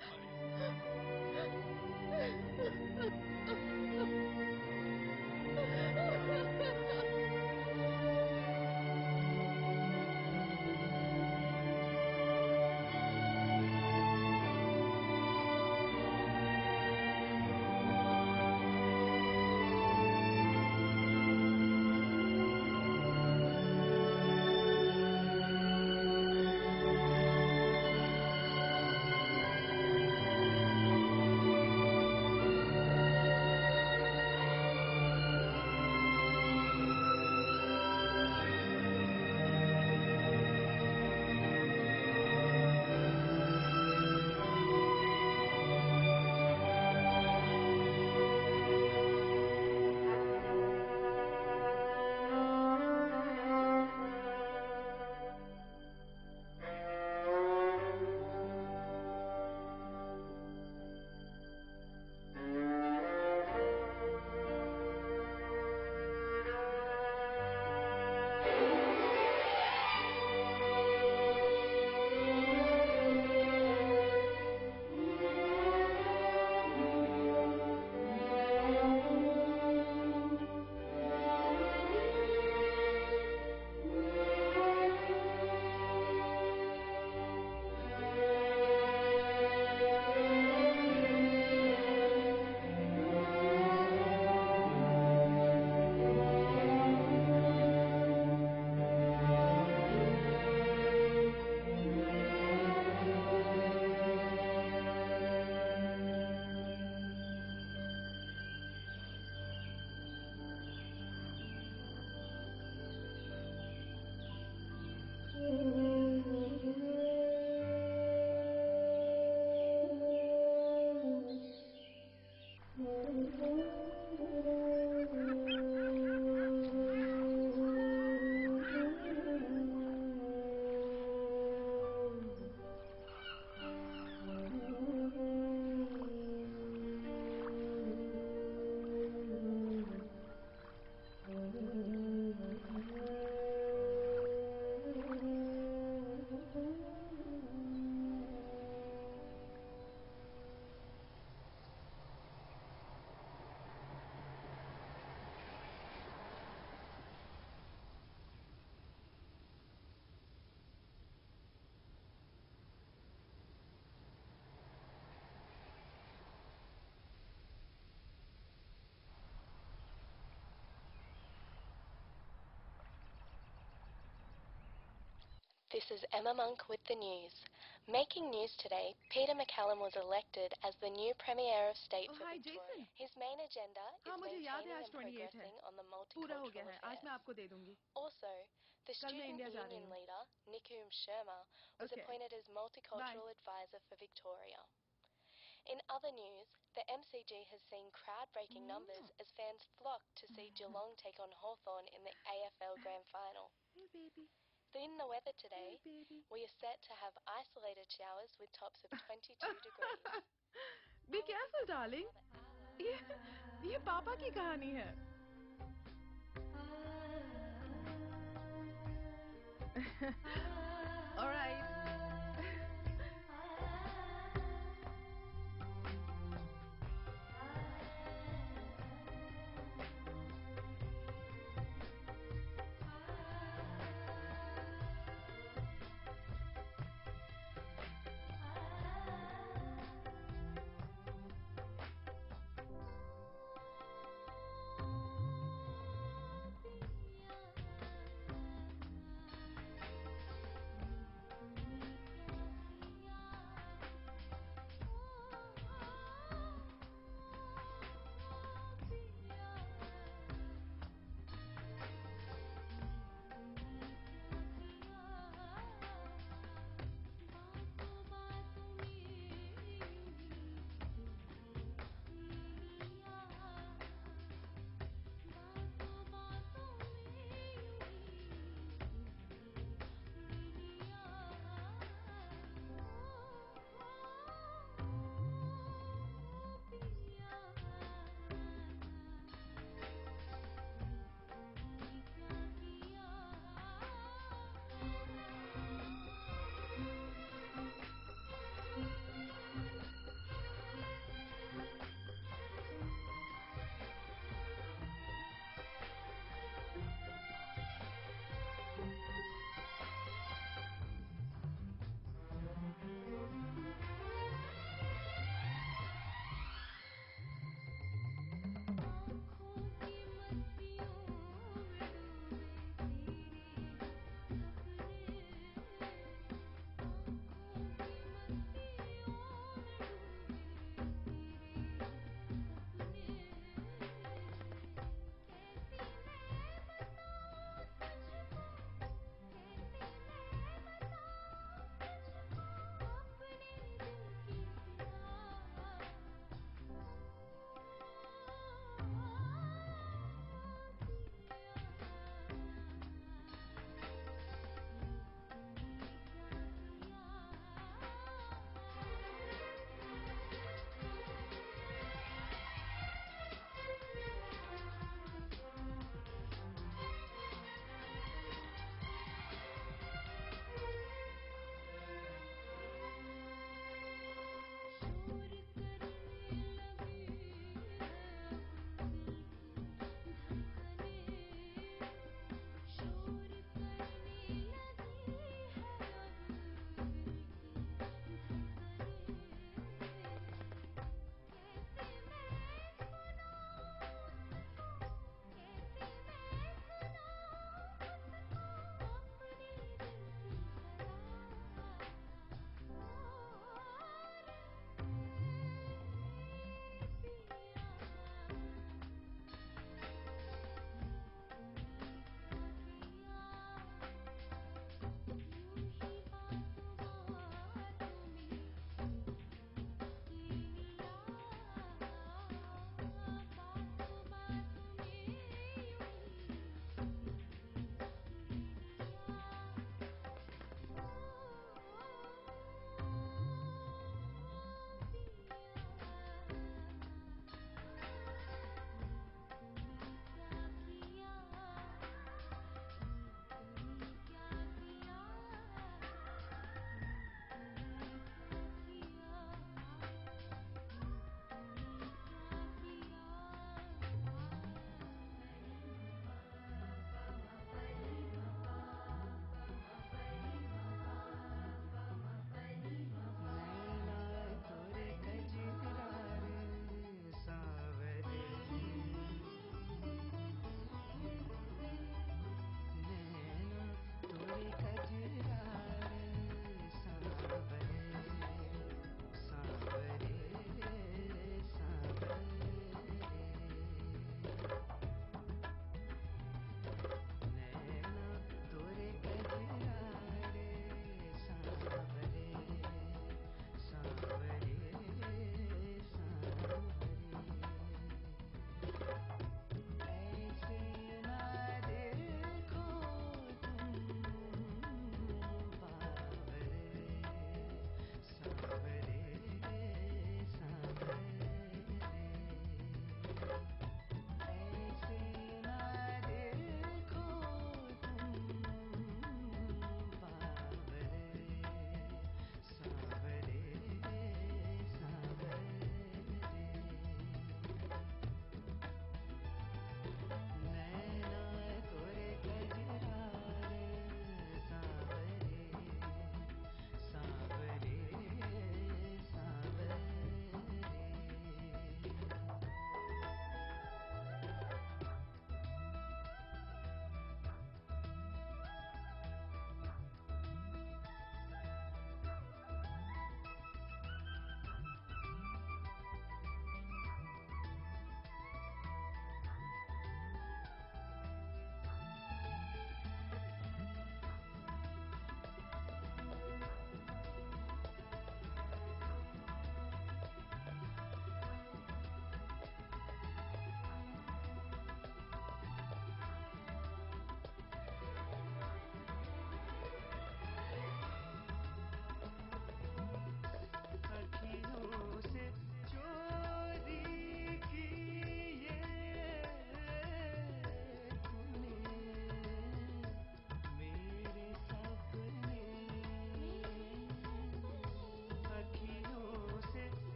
This is Emma Monk with the news. Making news today, Peter McCallum was elected as the new Premier of State for hi, Victoria. Jason. His main agenda is हाँ मुझे याद है maintaining आज and 28 है progressing on the पूरा हो गया multicultural है आज मैं affairs. आपको दे दूंगी Also, the कल मैं student इंडिया जा रही union हूँ leader, Nikum Sharma, was Okay. appointed as multicultural advisor for Victoria. In other news, the MCG has seen crowd-breaking numbers as fans flock to see Geelong take on Hawthorn in the AFL Grand Final. Hey baby In the weather today, we are set to have isolated showers with tops of 22 degrees. Be careful darling ये पापा की कहानी है All right.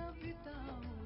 बिताऊं